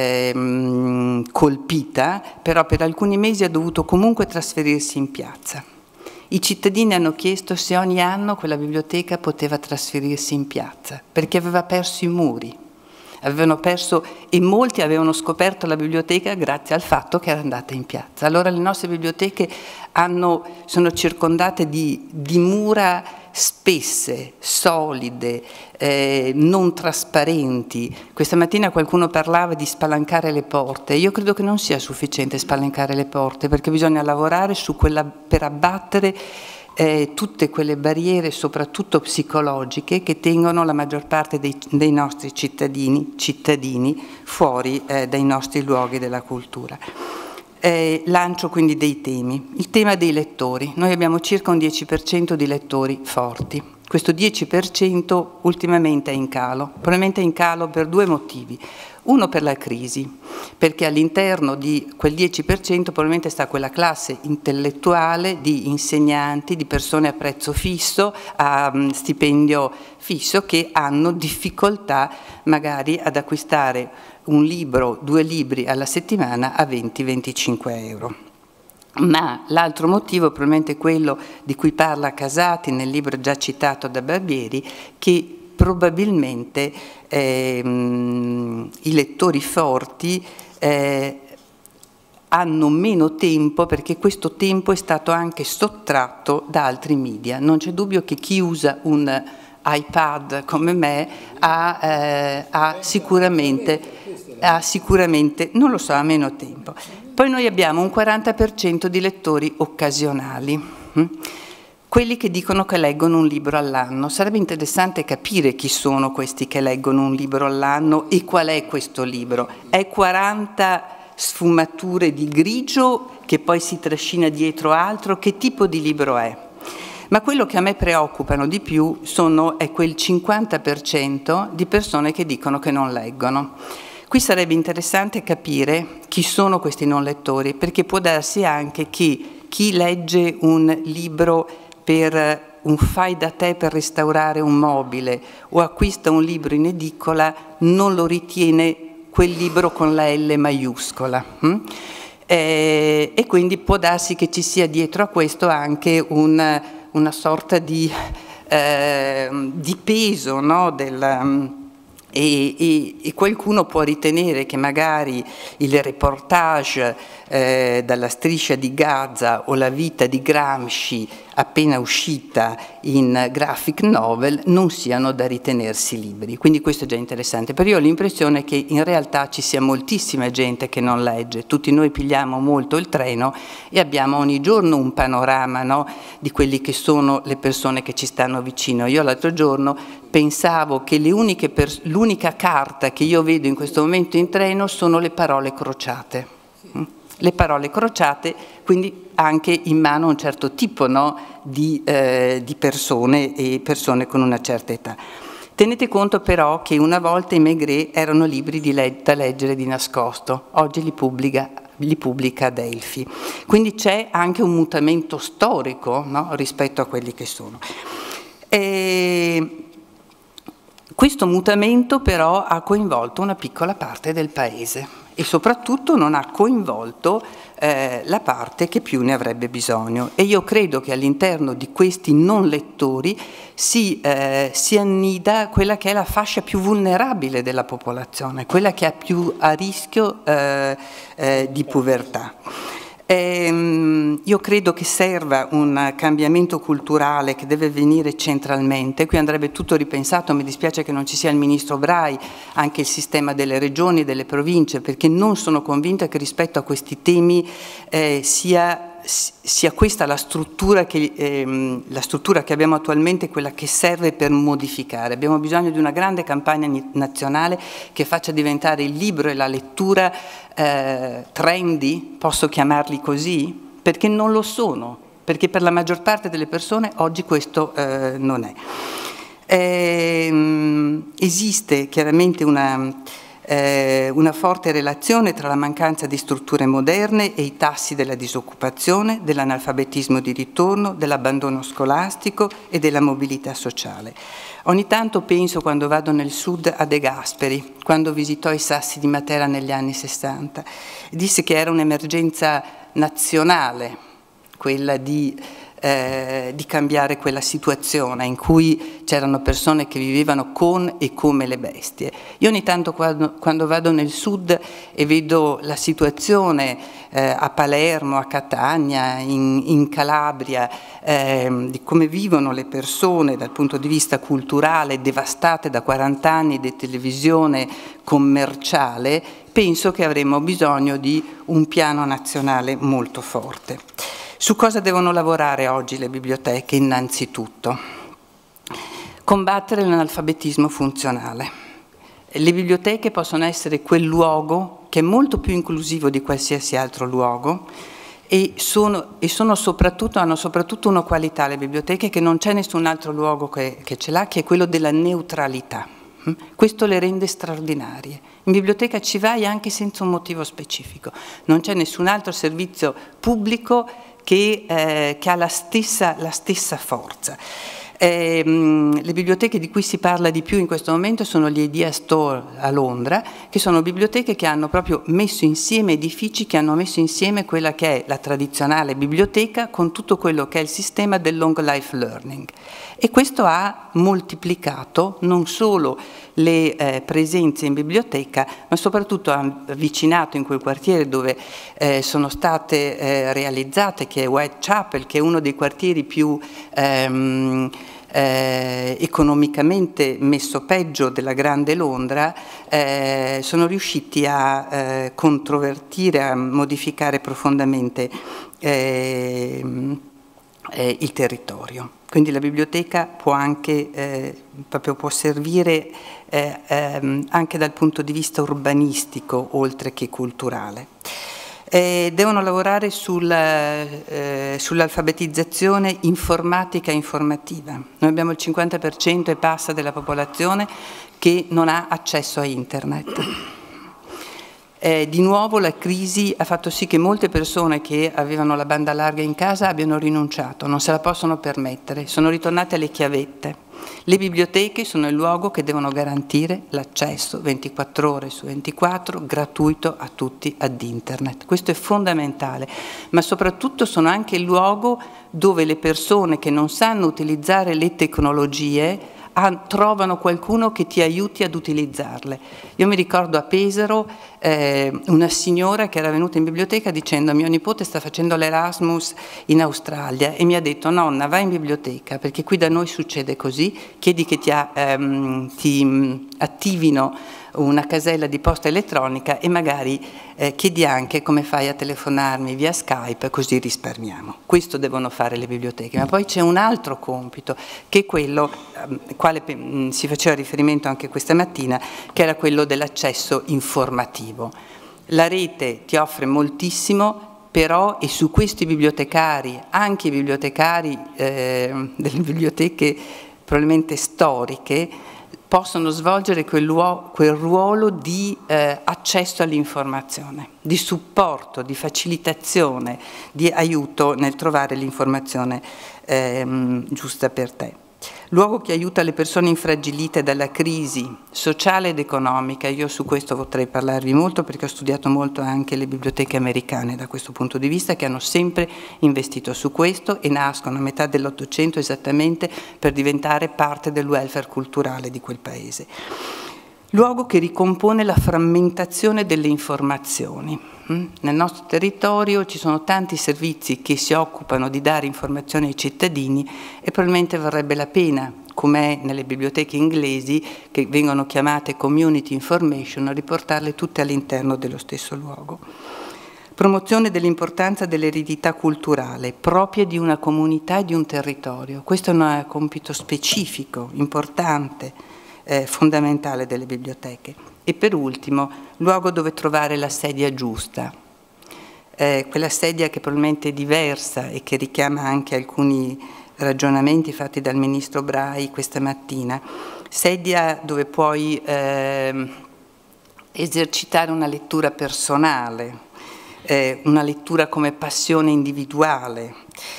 colpita, però per alcuni mesi ha dovuto comunque trasferirsi in piazza. I cittadini hanno chiesto se ogni anno quella biblioteca poteva trasferirsi in piazza, perché aveva perso i muri. Avevano perso, e molti avevano scoperto la biblioteca grazie al fatto che era andata in piazza. Allora le nostre biblioteche sono circondate di mura spesse, solide, non trasparenti. Questa mattina qualcuno parlava di spalancare le porte. Io credo che non sia sufficiente spalancare le porte, perché bisogna lavorare per abbattere tutte quelle barriere, soprattutto psicologiche, che tengono la maggior parte dei nostri cittadini fuori dai nostri luoghi della cultura. Lancio quindi dei temi. Il tema dei lettori. Noi abbiamo circa un 10% di lettori forti. Questo 10% ultimamente è in calo, probabilmente è in calo per due motivi. Uno per la crisi, perché all'interno di quel 10% probabilmente sta quella classe intellettuale di insegnanti, di persone a prezzo fisso, a stipendio fisso, che hanno difficoltà magari ad acquistare un libro, 2 libri alla settimana a 20-25 euro. Ma l'altro motivo è probabilmente quello di cui parla Casati nel libro già citato da Barbieri, che probabilmente i lettori forti hanno meno tempo, perché questo tempo è stato anche sottratto da altri media. Non c'è dubbio che chi usa un iPad come me ha sicuramente, non lo so, ha meno tempo. Poi noi abbiamo un 40% di lettori occasionali. Quelli che dicono che leggono un libro all'anno. Sarebbe interessante capire chi sono questi che leggono un libro all'anno e qual è questo libro. È 40 sfumature di grigio che poi si trascina dietro altro? Che tipo di libro è? Ma quello che a me preoccupano di più è quel 50% di persone che dicono che non leggono. Qui sarebbe interessante capire chi sono questi non lettori, perché può darsi anche che chi legge un libro per un fai da te per restaurare un mobile o acquista un libro in edicola non lo ritiene quel libro con la L maiuscola. E quindi può darsi che ci sia dietro a questo anche una sorta di peso, no? E qualcuno può ritenere che magari il reportage dalla striscia di Gaza o la vita di Gramsci appena uscita in graphic novel non siano da ritenersi libri. Quindi questo è già interessante. Però io ho l'impressione che in realtà ci sia moltissima gente che non legge. Tutti noi pigliamo molto il treno e abbiamo ogni giorno un panorama, no, di quelli che sono le persone che ci stanno vicino. Io l'altro giorno pensavo che l'unica carta che io vedo in questo momento in treno sono le parole crociate. Le parole crociate, quindi anche in mano a un certo tipo, no, di persone e persone con una certa età. Tenete conto però che una volta i Maigret erano libri da leggere di nascosto, oggi li pubblica Adelphi. Quindi c'è anche un mutamento storico, no, rispetto a quelli che sono. Questo mutamento però ha coinvolto una piccola parte del paese e soprattutto non ha coinvolto la parte che più ne avrebbe bisogno. E io credo che all'interno di questi non lettori si annida quella che è la fascia più vulnerabile della popolazione, quella che è più a rischio di povertà. Io credo che serva un cambiamento culturale che deve venire centralmente. Qui andrebbe tutto ripensato, mi dispiace che non ci sia il ministro Brai, anche il sistema delle regioni e delle province, perché non sono convinta che rispetto a questi temi sia questa la struttura che abbiamo attualmente, quella che serve per modificare. Abbiamo bisogno di una grande campagna nazionale che faccia diventare il libro e la lettura trendy, posso chiamarli così? Perché non lo sono perché per la maggior parte delle persone oggi questo non è. Esiste chiaramente una forte relazione tra la mancanza di strutture moderne e i tassi della disoccupazione, dell'analfabetismo di ritorno, dell'abbandono scolastico e della mobilità sociale. Ogni tanto penso, quando vado nel sud, a De Gasperi, quando visitò i Sassi di Matera negli anni 60. Disse che era un'emergenza nazionale quella di cambiare quella situazione in cui c'erano persone che vivevano con e come le bestie. Io ogni tanto quando vado nel sud e vedo la situazione a Palermo, a Catania, in Calabria, di come vivono le persone dal punto di vista culturale, devastate da 40 anni di televisione commerciale, penso che avremo bisogno di un piano nazionale molto forte. Su cosa devono lavorare oggi le biblioteche? Innanzitutto, combattere l'analfabetismo funzionale. Le biblioteche possono essere quel luogo che è molto più inclusivo di qualsiasi altro luogo e hanno soprattutto una qualità, le biblioteche, che non c'è nessun altro luogo che ce l'ha, che è quello della neutralità. Questo le rende straordinarie. In biblioteca ci vai anche senza un motivo specifico. Non c'è nessun altro servizio pubblico che ha la stessa forza. Le biblioteche di cui si parla di più in questo momento sono gli Idea Store a Londra, che sono biblioteche che hanno proprio messo insieme, edifici che hanno messo insieme quella che è la tradizionale biblioteca con tutto quello che è il sistema del long life learning. E questo ha moltiplicato non solo le presenze in biblioteca, ma soprattutto ha avvicinato in quel quartiere dove sono state realizzate, che è Whitechapel, che è uno dei quartieri più economicamente messo peggio della grande Londra, sono riusciti a controvertire, a modificare profondamente il territorio. Quindi la biblioteca può anche può servire anche dal punto di vista urbanistico oltre che culturale. Devono lavorare sull'alfabetizzazione informatica e informativa. Noi abbiamo il 50% e passa della popolazione che non ha accesso a internet. Di nuovo la crisi ha fatto sì che molte persone che avevano la banda larga in casa abbiano rinunciato, non se la possono permettere, sono ritornate alle chiavette. Le biblioteche sono il luogo che devono garantire l'accesso 24 ore su 24 gratuito a tutti ad internet. Questo è fondamentale, ma soprattutto sono anche il luogo dove le persone che non sanno utilizzare le tecnologie trovano qualcuno che ti aiuti ad utilizzarle. Io mi ricordo a Pesaro una signora che era venuta in biblioteca dicendo: mio nipote sta facendo l'Erasmus in Australia, e mi ha detto: nonna, vai in biblioteca perché qui da noi succede così, chiedi che ti attivino una casella di posta elettronica e magari chiedi anche come fai a telefonarmi via Skype, così risparmiamo. Questo devono fare le biblioteche, ma poi c'è un altro compito, che è quello quale si faceva riferimento anche questa mattina, che era quello dell'accesso informativo. La rete ti offre moltissimo, però, e su questi bibliotecari, anche i bibliotecari delle biblioteche probabilmente storiche, possono svolgere quel ruolo di accesso all'informazione, di supporto, di facilitazione, di aiuto nel trovare l'informazione giusta per te. Luogo che aiuta le persone infragilite dalla crisi sociale ed economica. Io su questo potrei parlarvi molto perché ho studiato molto anche le biblioteche americane da questo punto di vista, che hanno sempre investito su questo e nascono a metà dell'Ottocento esattamente per diventare parte del welfare culturale di quel paese. Luogo che ricompone la frammentazione delle informazioni. Nel nostro territorio ci sono tanti servizi che si occupano di dare informazioni ai cittadini e probabilmente varrebbe la pena, come è nelle biblioteche inglesi, che vengono chiamate community information, riportarle tutte all'interno dello stesso luogo. Promozione dell'importanza dell'eredità culturale propria di una comunità e di un territorio. Questo è un compito specifico, importante, fondamentale delle biblioteche. E per ultimo, luogo dove trovare la sedia giusta. quella sedia che probabilmente è diversa e che richiama anche alcuni ragionamenti fatti dal Ministro Brai questa mattina, sedia dove puoi esercitare una lettura personale, una lettura come passione individuale,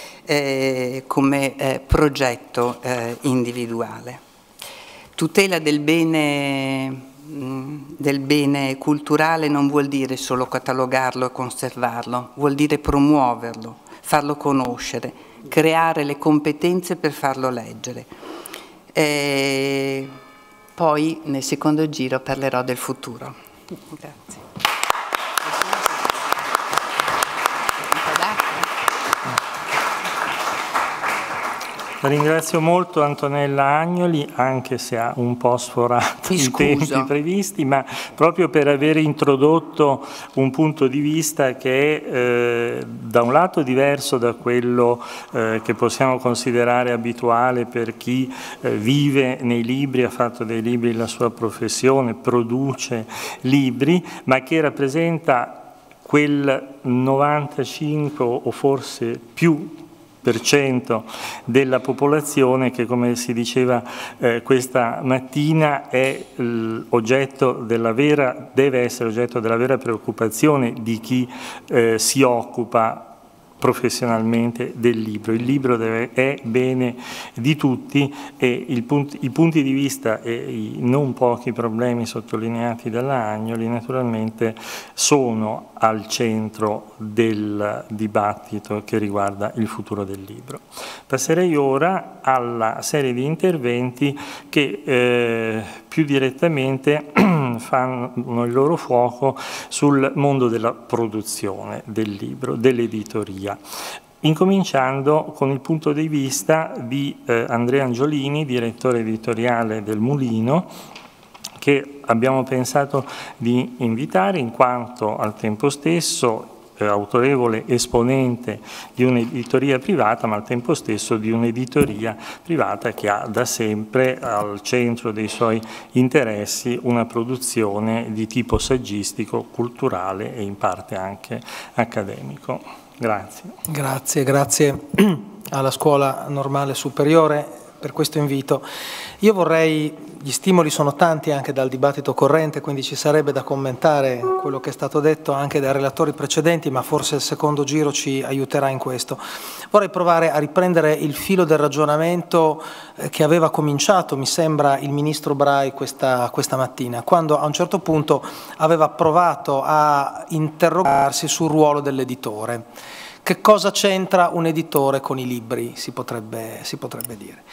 come progetto individuale. Tutela del bene culturale non vuol dire solo catalogarlo e conservarlo, vuol dire promuoverlo, farlo conoscere, creare le competenze per farlo leggere. Poi nel secondo giro parlerò del futuro. Grazie. Ringrazio molto Antonella Agnoli, anche se ha un po' sforato i tempi previsti, ma proprio per aver introdotto un punto di vista che è da un lato diverso da quello che possiamo considerare abituale per chi vive nei libri, ha fatto dei libri la sua professione, produce libri, ma che rappresenta quel 95 o forse più % della popolazione che, come si diceva questa mattina, è oggetto della deve essere oggetto della vera preoccupazione di chi si occupa professionalmente del libro. Il libro è bene di tutti e i punti di vista e i non pochi problemi sottolineati dalla Agnoli naturalmente sono al centro del dibattito che riguarda il futuro del libro. Passerei ora alla serie di interventi che più direttamente fanno il loro fuoco sul mondo della produzione del libro, dell'editoria. Incominciando con il punto di vista di Andrea Angiolini, direttore editoriale del Mulino, che abbiamo pensato di invitare in quanto al tempo stesso autorevole esponente di un'editoria privata, ma al tempo stesso di un'editoria privata che ha da sempre al centro dei suoi interessi una produzione di tipo saggistico, culturale e in parte anche accademico. Grazie. Grazie alla Scuola Normale Superiore per questo invito. Io gli stimoli sono tanti anche dal dibattito corrente, quindi ci sarebbe da commentare quello che è stato detto anche dai relatori precedenti, ma forse il secondo giro ci aiuterà in questo. Vorrei provare a riprendere il filo del ragionamento che aveva cominciato, mi sembra, il Ministro Brai questa mattina, quando a un certo punto aveva provato a interrogarsi sul ruolo dell'editore. Che cosa c'entra un editore con i libri, si potrebbe dire.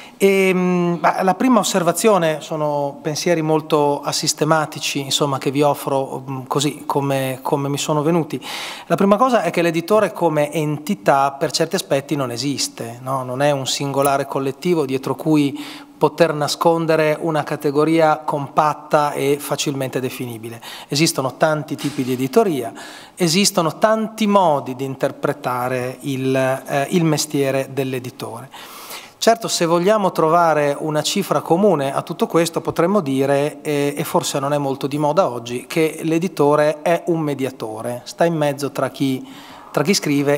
La prima osservazione sono pensieri molto asistematici, insomma, che vi offro così come mi sono venuti. La prima cosa è che l'editore come entità per certi aspetti non esiste, no? Non è un singolare collettivo dietro cui poter nascondere una categoria compatta e facilmente definibile. Esistono tanti tipi di editoria, esistono tanti modi di interpretare il mestiere dell'editore. Certo, se vogliamo trovare una cifra comune a tutto questo, potremmo dire, e forse non è molto di moda oggi, che l'editore è un mediatore, sta in mezzo tra chi scrive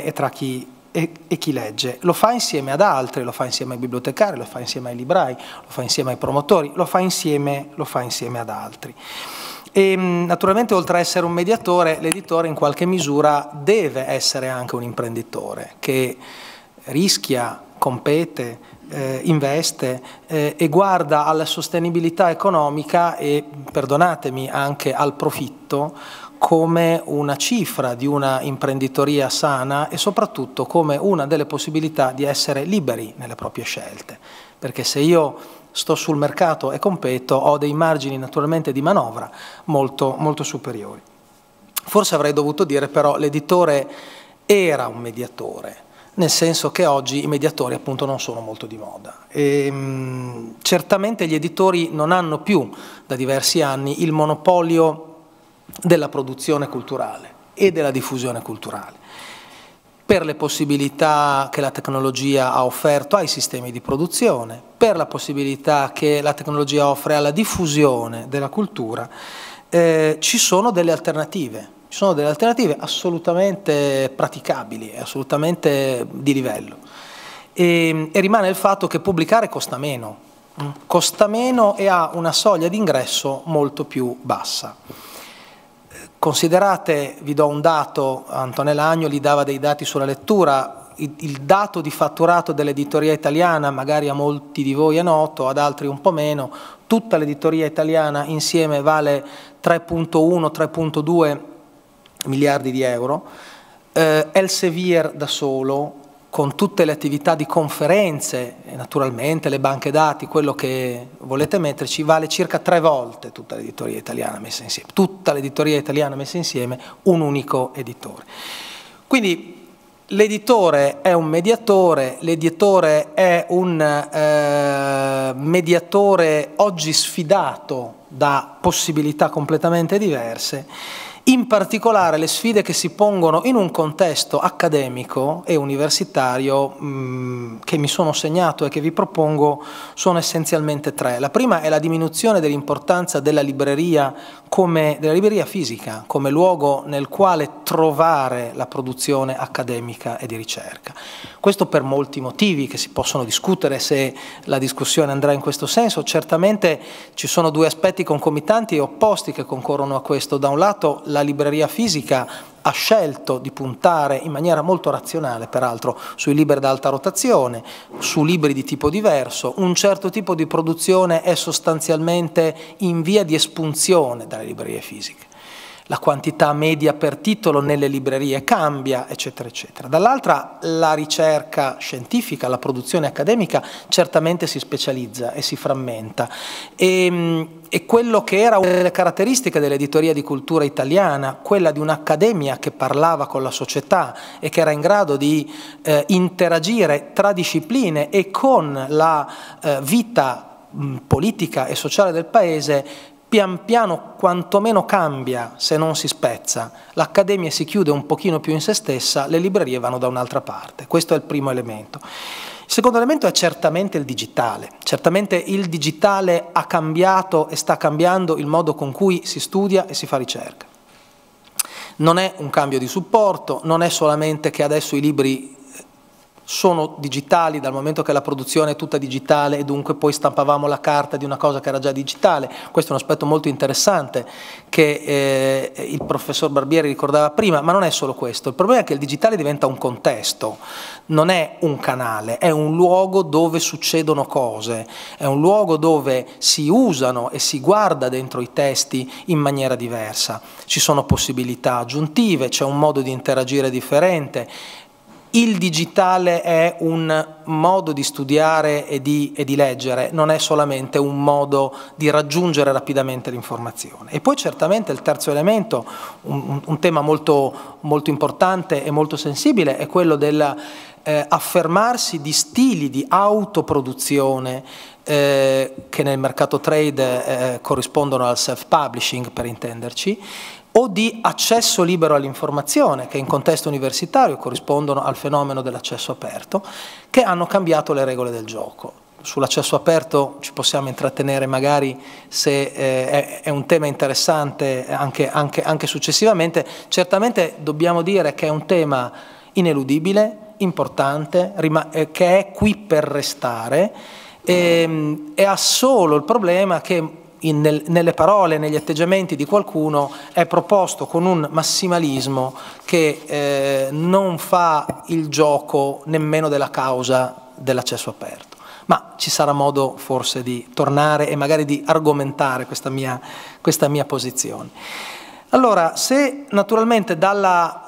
e chi legge. Lo fa insieme ad altri, lo fa insieme ai bibliotecari, lo fa insieme ai librai, lo fa insieme ai promotori, lo fa insieme ad altri. E naturalmente, oltre a essere un mediatore, l'editore in qualche misura deve essere anche un imprenditore che rischia, compete, investe e guarda alla sostenibilità economica e, perdonatemi, anche al profitto come una cifra di una imprenditoria sana e soprattutto come una delle possibilità di essere liberi nelle proprie scelte. Perché se io sto sul mercato e competo, ho dei margini naturalmente di manovra molto, molto superiori. Forse avrei dovuto dire però l'editore era un mediatore, nel senso che oggi i mediatori appunto non sono molto di moda. Certamente gli editori non hanno più da diversi anni il monopolio della produzione culturale e della diffusione culturale, per le possibilità che la tecnologia ha offerto ai sistemi di produzione, per la possibilità che la tecnologia offre alla diffusione della cultura. Ci sono delle alternative Ci sono delle alternative assolutamente praticabili, assolutamente di livello. E rimane il fatto che pubblicare costa meno e ha una soglia di ingresso molto più bassa. Considerate, vi do un dato, Antonella Agnoli dava dei dati sulla lettura, il dato di fatturato dell'editoria italiana magari a molti di voi è noto, ad altri un po' meno, tutta l'editoria italiana insieme vale 3,1-3,2 miliardi di euro, Elsevier da solo, con tutte le attività di conferenze, e naturalmente le banche dati, quello che volete metterci, vale circa 3 volte tutta l'editoria italiana messa insieme. Tutta l'editoria italiana messa insieme, un unico editore. Quindi l'editore è un mediatore, l'editore è un mediatore oggi sfidato da possibilità completamente diverse. In particolare le sfide che si pongono in un contesto accademico e universitario che mi sono segnato e che vi propongo sono essenzialmente 3. La prima è la diminuzione dell'importanza della libreria fisica come luogo nel quale trovare la produzione accademica e di ricerca. Questo per molti motivi che si possono discutere se la discussione andrà in questo senso. Certamente ci sono 2 aspetti concomitanti e opposti che concorrono a questo. Da un lato la libreria fisica ha scelto di puntare in maniera molto razionale, peraltro, sui libri ad alta rotazione, su libri di tipo diverso. Un certo tipo di produzione è sostanzialmente in via di espunzione dalle librerie fisiche. La quantità media per titolo nelle librerie cambia, eccetera, eccetera. Dall'altra la ricerca scientifica, la produzione accademica certamente si specializza e si frammenta. E quello che era una delle caratteristiche dell'editoria di cultura italiana, quella di un'accademia che parlava con la società e che era in grado di interagire tra discipline e con la vita politica e sociale del paese, pian piano quantomeno cambia se non si spezza, l'accademia si chiude un pochino più in se stessa, le librerie vanno da un'altra parte. Questo è il primo elemento. Il secondo elemento è certamente il digitale. Certamente il digitale ha cambiato e sta cambiando il modo con cui si studia e si fa ricerca. Non è un cambio di supporto, non è solamente che adesso i libri sono digitali dal momento che la produzione è tutta digitale e dunque poi stampavamo la carta di una cosa che era già digitale. Questo è un aspetto molto interessante che il professor Barbieri ricordava prima, ma non è solo questo. Il problema è che il digitale diventa un contesto, non è un canale, è un luogo dove succedono cose, è un luogo dove si usano e si guarda dentro i testi in maniera diversa. Ci sono possibilità aggiuntive, c'è un modo di interagire differente. Il digitale è un modo di studiare e di leggere, non è solamente un modo di raggiungere rapidamente l'informazione. E poi certamente il terzo elemento, un tema molto, molto importante e molto sensibile, è quello dell'affermarsi di stili di autoproduzione che nel mercato trade corrispondono al self-publishing, per intenderci, o di accesso libero all'informazione, che in contesto universitario corrispondono al fenomeno dell'accesso aperto, che hanno cambiato le regole del gioco. Sull'accesso aperto ci possiamo intrattenere magari se è un tema interessante anche successivamente. Certamente dobbiamo dire che è un tema ineludibile, importante, che è qui per restare e ha solo il problema che nelle parole, negli atteggiamenti di qualcuno è proposto con un massimalismo che non fa il gioco nemmeno della causa dell'accesso aperto. Ma ci sarà modo forse di tornare e magari di argomentare questa mia posizione. Allora, se naturalmente da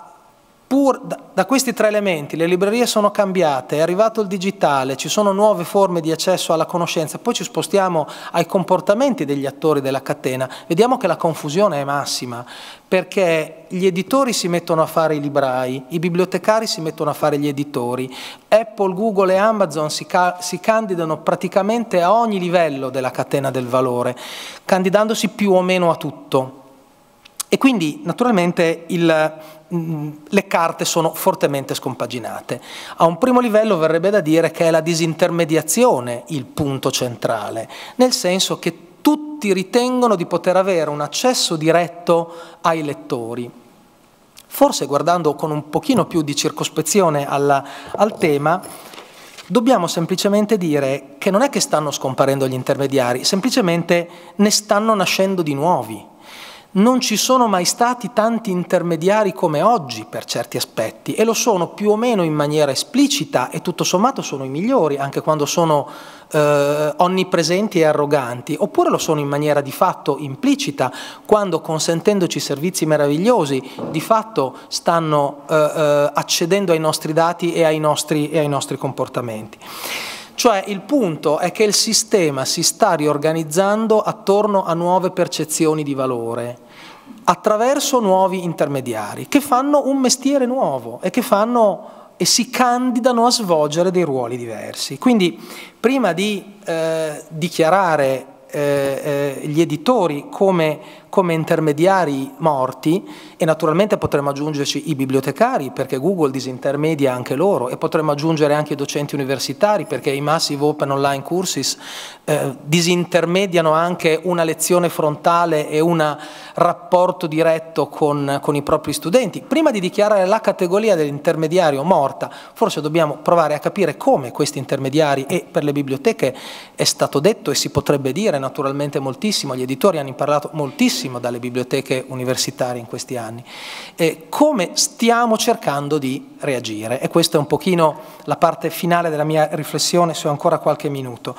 questi 3 elementi le librerie sono cambiate, è arrivato il digitale, ci sono nuove forme di accesso alla conoscenza, poi ci spostiamo ai comportamenti degli attori della catena, vediamo che la confusione è massima, perché gli editori si mettono a fare i librai, i bibliotecari si mettono a fare gli editori, Apple, Google e Amazon si candidano praticamente a ogni livello della catena del valore, candidandosi più o meno a tutto. E quindi naturalmente le carte sono fortemente scompaginate. A un primo livello verrebbe da dire che è la disintermediazione il punto centrale, nel senso che tutti ritengono di poter avere un accesso diretto ai lettori. Forse guardando con un pochino più di circospezione al tema, dobbiamo semplicemente dire che non è che stanno scomparendo gli intermediari, semplicemente ne stanno nascendo di nuovi. Non ci sono mai stati tanti intermediari come oggi per certi aspetti, e lo sono più o meno in maniera esplicita, e tutto sommato sono i migliori, anche quando sono onnipresenti e arroganti, oppure lo sono in maniera di fatto implicita, quando, consentendoci servizi meravigliosi, di fatto stanno accedendo ai nostri dati e ai nostri comportamenti. Cioè il punto è che il sistema si sta riorganizzando attorno a nuove percezioni di valore, attraverso nuovi intermediari che fanno un mestiere nuovo e che si candidano a svolgere dei ruoli diversi. Quindi prima di dichiarare gli editori come intermediari morti, e naturalmente potremmo aggiungerci i bibliotecari, perché Google disintermedia anche loro, e potremmo aggiungere anche i docenti universitari, perché i Massive Open Online Courses disintermediano anche una lezione frontale e un rapporto diretto con i propri studenti. Prima di dichiarare la categoria dell'intermediario morta, forse dobbiamo provare a capire come questi intermediari, e per le biblioteche è stato detto e si potrebbe dire naturalmente moltissimo, gli editori hanno parlato moltissimo dalle biblioteche universitarie in questi anni, come stiamo cercando di reagire. E questa è un pochino la parte finale della mia riflessione, se ho ancora qualche minuto.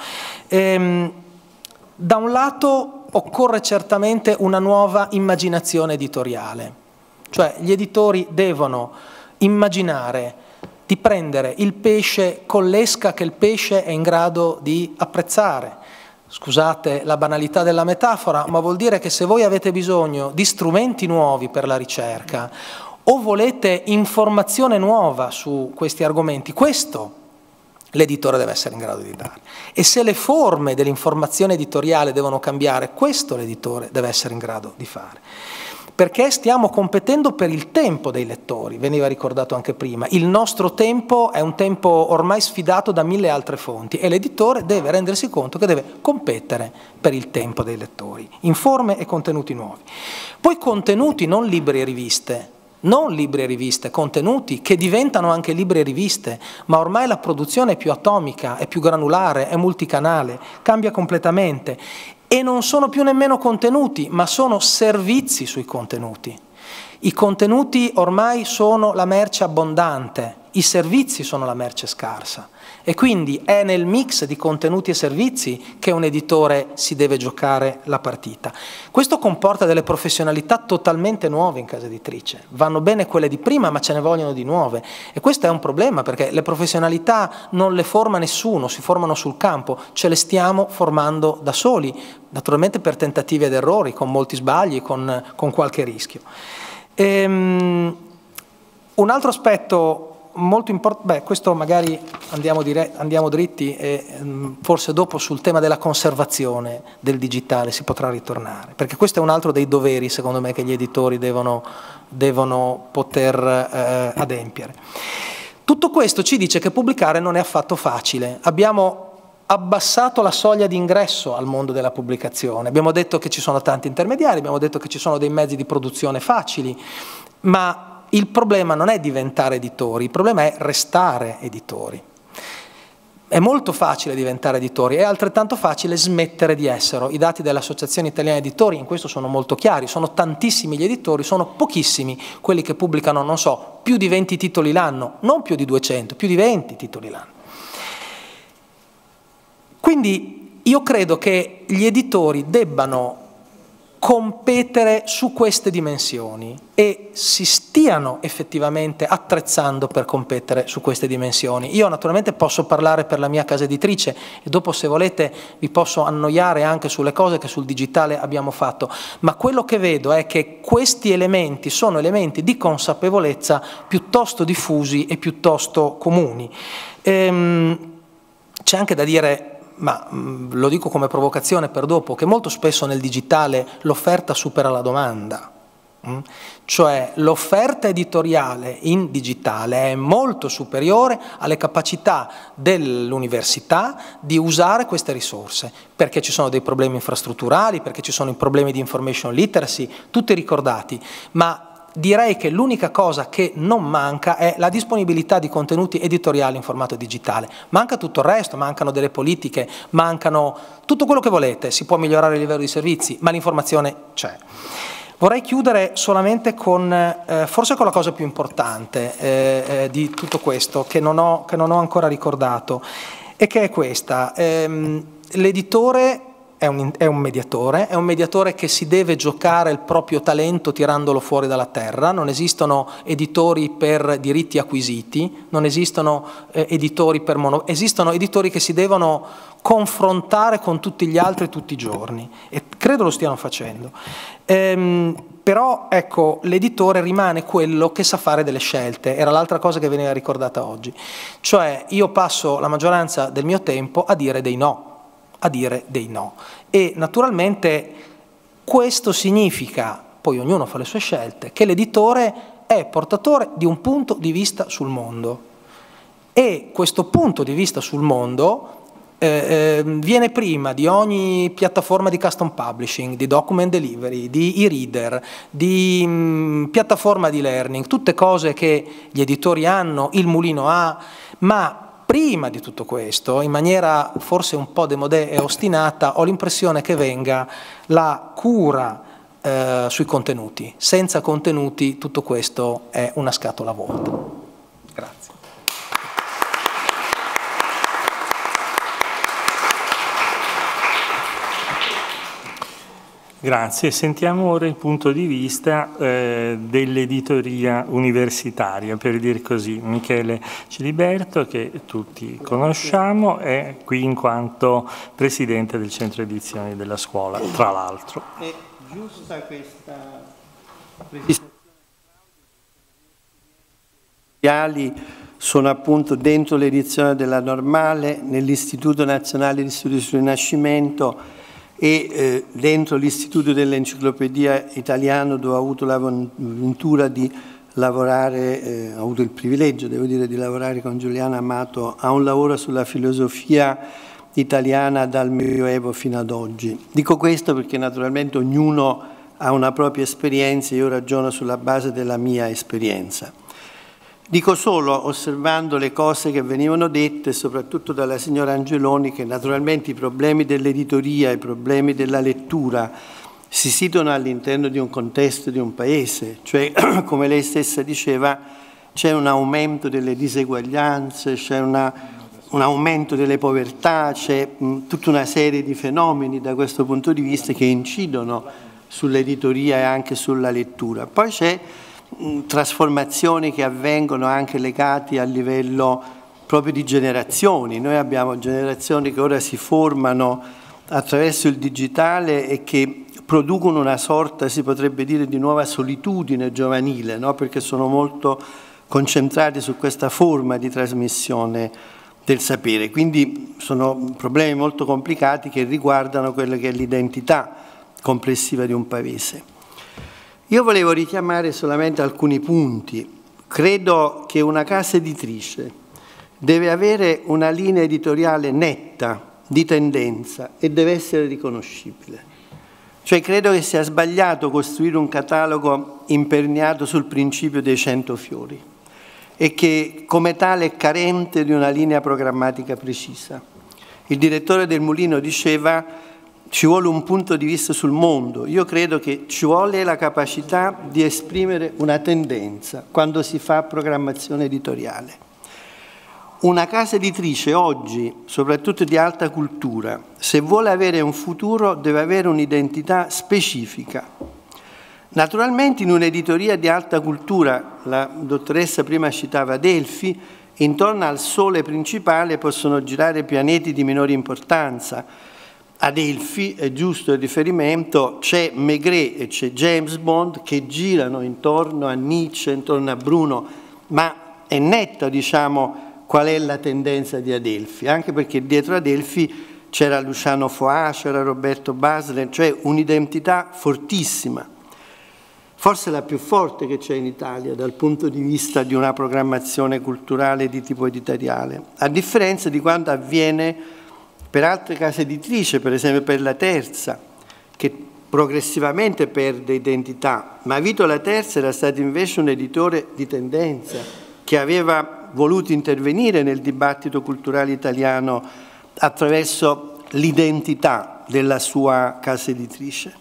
Da un lato occorre certamente una nuova immaginazione editoriale, cioè gli editori devono immaginare di prendere il pesce con l'esca che il pesce è in grado di apprezzare. Scusate la banalità della metafora, ma vuol dire che se voi avete bisogno di strumenti nuovi per la ricerca o volete informazione nuova su questi argomenti, questo l'editore deve essere in grado di dare. E se le forme dell'informazione editoriale devono cambiare, questo l'editore deve essere in grado di fare. Perché stiamo competendo per il tempo dei lettori, veniva ricordato anche prima. Il nostro tempo è un tempo ormai sfidato da 1000 altre fonti, e l'editore deve rendersi conto che deve competere per il tempo dei lettori, in forme e contenuti nuovi. Poi contenuti, non libri e riviste, contenuti che diventano anche libri e riviste, ma ormai la produzione è più atomica, è più granulare, è multicanale, cambia completamente. E non sono più nemmeno contenuti, ma sono servizi sui contenuti. I contenuti ormai sono la merce abbondante, i servizi sono la merce scarsa. E quindi è nel mix di contenuti e servizi che un editore si deve giocare la partita. Questo comporta delle professionalità totalmente nuove in casa editrice. Vanno bene quelle di prima, ma ce ne vogliono di nuove. E questo è un problema, perché le professionalità non le forma nessuno, si formano sul campo, ce le stiamo formando da soli, naturalmente per tentativi ed errori, con molti sbagli, con qualche rischio. Un altro aspetto molto importante, questo magari andiamo dritti, e forse dopo sul tema della conservazione del digitale si potrà ritornare, perché questo è un altro dei doveri secondo me che gli editori devono poter adempiere. Tutto questo ci dice che pubblicare non è affatto facile. Abbiamo abbassato la soglia di ingresso al mondo della pubblicazione, abbiamo detto che ci sono tanti intermediari, abbiamo detto che ci sono dei mezzi di produzione facili, ma il problema non è diventare editori, il problema è restare editori. È molto facile diventare editori, è altrettanto facile smettere di esserlo. I dati dell'Associazione Italiana Editori in questo sono molto chiari, sono tantissimi gli editori, sono pochissimi quelli che pubblicano, non so, più di 20 titoli l'anno, non più di 200, più di 20 titoli l'anno. Quindi io credo che gli editori debbano competere su queste dimensioni e si stiano effettivamente attrezzando per competere su queste dimensioni. Io naturalmente posso parlare per la mia casa editrice e dopo, se volete, vi posso annoiare anche sulle cose che sul digitale abbiamo fatto, ma quello che vedo è che questi elementi sono elementi di consapevolezza piuttosto diffusi e piuttosto comuni. C'è anche da dire, ma lo dico come provocazione per dopo, che molto spesso nel digitale l'offerta supera la domanda. Cioè l'offerta editoriale in digitale è molto superiore alle capacità dell'università di usare queste risorse, perché ci sono dei problemi infrastrutturali, perché ci sono i problemi di information literacy, tutti ricordati, ma direi che l'unica cosa che non manca è la disponibilità di contenuti editoriali in formato digitale. Manca tutto il resto, mancano delle politiche, mancano tutto quello che volete, si può migliorare il livello di servizi, ma l'informazione c'è. Vorrei chiudere solamente con, forse con la cosa più importante di tutto questo, che non ho ancora ricordato, e che è questa. L'editore è un mediatore che si deve giocare il proprio talento tirandolo fuori dalla terra. Non esistono editori per diritti acquisiti, non esistono editori per esistono editori che si devono confrontare con tutti gli altri tutti i giorni, e credo lo stiano facendo. Però ecco, l'editore rimane quello che sa fare delle scelte, era l'altra cosa che veniva ricordata oggi, cioè io passo la maggioranza del mio tempo a dire dei no, e naturalmente questo significa, poi ognuno fa le sue scelte, che l'editore è portatore di un punto di vista sul mondo, e questo punto di vista sul mondo viene prima di ogni piattaforma di custom publishing, di document delivery, di e-reader, di piattaforma di learning, tutte cose che gli editori hanno, il Mulino ha, ma prima di tutto questo, in maniera forse un po' démodé e ostinata, ho l'impressione che venga la cura sui contenuti. Senza contenuti tutto questo è una scatola vuota. Grazie. Grazie. Sentiamo ora il punto di vista dell'editoria universitaria, per dir così. Michele Ciliberto, che tutti conosciamo, è qui in quanto presidente del centro edizioni della scuola, tra l'altro. È giusta questa precisazione. Sono appunto dentro l'edizione della Normale, nell'Istituto Nazionale di Studi sul Rinascimento, e dentro l'Istituto dell'Enciclopedia Italiano, dove ho avuto la ventura di lavorare, ho avuto il privilegio, devo dire, di lavorare con Giuliano Amato a un lavoro sulla filosofia italiana dal Medioevo fino ad oggi. Dico questo perché naturalmente ognuno ha una propria esperienza e io ragiono sulla base della mia esperienza. Dico solo, osservando le cose che venivano dette, soprattutto dalla signora Angeloni, che naturalmente i problemi dell'editoria, i problemi della lettura si situano all'interno di un contesto di un paese, cioè come lei stessa diceva c'è un aumento delle diseguaglianze, c'è un aumento delle povertà, c'è tutta una serie di fenomeni da questo punto di vista che incidono sull'editoria e anche sulla lettura. Poi c'è trasformazioni che avvengono anche legati a livello proprio di generazioni. Noi abbiamo generazioni che ora si formano attraverso il digitale e che producono una sorta, si potrebbe dire, di nuova solitudine giovanile, no? Perché sono molto concentrati su questa forma di trasmissione del sapere. Quindi sono problemi molto complicati che riguardano quella che è l'identità complessiva di un paese. Io volevo richiamare solamente alcuni punti. Credo che una casa editrice deve avere una linea editoriale netta, di tendenza, e deve essere riconoscibile. Cioè credo che sia sbagliato costruire un catalogo imperniato sul principio dei 100 fiori e che come tale è carente di una linea programmatica precisa. Il direttore del Mulino diceva: ci vuole un punto di vista sul mondo. Io credo che ci vuole la capacità di esprimere una tendenza quando si fa programmazione editoriale. Una casa editrice oggi, soprattutto di alta cultura, se vuole avere un futuro deve avere un'identità specifica. Naturalmente in un'editoria di alta cultura, la dottoressa prima citava Adelphi, intorno al sole principale possono girare pianeti di minore importanza. Adelphi, è giusto il riferimento, c'è Maigret e c'è James Bond che girano intorno a Nietzsche, intorno a Bruno, ma è netta, diciamo, qual è la tendenza di Adelphi, anche perché dietro Adelphi c'era Luciano Foà, c'era Roberto Basler, cioè un'identità fortissima, forse la più forte che c'è in Italia dal punto di vista di una programmazione culturale di tipo editoriale, a differenza di quanto avviene per altre case editrici, per esempio per la Terza, che progressivamente perde identità, ma Vito La Terza era stato invece un editore di tendenza che aveva voluto intervenire nel dibattito culturale italiano attraverso l'identità della sua casa editrice.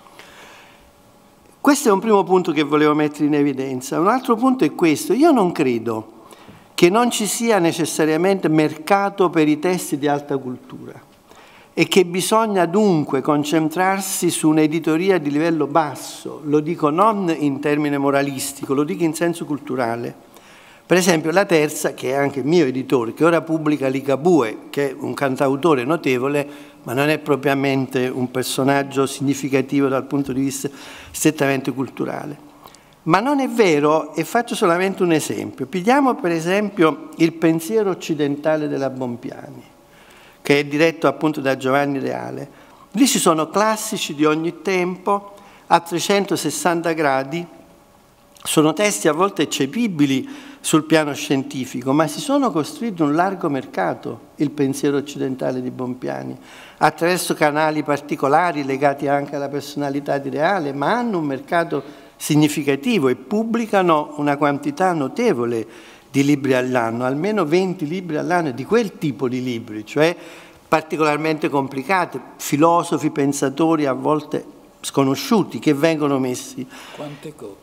Questo è un primo punto che volevo mettere in evidenza. Un altro punto è questo: io non credo che non ci sia necessariamente mercato per i testi di alta cultura e che bisogna dunque concentrarsi su un'editoria di livello basso, lo dico non in termine moralistico, lo dico in senso culturale. Per esempio La Terza, che è anche mio editore, che ora pubblica Ligabue, che è un cantautore notevole, ma non è propriamente un personaggio significativo dal punto di vista strettamente culturale. Ma non è vero, e faccio solamente un esempio. Pigliamo per esempio Il pensiero occidentale della Bompiani, che è diretto appunto da Giovanni Reale. Lì ci sono classici di ogni tempo, a 360 gradi, sono testi a volte eccepibili sul piano scientifico, ma si sono costruiti un largo mercato, Il pensiero occidentale di Bompiani, attraverso canali particolari legati anche alla personalità di Reale, ma hanno un mercato significativo e pubblicano una quantità notevole di libri all'anno, almeno 20 libri all'anno di quel tipo di libri, cioè particolarmente complicati, filosofi, pensatori a volte sconosciuti che vengono messi. Quante copie?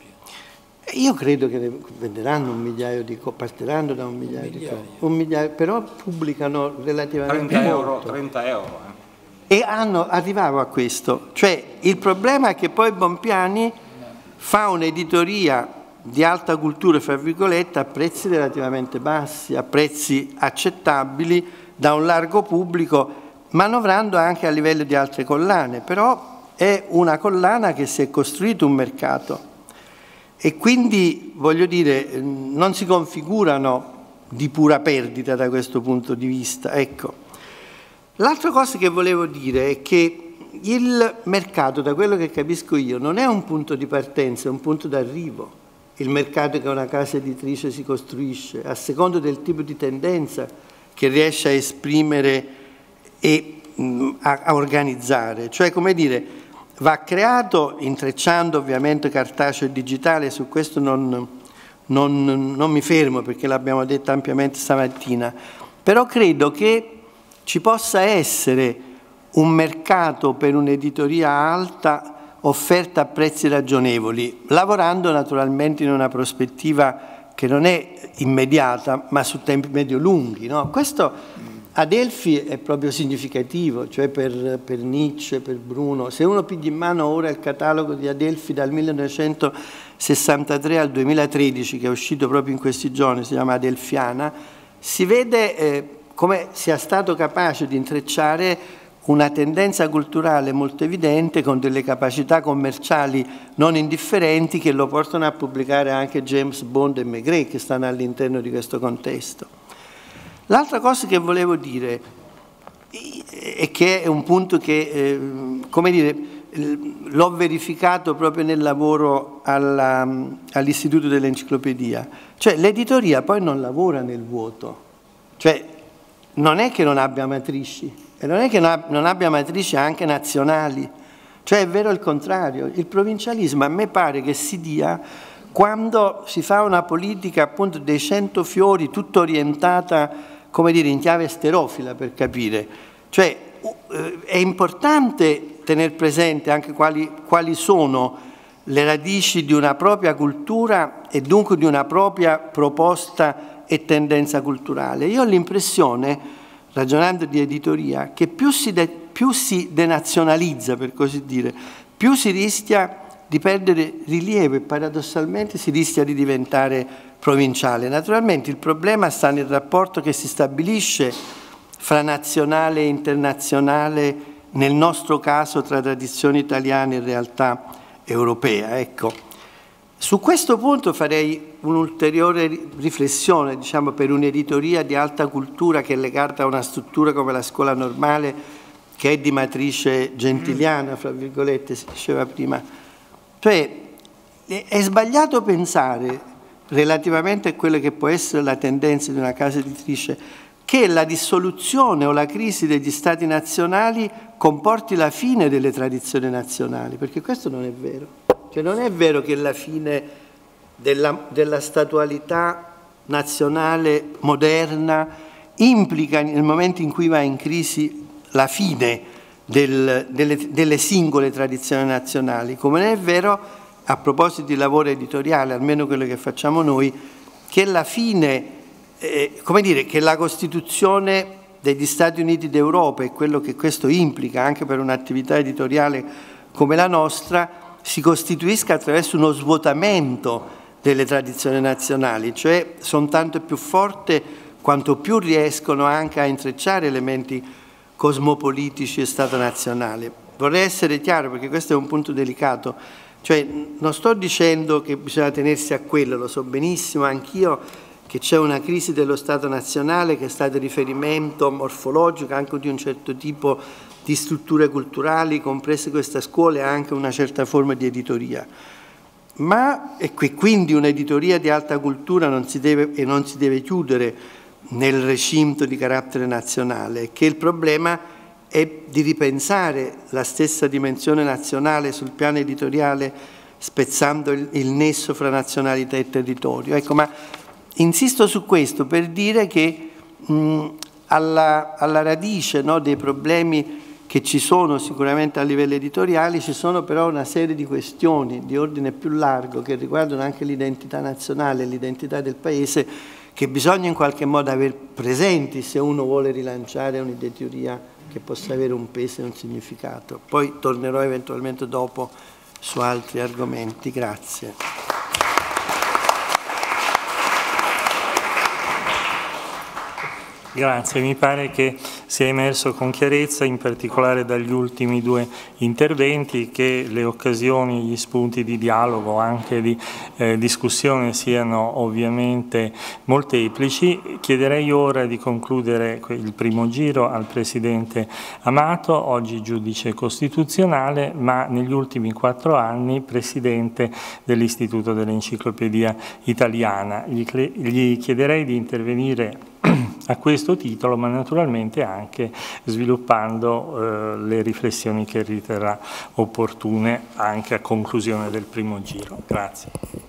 Io credo che ne venderanno un migliaio di copie, partiranno da un migliaio di copie, un migliaio, però pubblicano relativamente 30 molto. 30 euro. E arrivavo a questo, cioè il problema è che poi Bompiani fa un'editoria di alta cultura, fra virgolette, a prezzi relativamente bassi, a prezzi accettabili da un largo pubblico, manovrando anche a livello di altre collane, però è una collana che si è costruito un mercato e quindi, voglio dire, non si configurano di pura perdita da questo punto di vista. Ecco. L'altra cosa che volevo dire è che il mercato, da quello che capisco io, non è un punto di partenza, è un punto d'arrivo. Il mercato che una casa editrice si costruisce, a seconda del tipo di tendenza che riesce a esprimere e a organizzare. Cioè, come dire, va creato intrecciando ovviamente cartaceo e digitale, su questo non mi fermo perché l'abbiamo detto ampiamente stamattina, però credo che ci possa essere un mercato per un'editoria alta offerta a prezzi ragionevoli, lavorando naturalmente in una prospettiva che non è immediata, ma su tempi medio-lunghi. No? Questo Adelphi è proprio significativo, cioè per Nietzsche, per Bruno. Se uno piglia in mano ora il catalogo di Adelphi dal 1963 al 2013, che è uscito proprio in questi giorni, si chiama Adelphiana, si vede come sia stato capace di intrecciare una tendenza culturale molto evidente con delle capacità commerciali non indifferenti che lo portano a pubblicare anche James Bond e Maigret, che stanno all'interno di questo contesto. L'altra cosa che volevo dire e che è un punto che, come dire, l'ho verificato proprio nel lavoro all'Istituto dell'Enciclopedia, cioè l'editoria poi non lavora nel vuoto, cioè non è che non abbia matrici, e non è che non abbia matrici anche nazionali, cioè è vero il contrario. Il provincialismo a me pare che si dia quando si fa una politica appunto dei 100 fiori tutta orientata, come dire, in chiave sterofila, per capire. Cioè è importante tenere presente anche quali sono le radici di una propria cultura e dunque di una propria proposta e tendenza culturale. Io ho l'impressione, ragionando di editoria, che più si denazionalizza, per così dire, più si rischia di perdere rilievo e paradossalmente si rischia di diventare provinciale. Naturalmente il problema sta nel rapporto che si stabilisce fra nazionale e internazionale, nel nostro caso tra tradizioni italiane e realtà europea. Ecco. Su questo punto farei un'ulteriore riflessione, diciamo, per un'editoria di alta cultura che è legata a una struttura come la scuola normale, che è di matrice gentiliana, fra virgolette, si diceva prima. Cioè, è sbagliato pensare, relativamente a quella che può essere la tendenza di una casa editrice, che la dissoluzione o la crisi degli stati nazionali comporti la fine delle tradizioni nazionali, perché questo non è vero. Cioè non è vero che la fine della statualità nazionale moderna implica, nel momento in cui va in crisi, la fine delle singole tradizioni nazionali, come non è vero, a proposito di lavoro editoriale, almeno quello che facciamo noi, che la fine, come dire, che la Costituzione degli Stati Uniti d'Europa e quello che questo implica anche per un'attività editoriale come la nostra si costituisca attraverso uno svuotamento delle tradizioni nazionali, cioè sono tanto più forti quanto più riescono anche a intrecciare elementi cosmopolitici e Stato nazionale. Vorrei essere chiaro perché questo è un punto delicato, cioè non sto dicendo che bisogna tenersi a quello, lo so benissimo anch'io che c'è una crisi dello Stato nazionale che è stato riferimento morfologico anche di un certo tipo di strutture culturali, comprese queste scuole, anche una certa forma di editoria. Ma e quindi un'editoria di alta cultura non si deve chiudere nel recinto di carattere nazionale, che il problema è di ripensare la stessa dimensione nazionale sul piano editoriale, spezzando il nesso fra nazionalità e territorio. Ecco, ma insisto su questo per dire che alla radice, no, dei problemi che ci sono sicuramente a livello editoriale, ci sono però una serie di questioni di ordine più largo che riguardano anche l'identità nazionale e l'identità del Paese che bisogna in qualche modo aver presenti se uno vuole rilanciare un'editoria che possa avere un peso e un significato. Poi tornerò eventualmente dopo su altri argomenti. Grazie. Grazie, mi pare che sia emerso con chiarezza, in particolare dagli ultimi due interventi, che le occasioni, gli spunti di dialogo, anche di discussione siano ovviamente molteplici. Chiederei ora di concludere il primo giro al Presidente Amato, oggi giudice costituzionale, ma negli ultimi 4 anni Presidente dell'Istituto dell'Enciclopedia Italiana. Gli chiederei di intervenire a questo titolo, ma naturalmente anche sviluppando le riflessioni che riterrà opportune anche a conclusione del primo giro. Grazie.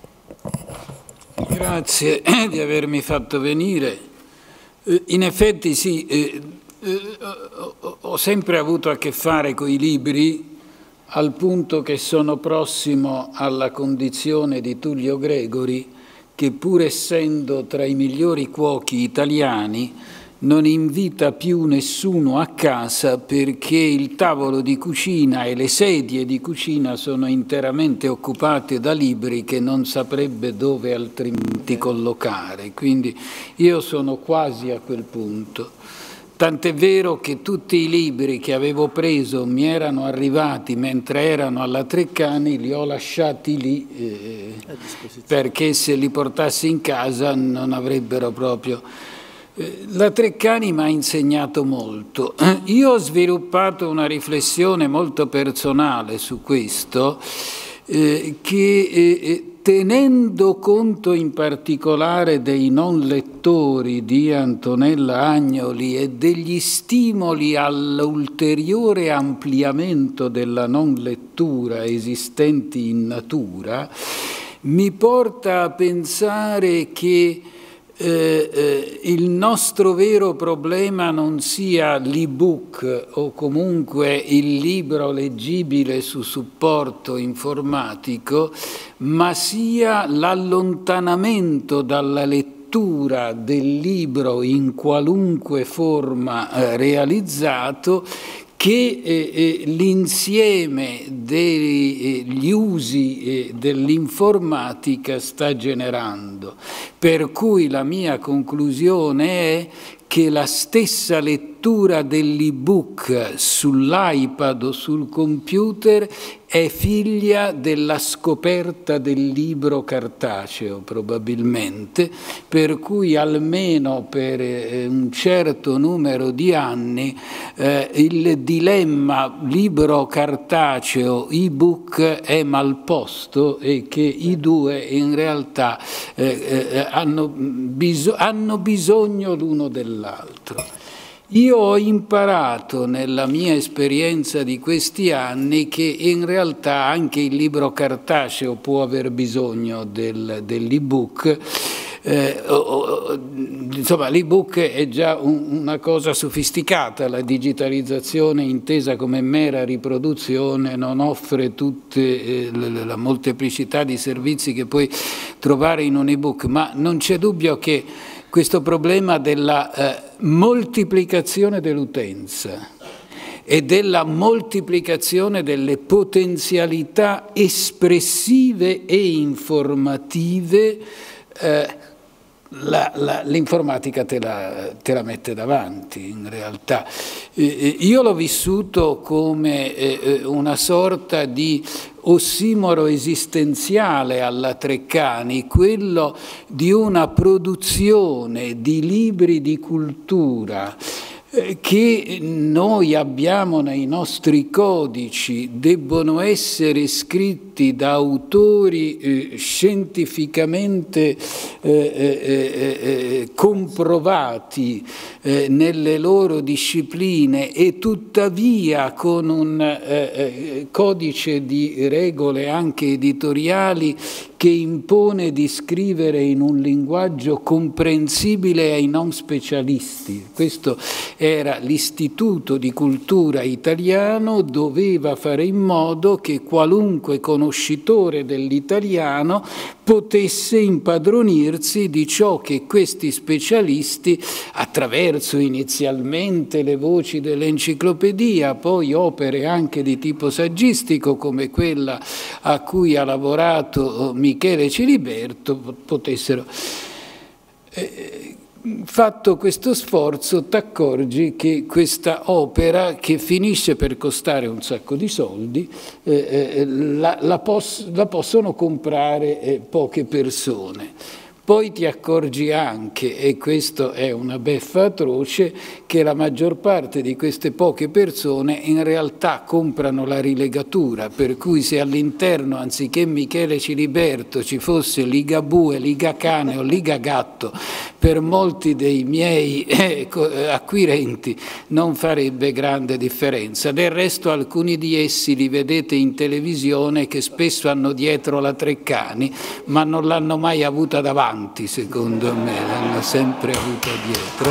Grazie di avermi fatto venire. In effetti sì, ho sempre avuto a che fare con i libri al punto che sono prossimo alla condizione di Tullio Gregori, che pur essendo tra i migliori cuochi italiani non invita più nessuno a casa perché il tavolo di cucina e le sedie di cucina sono interamente occupate da libri che non saprebbe dove altrimenti collocare. Quindi io sono quasi a quel punto. Tant'è vero che tutti i libri che avevo preso mi erano arrivati mentre erano alla Treccani, li ho lasciati lì perché se li portassi in casa non avrebbero proprio... La Treccani mi ha insegnato molto. Io ho sviluppato una riflessione molto personale su questo che... tenendo conto in particolare dei non lettori di Antonella Agnoli e degli stimoli all'ulteriore ampliamento della non lettura esistenti in natura, mi porta a pensare che il nostro vero problema non sia l'ebook o comunque il libro leggibile su supporto informatico, ma sia l'allontanamento dalla lettura del libro in qualunque forma realizzato che l'insieme degli usi dell'informatica sta generando. Per cui la mia conclusione è che la stessa lettura lettura dell'ebook sull'iPad o sul computer è figlia della scoperta del libro cartaceo, probabilmente, per cui almeno per un certo numero di anni il dilemma libro cartaceo ebook è mal posto e che i due in realtà hanno bisogno l'uno dell'altro. Io ho imparato nella mia esperienza di questi anni che in realtà anche il libro cartaceo può aver bisogno dell'ebook. Insomma, l'ebook è già una cosa sofisticata, la digitalizzazione intesa come mera riproduzione non offre tutte la molteplicità di servizi che puoi trovare in un ebook, ma non c'è dubbio che questo problema della moltiplicazione dell'utenza e della moltiplicazione delle potenzialità espressive e informative, l'informatica te la mette davanti in realtà. Io l'ho vissuto come una sorta di ossimoro esistenziale alla Treccani, quello di una produzione di libri di cultura che noi abbiamo nei nostri codici debbono essere scritti da autori scientificamente comprovati nelle loro discipline e tuttavia con un codice di regole anche editoriali che impone di scrivere in un linguaggio comprensibile ai non specialisti. Questo era l'Istituto di Cultura Italiano, doveva fare in modo che qualunque conoscitore dell'italiano potesse impadronirsi di ciò che questi specialisti, attraverso inizialmente le voci dell'enciclopedia, poi opere anche di tipo saggistico come quella a cui ha lavorato Michele Ciliberto, potessero. Fatto questo sforzo, ti accorgi che questa opera, che finisce per costare un sacco di soldi, la possono comprare poche persone. Poi ti accorgi anche, e questo è una beffa atroce, che la maggior parte di queste poche persone in realtà comprano la rilegatura, per cui se all'interno anziché Michele Ciliberto ci fosse Ligabue, Ligacane o Ligagatto, per molti dei miei acquirenti non farebbe grande differenza. Del resto alcuni di essi li vedete in televisione che spesso hanno dietro la Treccani, ma non l'hanno mai avuta davanti, secondo me, l'hanno sempre avuta dietro.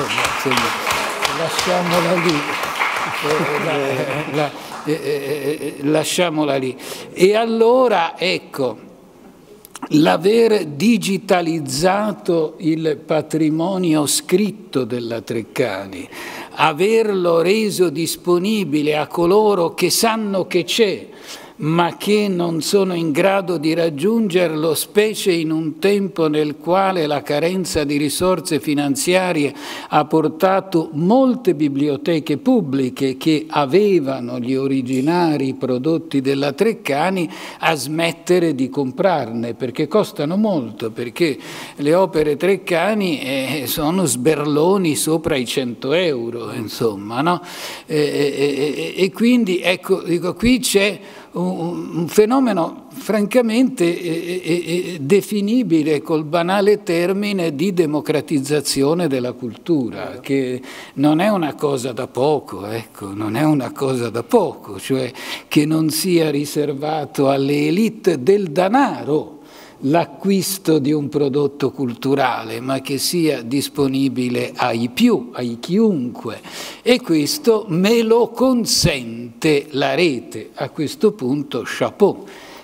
Lasciamola lì. E allora, ecco, l'aver digitalizzato il patrimonio scritto della Treccani, averlo reso disponibile a coloro che sanno che c'è, ma che non sono in grado di raggiungerlo, specie in un tempo nel quale la carenza di risorse finanziarie ha portato molte biblioteche pubbliche che avevano gli originari prodotti della Treccani a smettere di comprarne, perché costano molto, perché le opere Treccani sono sberloni sopra i 100 euro, insomma, no? E quindi, ecco, dico, qui c'è un fenomeno francamente definibile col banale termine di democratizzazione della cultura, che non è una cosa da poco, ecco, non è una cosa da poco, cioè che non sia riservato alle élite del denaro l'acquisto di un prodotto culturale, ma che sia disponibile ai più, ai chiunque. E questo me lo consente la rete. A questo punto, chapeau.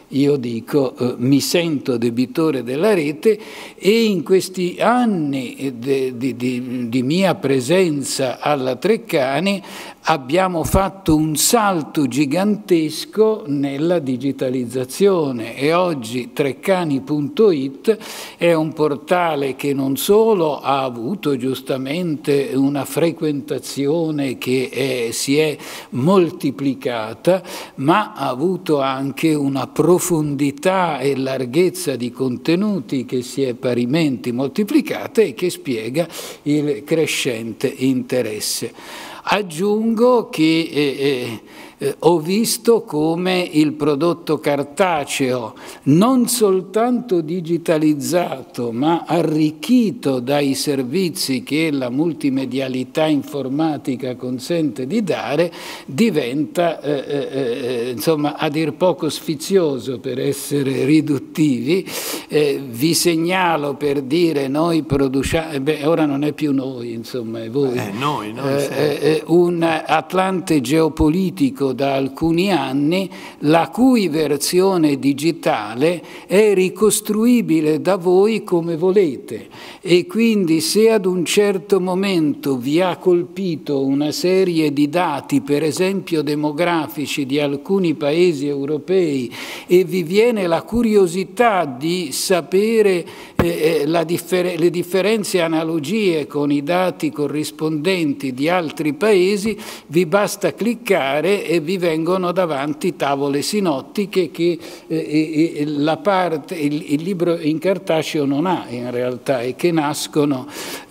io dico mi sento debitore della rete, e in questi anni di mia presenza alla Treccani abbiamo fatto un salto gigantesco nella digitalizzazione, e oggi treccani.it è un portale che non solo ha avuto giustamente una frequentazione che si è moltiplicata, ma ha avuto anche una profondità e larghezza di contenuti che si è parimenti moltiplicata e che spiega il crescente interesse. Aggiungo che ho visto come il prodotto cartaceo, non soltanto digitalizzato, ma arricchito dai servizi che la multimedialità informatica consente di dare, diventa insomma a dir poco sfizioso, per essere riduttivi. Vi segnalo, per dire, noi produciamo, ora non è più noi, insomma è voi, noi un Atlante geopolitico da alcuni anni, la cui versione digitale è ricostruibile da voi come volete, e quindi se ad un certo momento vi ha colpito una serie di dati, per esempio demografici, di alcuni paesi europei, e vi viene la curiosità di sapere le differenze e analogie con i dati corrispondenti di altri paesi, vi basta cliccare e vi vengono davanti tavole sinottiche che il libro in cartaceo non ha in realtà, e che nascono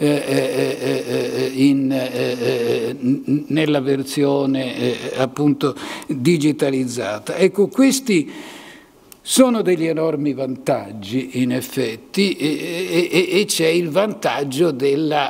nella versione appunto digitalizzata. Ecco, questi sono degli enormi vantaggi, in effetti, e c'è il vantaggio del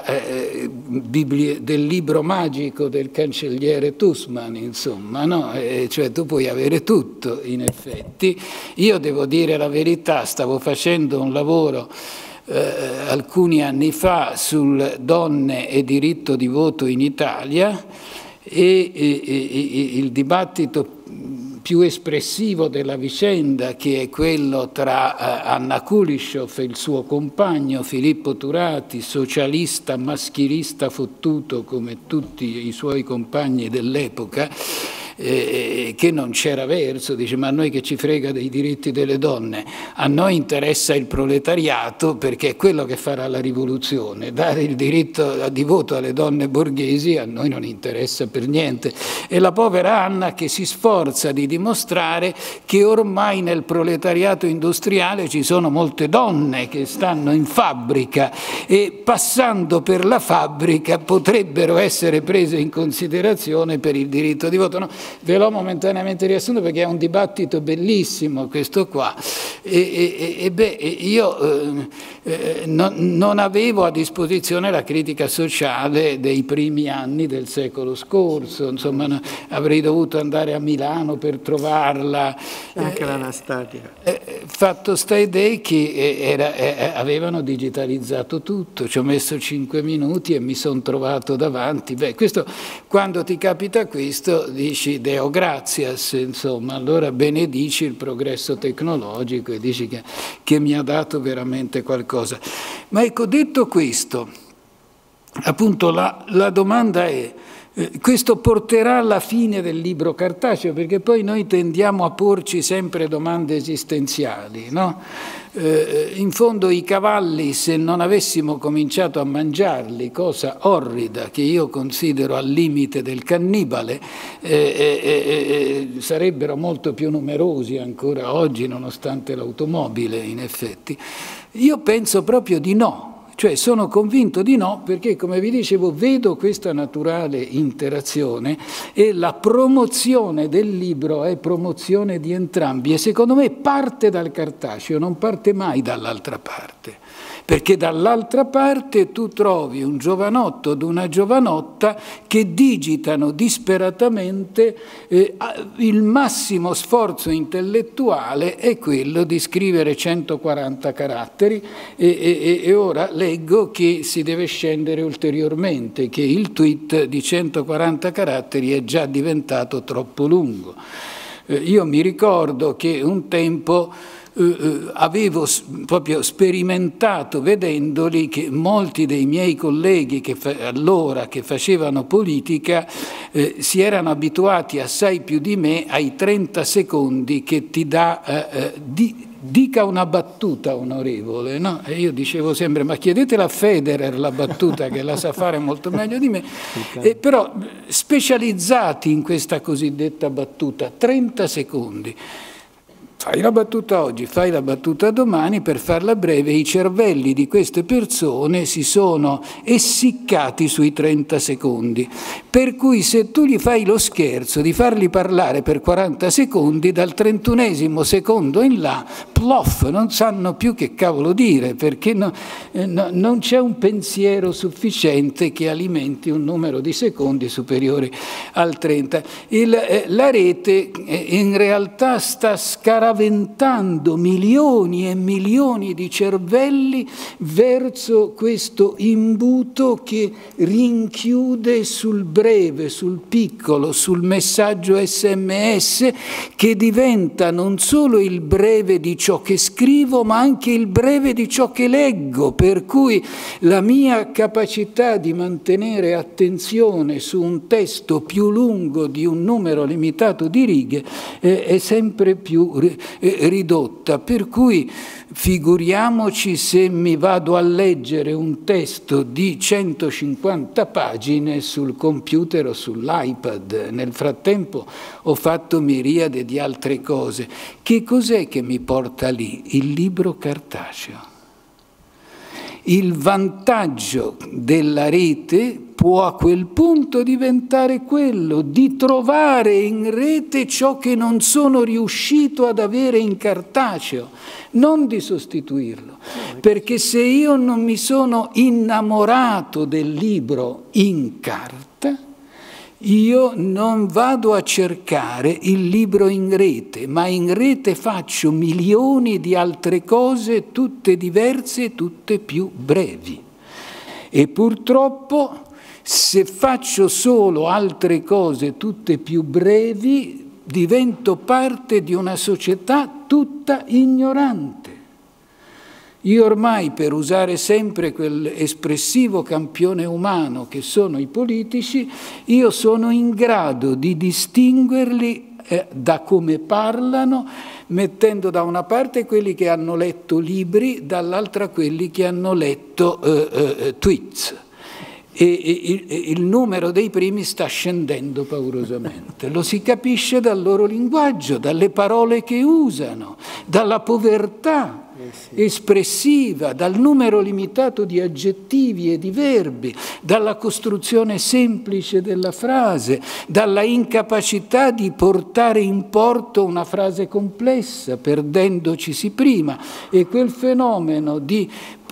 libro magico del cancelliere Tussman, insomma, no? Cioè tu puoi avere tutto, in effetti. Io devo dire la verità, stavo facendo un lavoro alcuni anni fa sul donne e diritto di voto in Italia, e il dibattito più espressivo della vicenda, che è quello tra Anna Kulishov e il suo compagno Filippo Turati, socialista, maschilista fottuto come tutti i suoi compagni dell'epoca, che non c'era verso, dice: ma a noi che ci frega dei diritti delle donne, a noi interessa il proletariato, perché è quello che farà la rivoluzione, dare il diritto di voto alle donne borghesi a noi non interessa per niente. E la povera Anna che si sforza di dimostrare che ormai nel proletariato industriale ci sono molte donne che stanno in fabbrica e passando per la fabbrica potrebbero essere prese in considerazione per il diritto di voto. No, ve l'ho momentaneamente riassunto perché è un dibattito bellissimo questo qua. Io non avevo a disposizione la critica sociale dei primi anni del secolo scorso, insomma avrei dovuto andare a Milano per trovarla. Anche l'Anastasia. Fatto sta idea che avevano digitalizzato tutto, ci ho messo 5 minuti e mi sono trovato davanti. Beh, questo, quando ti capita questo dici Deo gratias, insomma, allora benedici il progresso tecnologico e dici che mi ha dato veramente qualcosa. Ma ecco, detto questo, appunto la domanda è: questo porterà alla fine del libro cartaceo, perché poi noi tendiamo a porci sempre domande esistenziali, no? In fondo i cavalli, se non avessimo cominciato a mangiarli, cosa orrida che io considero al limite del cannibale, sarebbero molto più numerosi ancora oggi, nonostante l'automobile, in effetti. Io penso proprio di no. Cioè sono convinto di no, perché come vi dicevo vedo questa naturale interazione, e la promozione del libro è promozione di entrambi, e secondo me parte dal cartaceo, non parte mai dall'altra parte. Perché dall'altra parte tu trovi un giovanotto od una giovanotta che digitano disperatamente, il massimo sforzo intellettuale è quello di scrivere 140 caratteri e ora leggo che si deve scendere ulteriormente, che il tweet di 140 caratteri è già diventato troppo lungo. Io mi ricordo che un tempo avevo proprio sperimentato vedendoli che molti dei miei colleghi che allora che facevano politica si erano abituati assai più di me ai 30 secondi che ti dà dica una battuta, onorevole, no? E io dicevo sempre, ma chiedetela a Federer la battuta che la sa fare molto meglio di me, però specializzati in questa cosiddetta battuta, 30 secondi. Fai la battuta oggi, fai la battuta domani, per farla breve i cervelli di queste persone si sono essiccati sui 30 secondi, per cui se tu gli fai lo scherzo di farli parlare per 40 secondi, dal 31esimo secondo in là, plof, non sanno più che cavolo dire, perché non c'è un pensiero sufficiente che alimenti un numero di secondi superiore al 30. La rete in realtà sta scaraventando milioni e milioni di cervelli verso questo imbuto che rinchiude sul breve, sul piccolo, sul messaggio SMS, che diventa non solo il breve di ciò che scrivo, ma anche il breve di ciò che leggo, per cui la mia capacità di mantenere attenzione su un testo più lungo di un numero limitato di righe è sempre più ridotta, per cui figuriamoci se mi vado a leggere un testo di 150 pagine sul computer o sull'iPad. Nel frattempo ho fatto miriade di altre cose. Che cos'è che mi porta lì? Il libro cartaceo. Il vantaggio della rete può a quel punto diventare quello di trovare in rete ciò che non sono riuscito ad avere in cartaceo, non di sostituirlo, perché se io non mi sono innamorato del libro in carta, io non vado a cercare il libro in rete, ma in rete faccio milioni di altre cose, tutte diverse, tutte più brevi. E purtroppo, se faccio solo altre cose, tutte più brevi, divento parte di una società tutta ignorante. Io ormai, per usare sempre quell'espressivo campione umano che sono i politici, io sono in grado di distinguerli da come parlano, mettendo da una parte quelli che hanno letto libri, dall'altra quelli che hanno letto tweets. E il numero dei primi sta scendendo paurosamente. Lo si capisce dal loro linguaggio, dalle parole che usano, dalla povertà espressiva, dal numero limitato di aggettivi e di verbi, dalla costruzione semplice della frase, dalla incapacità di portare in porto una frase complessa, perdendocisi prima. E quel fenomeno di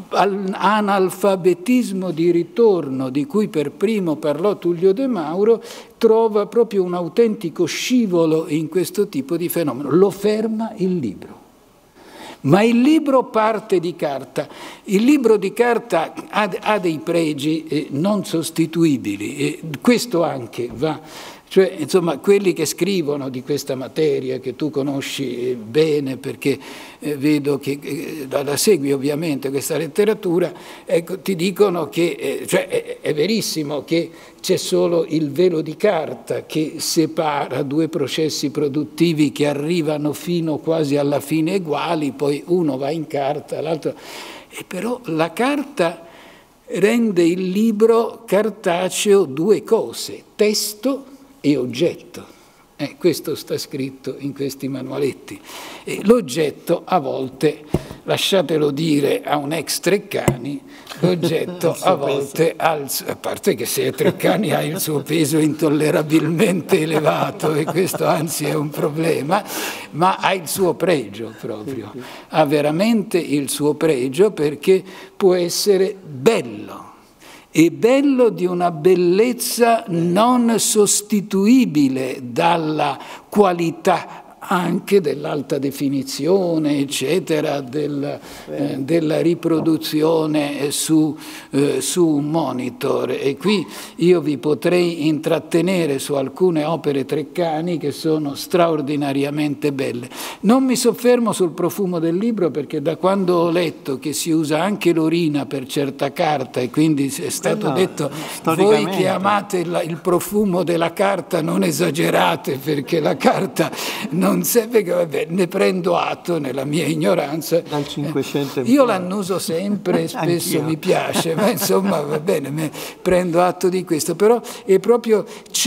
analfabetismo di ritorno, di cui per primo parlò Tullio De Mauro, trova proprio un autentico scivolo in questo tipo di fenomeno. Lo ferma il libro. Ma il libro parte di carta. Il libro di carta ha dei pregi non sostituibili, e questo anche va. Cioè, insomma, quelli che scrivono di questa materia, che tu conosci bene perché vedo che la segui ovviamente questa letteratura, ecco, ti dicono che cioè, è verissimo che c'è solo il velo di carta che separa due processi produttivi che arrivano fino quasi alla fine uguali, poi uno va in carta, l'altro. E però la carta rende il libro cartaceo due cose: testo e oggetto. Questo sta scritto in questi manualetti. L'oggetto a volte, lasciatelo dire a un ex Treccani, l'oggetto a volte, a parte che se è Treccani ha il suo peso intollerabilmente elevato, e questo anzi è un problema, ma ha il suo pregio proprio, ha veramente il suo pregio, perché può essere bello. E bello di una bellezza non sostituibile dalla qualità anche dell'alta definizione, eccetera, della riproduzione su un monitor. E qui io vi potrei intrattenere su alcune opere Treccani che sono straordinariamente belle. Non mi soffermo sul profumo del libro, perché da quando ho letto che si usa anche l'orina per certa carta, e quindi è stato detto: voi che amate il profumo della carta non esagerate, perché la carta non serve, che vabbè, ne prendo atto nella mia ignoranza. Dal 500 io l'annuso sempre, spesso mi piace, ma insomma va bene, prendo atto di questo. Però è proprio,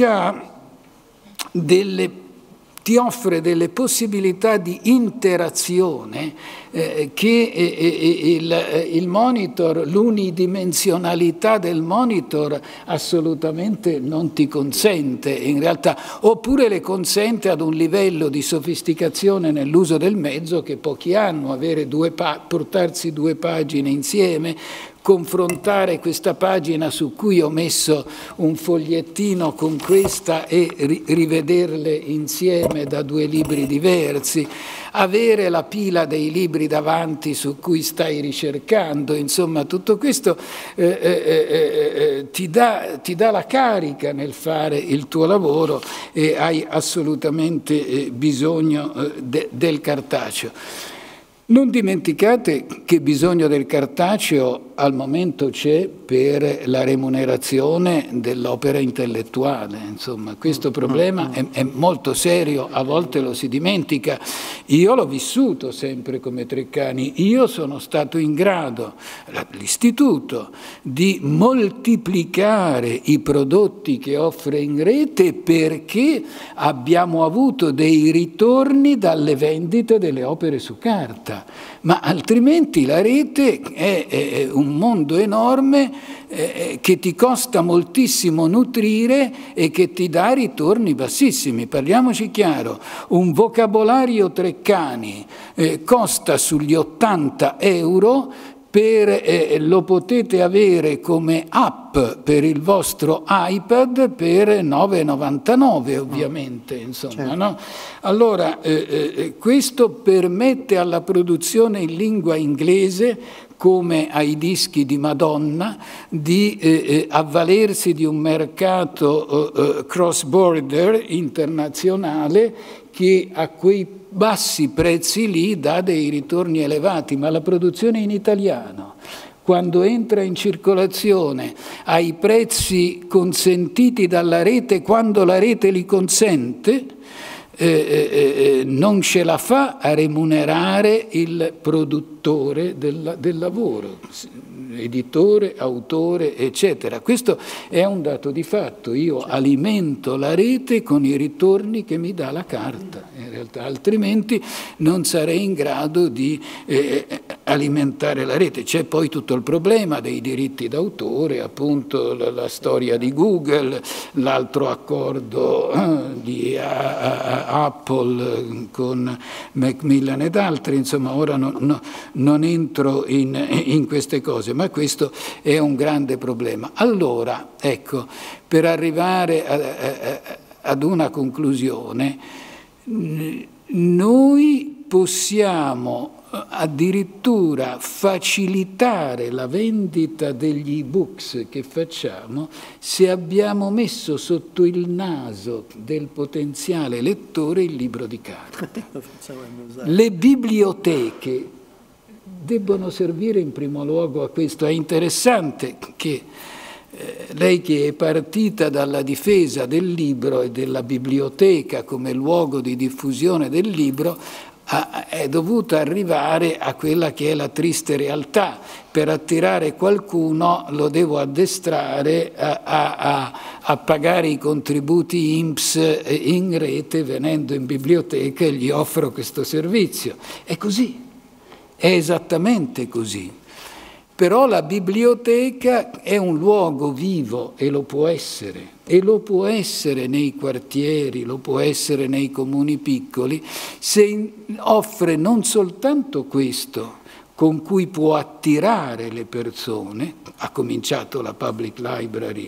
ti offre delle possibilità di interazione che il monitor, l'unidimensionalità del monitor assolutamente non ti consente in realtà, oppure le consente ad un livello di sofisticazione nell'uso del mezzo che pochi hanno. Portarsi due pagine insieme, confrontare questa pagina su cui ho messo un fogliettino con questa e rivederle insieme da due libri diversi, avere la pila dei libri davanti su cui stai ricercando, insomma tutto questo ti dà la carica nel fare il tuo lavoro, e hai assolutamente bisogno del cartaceo. Non dimenticate che bisogno del cartaceo al momento c'è per la remunerazione dell'opera intellettuale. Insomma, questo problema è molto serio, a volte lo si dimentica. Io l'ho vissuto sempre come Treccani. Io sono stato in grado, l'istituto, di moltiplicare i prodotti che offre in rete, perché abbiamo avuto dei ritorni dalle vendite delle opere su carta. Ma altrimenti la rete è un mondo enorme che ti costa moltissimo nutrire e che ti dà ritorni bassissimi. Parliamoci chiaro, un vocabolario Treccani costa sugli 80 euro, lo potete avere come app per il vostro iPad per 9,99 ovviamente, insomma, certo. No? Allora, questo permette alla produzione in lingua inglese, come ai dischi di Madonna, di avvalersi di un mercato cross-border internazionale che a quei bassi prezzi lì dà dei ritorni elevati. Ma la produzione in italiano, quando entra in circolazione ai prezzi consentiti dalla rete, quando la rete li consente, non ce la fa a remunerare il produttore del lavoro, editore, autore, eccetera. Questo è un dato di fatto. Io alimento la rete con i ritorni che mi dà la carta, in realtà, altrimenti non sarei in grado di alimentare la rete. C'è poi tutto il problema dei diritti d'autore, appunto la storia di Google, l'altro accordo di Apple con Macmillan ed altri. Insomma, ora non entro in queste cose, ma questo è un grande problema. Allora, ecco, per arrivare ad una conclusione, noi possiamo addirittura facilitare la vendita degli e-books che facciamo se abbiamo messo sotto il naso del potenziale lettore il libro di carta. Le biblioteche debbono servire in primo luogo a questo. È interessante che lei, che è partita dalla difesa del libro e della biblioteca come luogo di diffusione del libro, è dovuta arrivare a quella che è la triste realtà. Per attirare qualcuno lo devo addestrare a pagare i contributi INPS in rete, venendo in biblioteca e gli offro questo servizio. È così, è esattamente così. Però la biblioteca è un luogo vivo, e lo può essere nei quartieri, lo può essere nei comuni piccoli, se offre non soltanto questo con cui può attirare le persone, ha cominciato la Public Library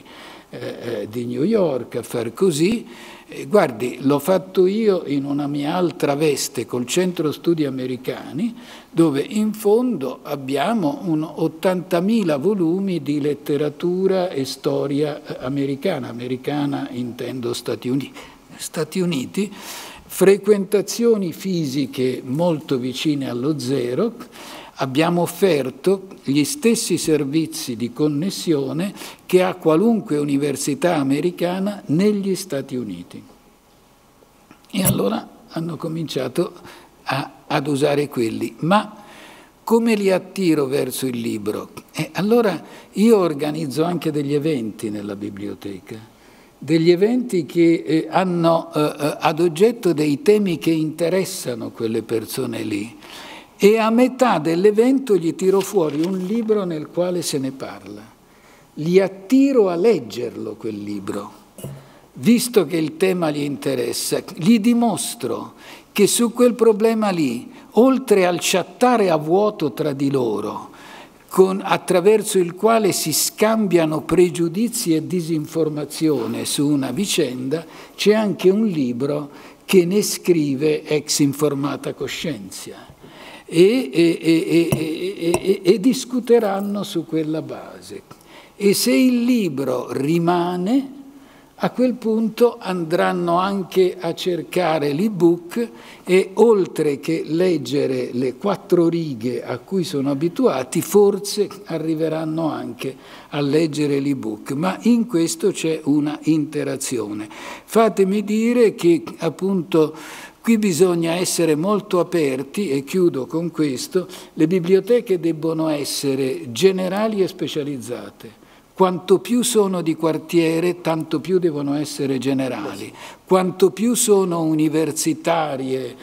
di New York a far così. Guardi, l'ho fatto io in una mia altra veste col Centro Studi Americani, dove in fondo abbiamo 80.000 volumi di letteratura e storia americana. Americana intendo Stati Uniti, frequentazioni fisiche molto vicine allo zero. Abbiamo offerto gli stessi servizi di connessione che ha qualunque università americana negli Stati Uniti. E allora hanno cominciato ad usare quelli. Ma come li attiro verso il libro? Allora io organizzo anche degli eventi nella biblioteca, degli eventi che hanno ad oggetto dei temi che interessano quelle persone lì. E a metà dell'evento gli tiro fuori un libro nel quale se ne parla. Li attiro a leggerlo quel libro, visto che il tema gli interessa. Gli dimostro che su quel problema lì, oltre al chattare a vuoto tra di loro, attraverso il quale si scambiano pregiudizi e disinformazione su una vicenda, c'è anche un libro che ne scrive ex informata coscienza. E discuteranno su quella base. E se il libro rimane, a quel punto andranno anche a cercare l'ebook e oltre che leggere le 4 righe a cui sono abituati, forse arriveranno anche a leggere l'ebook. Ma in questo c'è una interazione. Fatemi dire che appunto qui bisogna essere molto aperti, e chiudo con questo: le biblioteche debbono essere generali e specializzate. Quanto più sono di quartiere, tanto più devono essere generali. Quanto più sono universitarie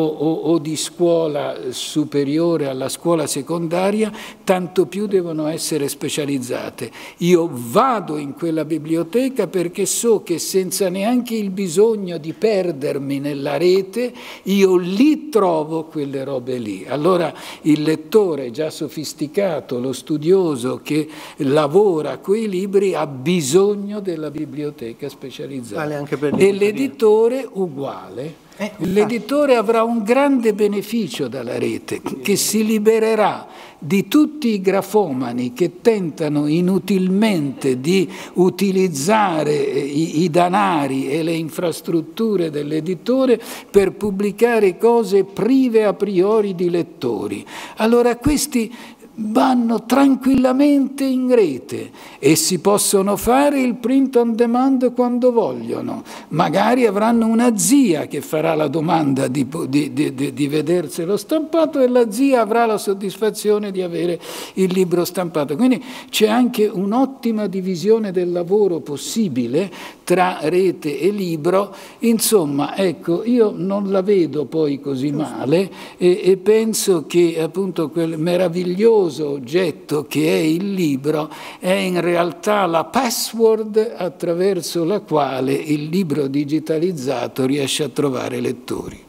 o di scuola superiore alla scuola secondaria, tanto più devono essere specializzate. Io vado in quella biblioteca perché so che senza neanche il bisogno di perdermi nella rete, io lì trovo quelle robe lì. Allora il lettore già sofisticato, lo studioso che lavora quei libri, ha bisogno della biblioteca specializzata. Vale anche per e l'editore uguale. L'editore avrà un grande beneficio dalla rete, che si libererà di tutti i grafomani che tentano inutilmente di utilizzare i danari e le infrastrutture dell'editore per pubblicare cose prive a priori di lettori. Allora questi vanno tranquillamente in rete e si possono fare il print on demand quando vogliono. Magari avranno una zia che farà la domanda di vederselo stampato e la zia avrà la soddisfazione di avere il libro stampato. Quindi c'è anche un'ottima divisione del lavoro possibile tra rete e libro. Insomma, ecco, io non la vedo poi così male e penso che appunto quel meraviglioso oggetto che è il libro è in realtà la password attraverso la quale il libro digitalizzato riesce a trovare lettori.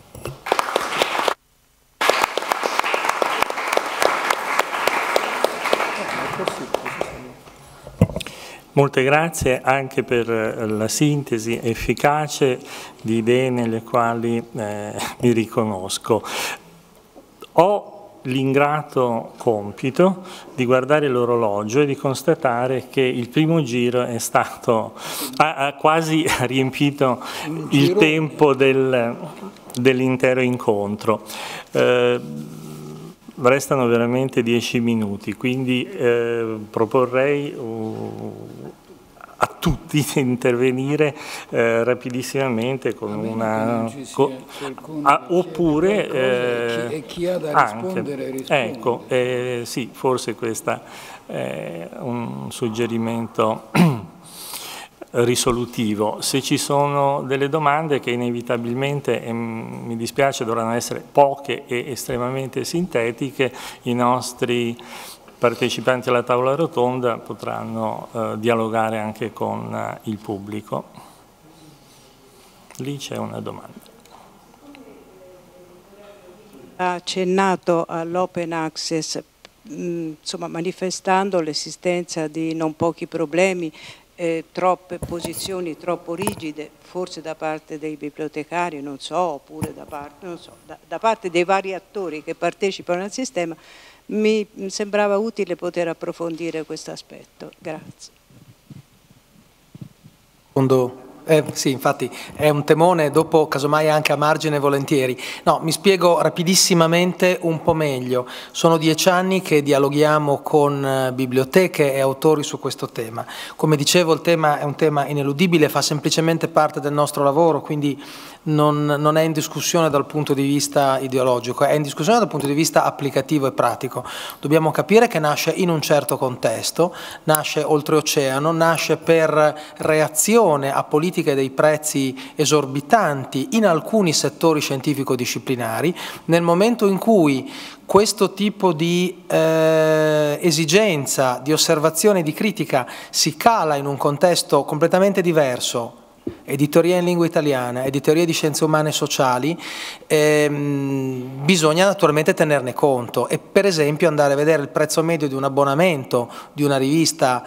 Molte grazie anche per la sintesi efficace di idee nelle quali mi riconosco. Ho l'ingrato compito di guardare l'orologio e di constatare che il primo giro è stato, ha quasi riempito il tempo dell'intero incontro. Restano veramente 10 minuti, quindi proporrei a tutti di intervenire rapidissimamente con una oppure chi ha da rispondere risponde. Ecco, sì, forse questo è un suggerimento risolutivo. Se ci sono delle domande che inevitabilmente, mi dispiace, dovranno essere poche e estremamente sintetiche, i nostri partecipanti alla tavola rotonda potranno dialogare anche con il pubblico. Lì c'è una domanda. Ha accennato all'open access, insomma, manifestando l'esistenza di non pochi problemi troppe posizioni troppo rigide, forse da parte dei bibliotecari, non so, oppure da parte dei vari attori che partecipano al sistema, mi sembrava utile poter approfondire questo aspetto. Grazie. Sì, infatti è un temone, dopo casomai anche a margine volentieri. No, mi spiego rapidissimamente un po' meglio. Sono 10 anni che dialoghiamo con biblioteche e autori su questo tema. Come dicevo, il tema è un tema ineludibile, fa semplicemente parte del nostro lavoro, quindi non è in discussione dal punto di vista ideologico, è in discussione dal punto di vista applicativo e pratico. Dobbiamo capire che nasce in un certo contesto, nasce oltreoceano, nasce per reazione a politiche dei prezzi esorbitanti in alcuni settori scientifico-disciplinari. Nel momento in cui questo tipo di esigenza, di osservazione, di critica si cala in un contesto completamente diverso, editoria in lingua italiana, editoria di scienze umane e sociali, bisogna naturalmente tenerne conto e per esempio andare a vedere il prezzo medio di un abbonamento di una rivista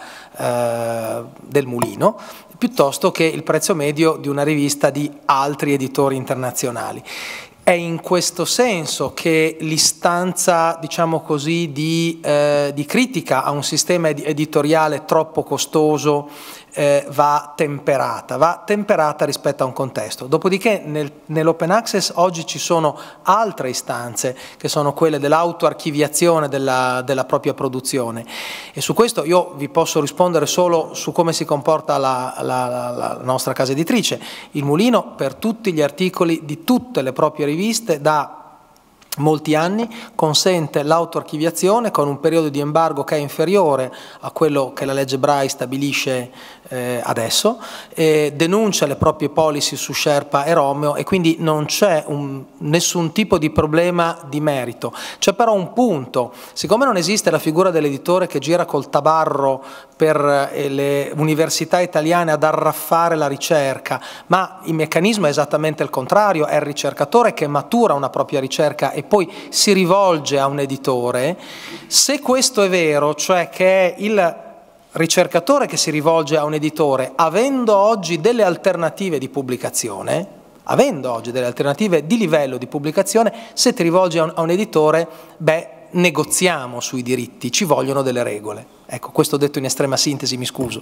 del Mulino piuttosto che il prezzo medio di una rivista di altri editori internazionali. È in questo senso che l'istanza, diciamo così, di critica a un sistema editoriale troppo costoso va temperata rispetto a un contesto. Dopodiché nell'open access oggi ci sono altre istanze che sono quelle dell'autoarchiviazione della propria produzione e su questo io vi posso rispondere solo su come si comporta la nostra casa editrice. Il Mulino per tutti gli articoli di tutte le proprie riviste da molti anni consente l'autoarchiviazione con un periodo di embargo che è inferiore a quello che la legge Brai stabilisce adesso, denuncia le proprie policy su Sherpa e Romeo e quindi non c'è nessun tipo di problema di merito. C'è però un punto, siccome non esiste la figura dell'editore che gira col tabarro per le università italiane ad arraffare la ricerca, ma il meccanismo è esattamente il contrario, è il ricercatore che matura una propria ricerca e poi si rivolge a un editore. Se questo è vero, cioè che è il ricercatore che si rivolge a un editore, avendo oggi delle alternative di pubblicazione, avendo oggi delle alternative di livello di pubblicazione, se ti rivolgi a un editore, beh, negoziamo sui diritti, ci vogliono delle regole. Ecco, questo detto in estrema sintesi, mi scuso.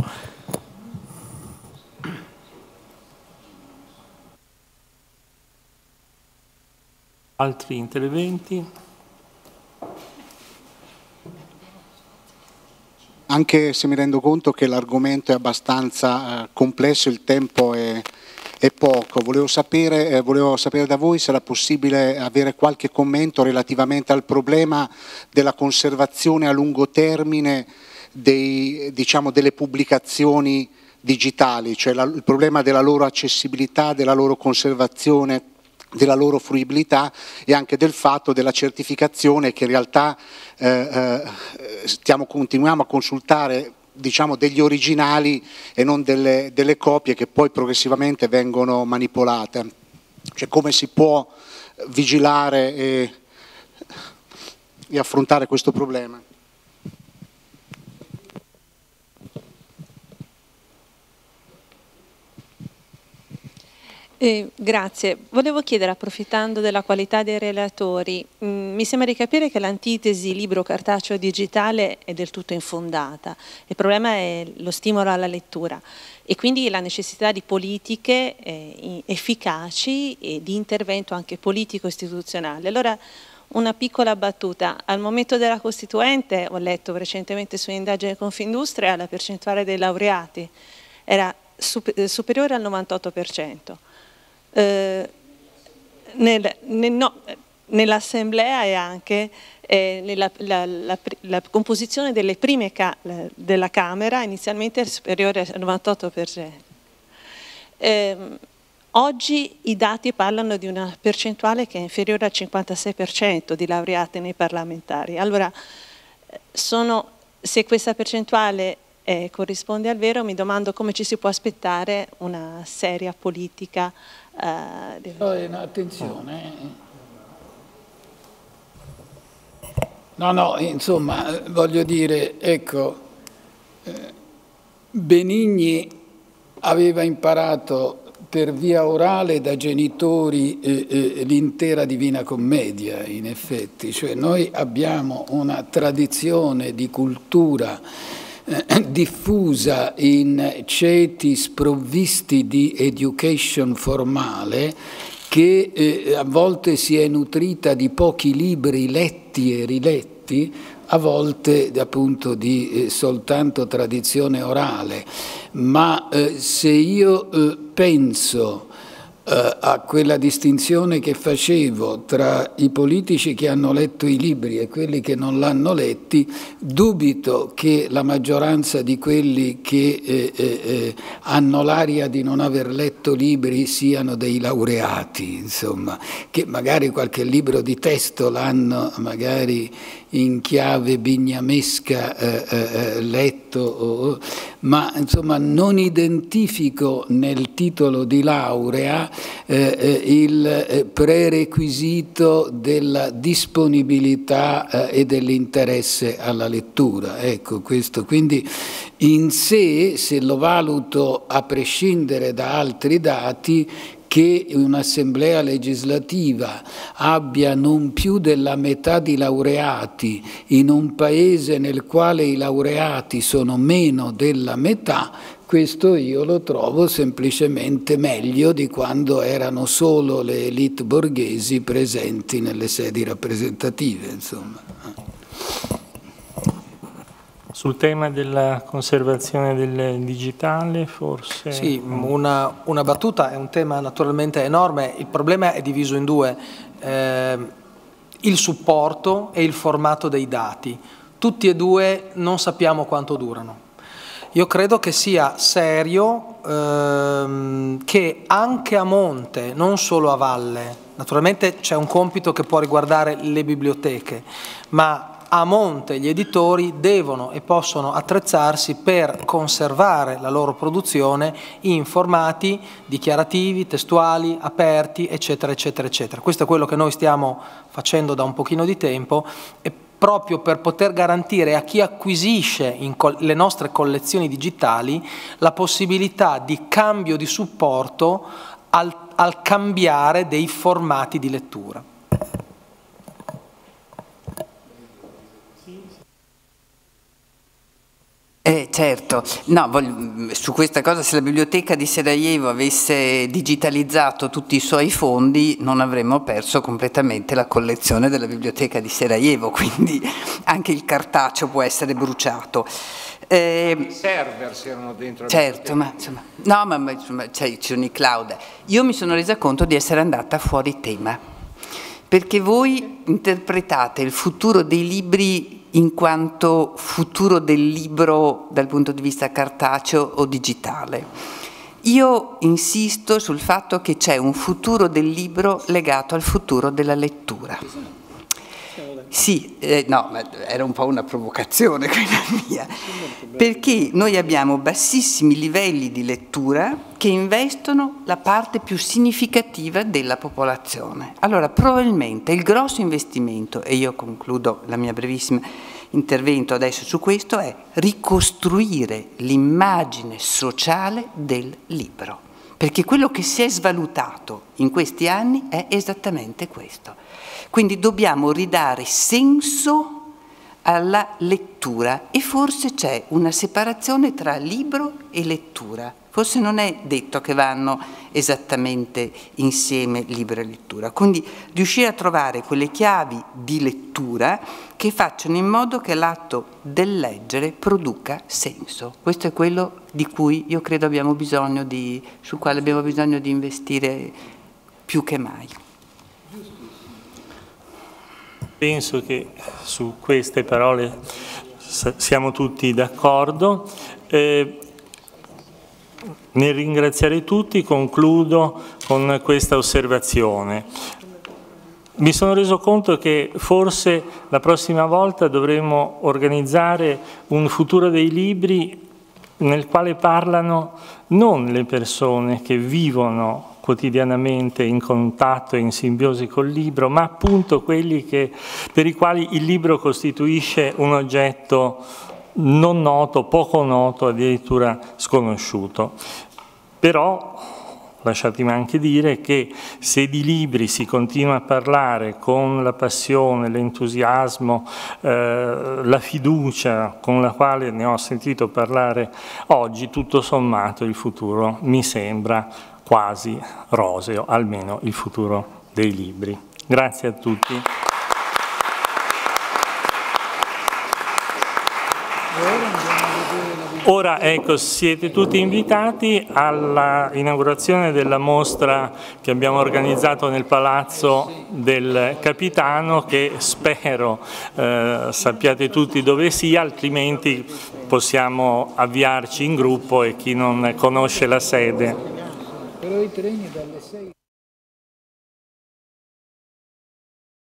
Altri interventi? Anche se mi rendo conto che l'argomento è abbastanza complesso, il tempo è poco, volevo sapere da voi se era possibile avere qualche commento relativamente al problema della conservazione a lungo termine delle pubblicazioni digitali, cioè il problema della loro accessibilità, della loro conservazione, della loro fruibilità e anche del fatto della certificazione che in realtà continuiamo a consultare degli originali e non delle copie che poi progressivamente vengono manipolate. Cioè come si può vigilare e affrontare questo problema? Grazie. Volevo chiedere, approfittando della qualità dei relatori, mi sembra di capire che l'antitesi libro cartaceo digitale è del tutto infondata. Il problema è lo stimolo alla lettura e quindi la necessità di politiche efficaci e di intervento anche politico-istituzionale. Allora, una piccola battuta. Al momento della Costituente, ho letto recentemente su un'indagine Confindustria, la percentuale dei laureati era superiore al 98%. Nell'assemblea e anche la composizione delle prime della Camera inizialmente è superiore al 98%. Oggi i dati parlano di una percentuale che è inferiore al 56% di laureati nei parlamentari. Allora, se questa percentuale corrisponde al vero, mi domando come ci si può aspettare una seria politica. Attenzione. No, insomma, voglio dire, ecco, Benigni aveva imparato per via orale da genitori l'intera Divina Commedia, in effetti. Cioè noi abbiamo una tradizione di cultura diffusa in ceti sprovvisti di education formale che a volte si è nutrita di pochi libri letti e riletti, a volte appunto di soltanto tradizione orale. Ma se io penso a quella distinzione che facevo tra i politici che hanno letto i libri e quelli che non l'hanno letti, dubito che la maggioranza di quelli che hanno l'aria di non aver letto libri siano dei laureati, insomma, che magari qualche libro di testo l'hanno magari in chiave bignamesca letto, ma insomma non identifico nel titolo di laurea il prerequisito della disponibilità e dell'interesse alla lettura. Ecco, questo quindi in sé, se lo valuto a prescindere da altri dati, che un'assemblea legislativa abbia non più della metà di laureati in un paese nel quale i laureati sono meno della metà, questo io lo trovo semplicemente meglio di quando erano solo le elite borghesi presenti nelle sedi rappresentative, insomma. Sul tema della conservazione del digitale, forse? Sì, una battuta, è un tema naturalmente enorme, il problema è diviso in due, il supporto e il formato dei dati. Tutti e due non sappiamo quanto durano. Io credo che sia serio che anche a monte, non solo a valle, naturalmente c'è un compito che può riguardare le biblioteche, ma a monte gli editori devono e possono attrezzarsi per conservare la loro produzione in formati dichiarativi, testuali, aperti, eccetera, eccetera, eccetera. Questo è quello che noi stiamo facendo da un pochino di tempo e proprio per poter garantire a chi acquisisce le nostre collezioni digitali la possibilità di cambio di supporto al cambiare dei formati di lettura. Certo, no, su questa cosa, se la biblioteca di Sarajevo avesse digitalizzato tutti i suoi fondi non avremmo perso completamente la collezione della biblioteca di Sarajevo, quindi anche il cartaceo può essere bruciato. I server erano dentro. Certo, ma insomma, no, ma insomma, ci sono i cloud. Io mi sono resa conto di essere andata fuori tema, perché voi interpretate il futuro dei libri in quanto futuro del libro dal punto di vista cartaceo o digitale. Io insisto sul fatto che c'è un futuro del libro legato al futuro della lettura. Sì, no, ma era un po' una provocazione quella mia, perché noi abbiamo bassissimi livelli di lettura che investono la parte più significativa della popolazione. Allora, probabilmente il grosso investimento, e io concludo la mia brevissima intervento adesso su questo, è ricostruire l'immagine sociale del libro, perché quello che si è svalutato in questi anni è esattamente questo. Quindi dobbiamo ridare senso alla lettura e forse c'è una separazione tra libro e lettura. Forse non è detto che vanno esattamente insieme libro e lettura. Quindi riuscire a trovare quelle chiavi di lettura che facciano in modo che l'atto del leggere produca senso. Questo è quello di cui io credo abbiamo bisogno sul quale abbiamo bisogno di investire più che mai. Penso che su queste parole siamo tutti d'accordo. Nel ringraziare tutti concludo con questa osservazione. Mi sono reso conto che forse la prossima volta dovremo organizzare un futuro dei libri nel quale parlano non le persone che vivono quotidianamente in contatto e in simbiosi col libro, ma appunto quelli per i quali il libro costituisce un oggetto non noto, poco noto, addirittura sconosciuto. Però lasciatemi anche dire che se di libri si continua a parlare con la passione, l'entusiasmo, la fiducia con la quale ne ho sentito parlare oggi, tutto sommato il futuro mi sembra quasi roseo, almeno il futuro dei libri. Grazie a tutti. Ora ecco, siete tutti invitati alla inaugurazione della mostra che abbiamo organizzato nel Palazzo del Capitano, che spero sappiate tutti dove sia, altrimenti possiamo avviarci in gruppo e chi non conosce la sede. Però i treni dalle 6.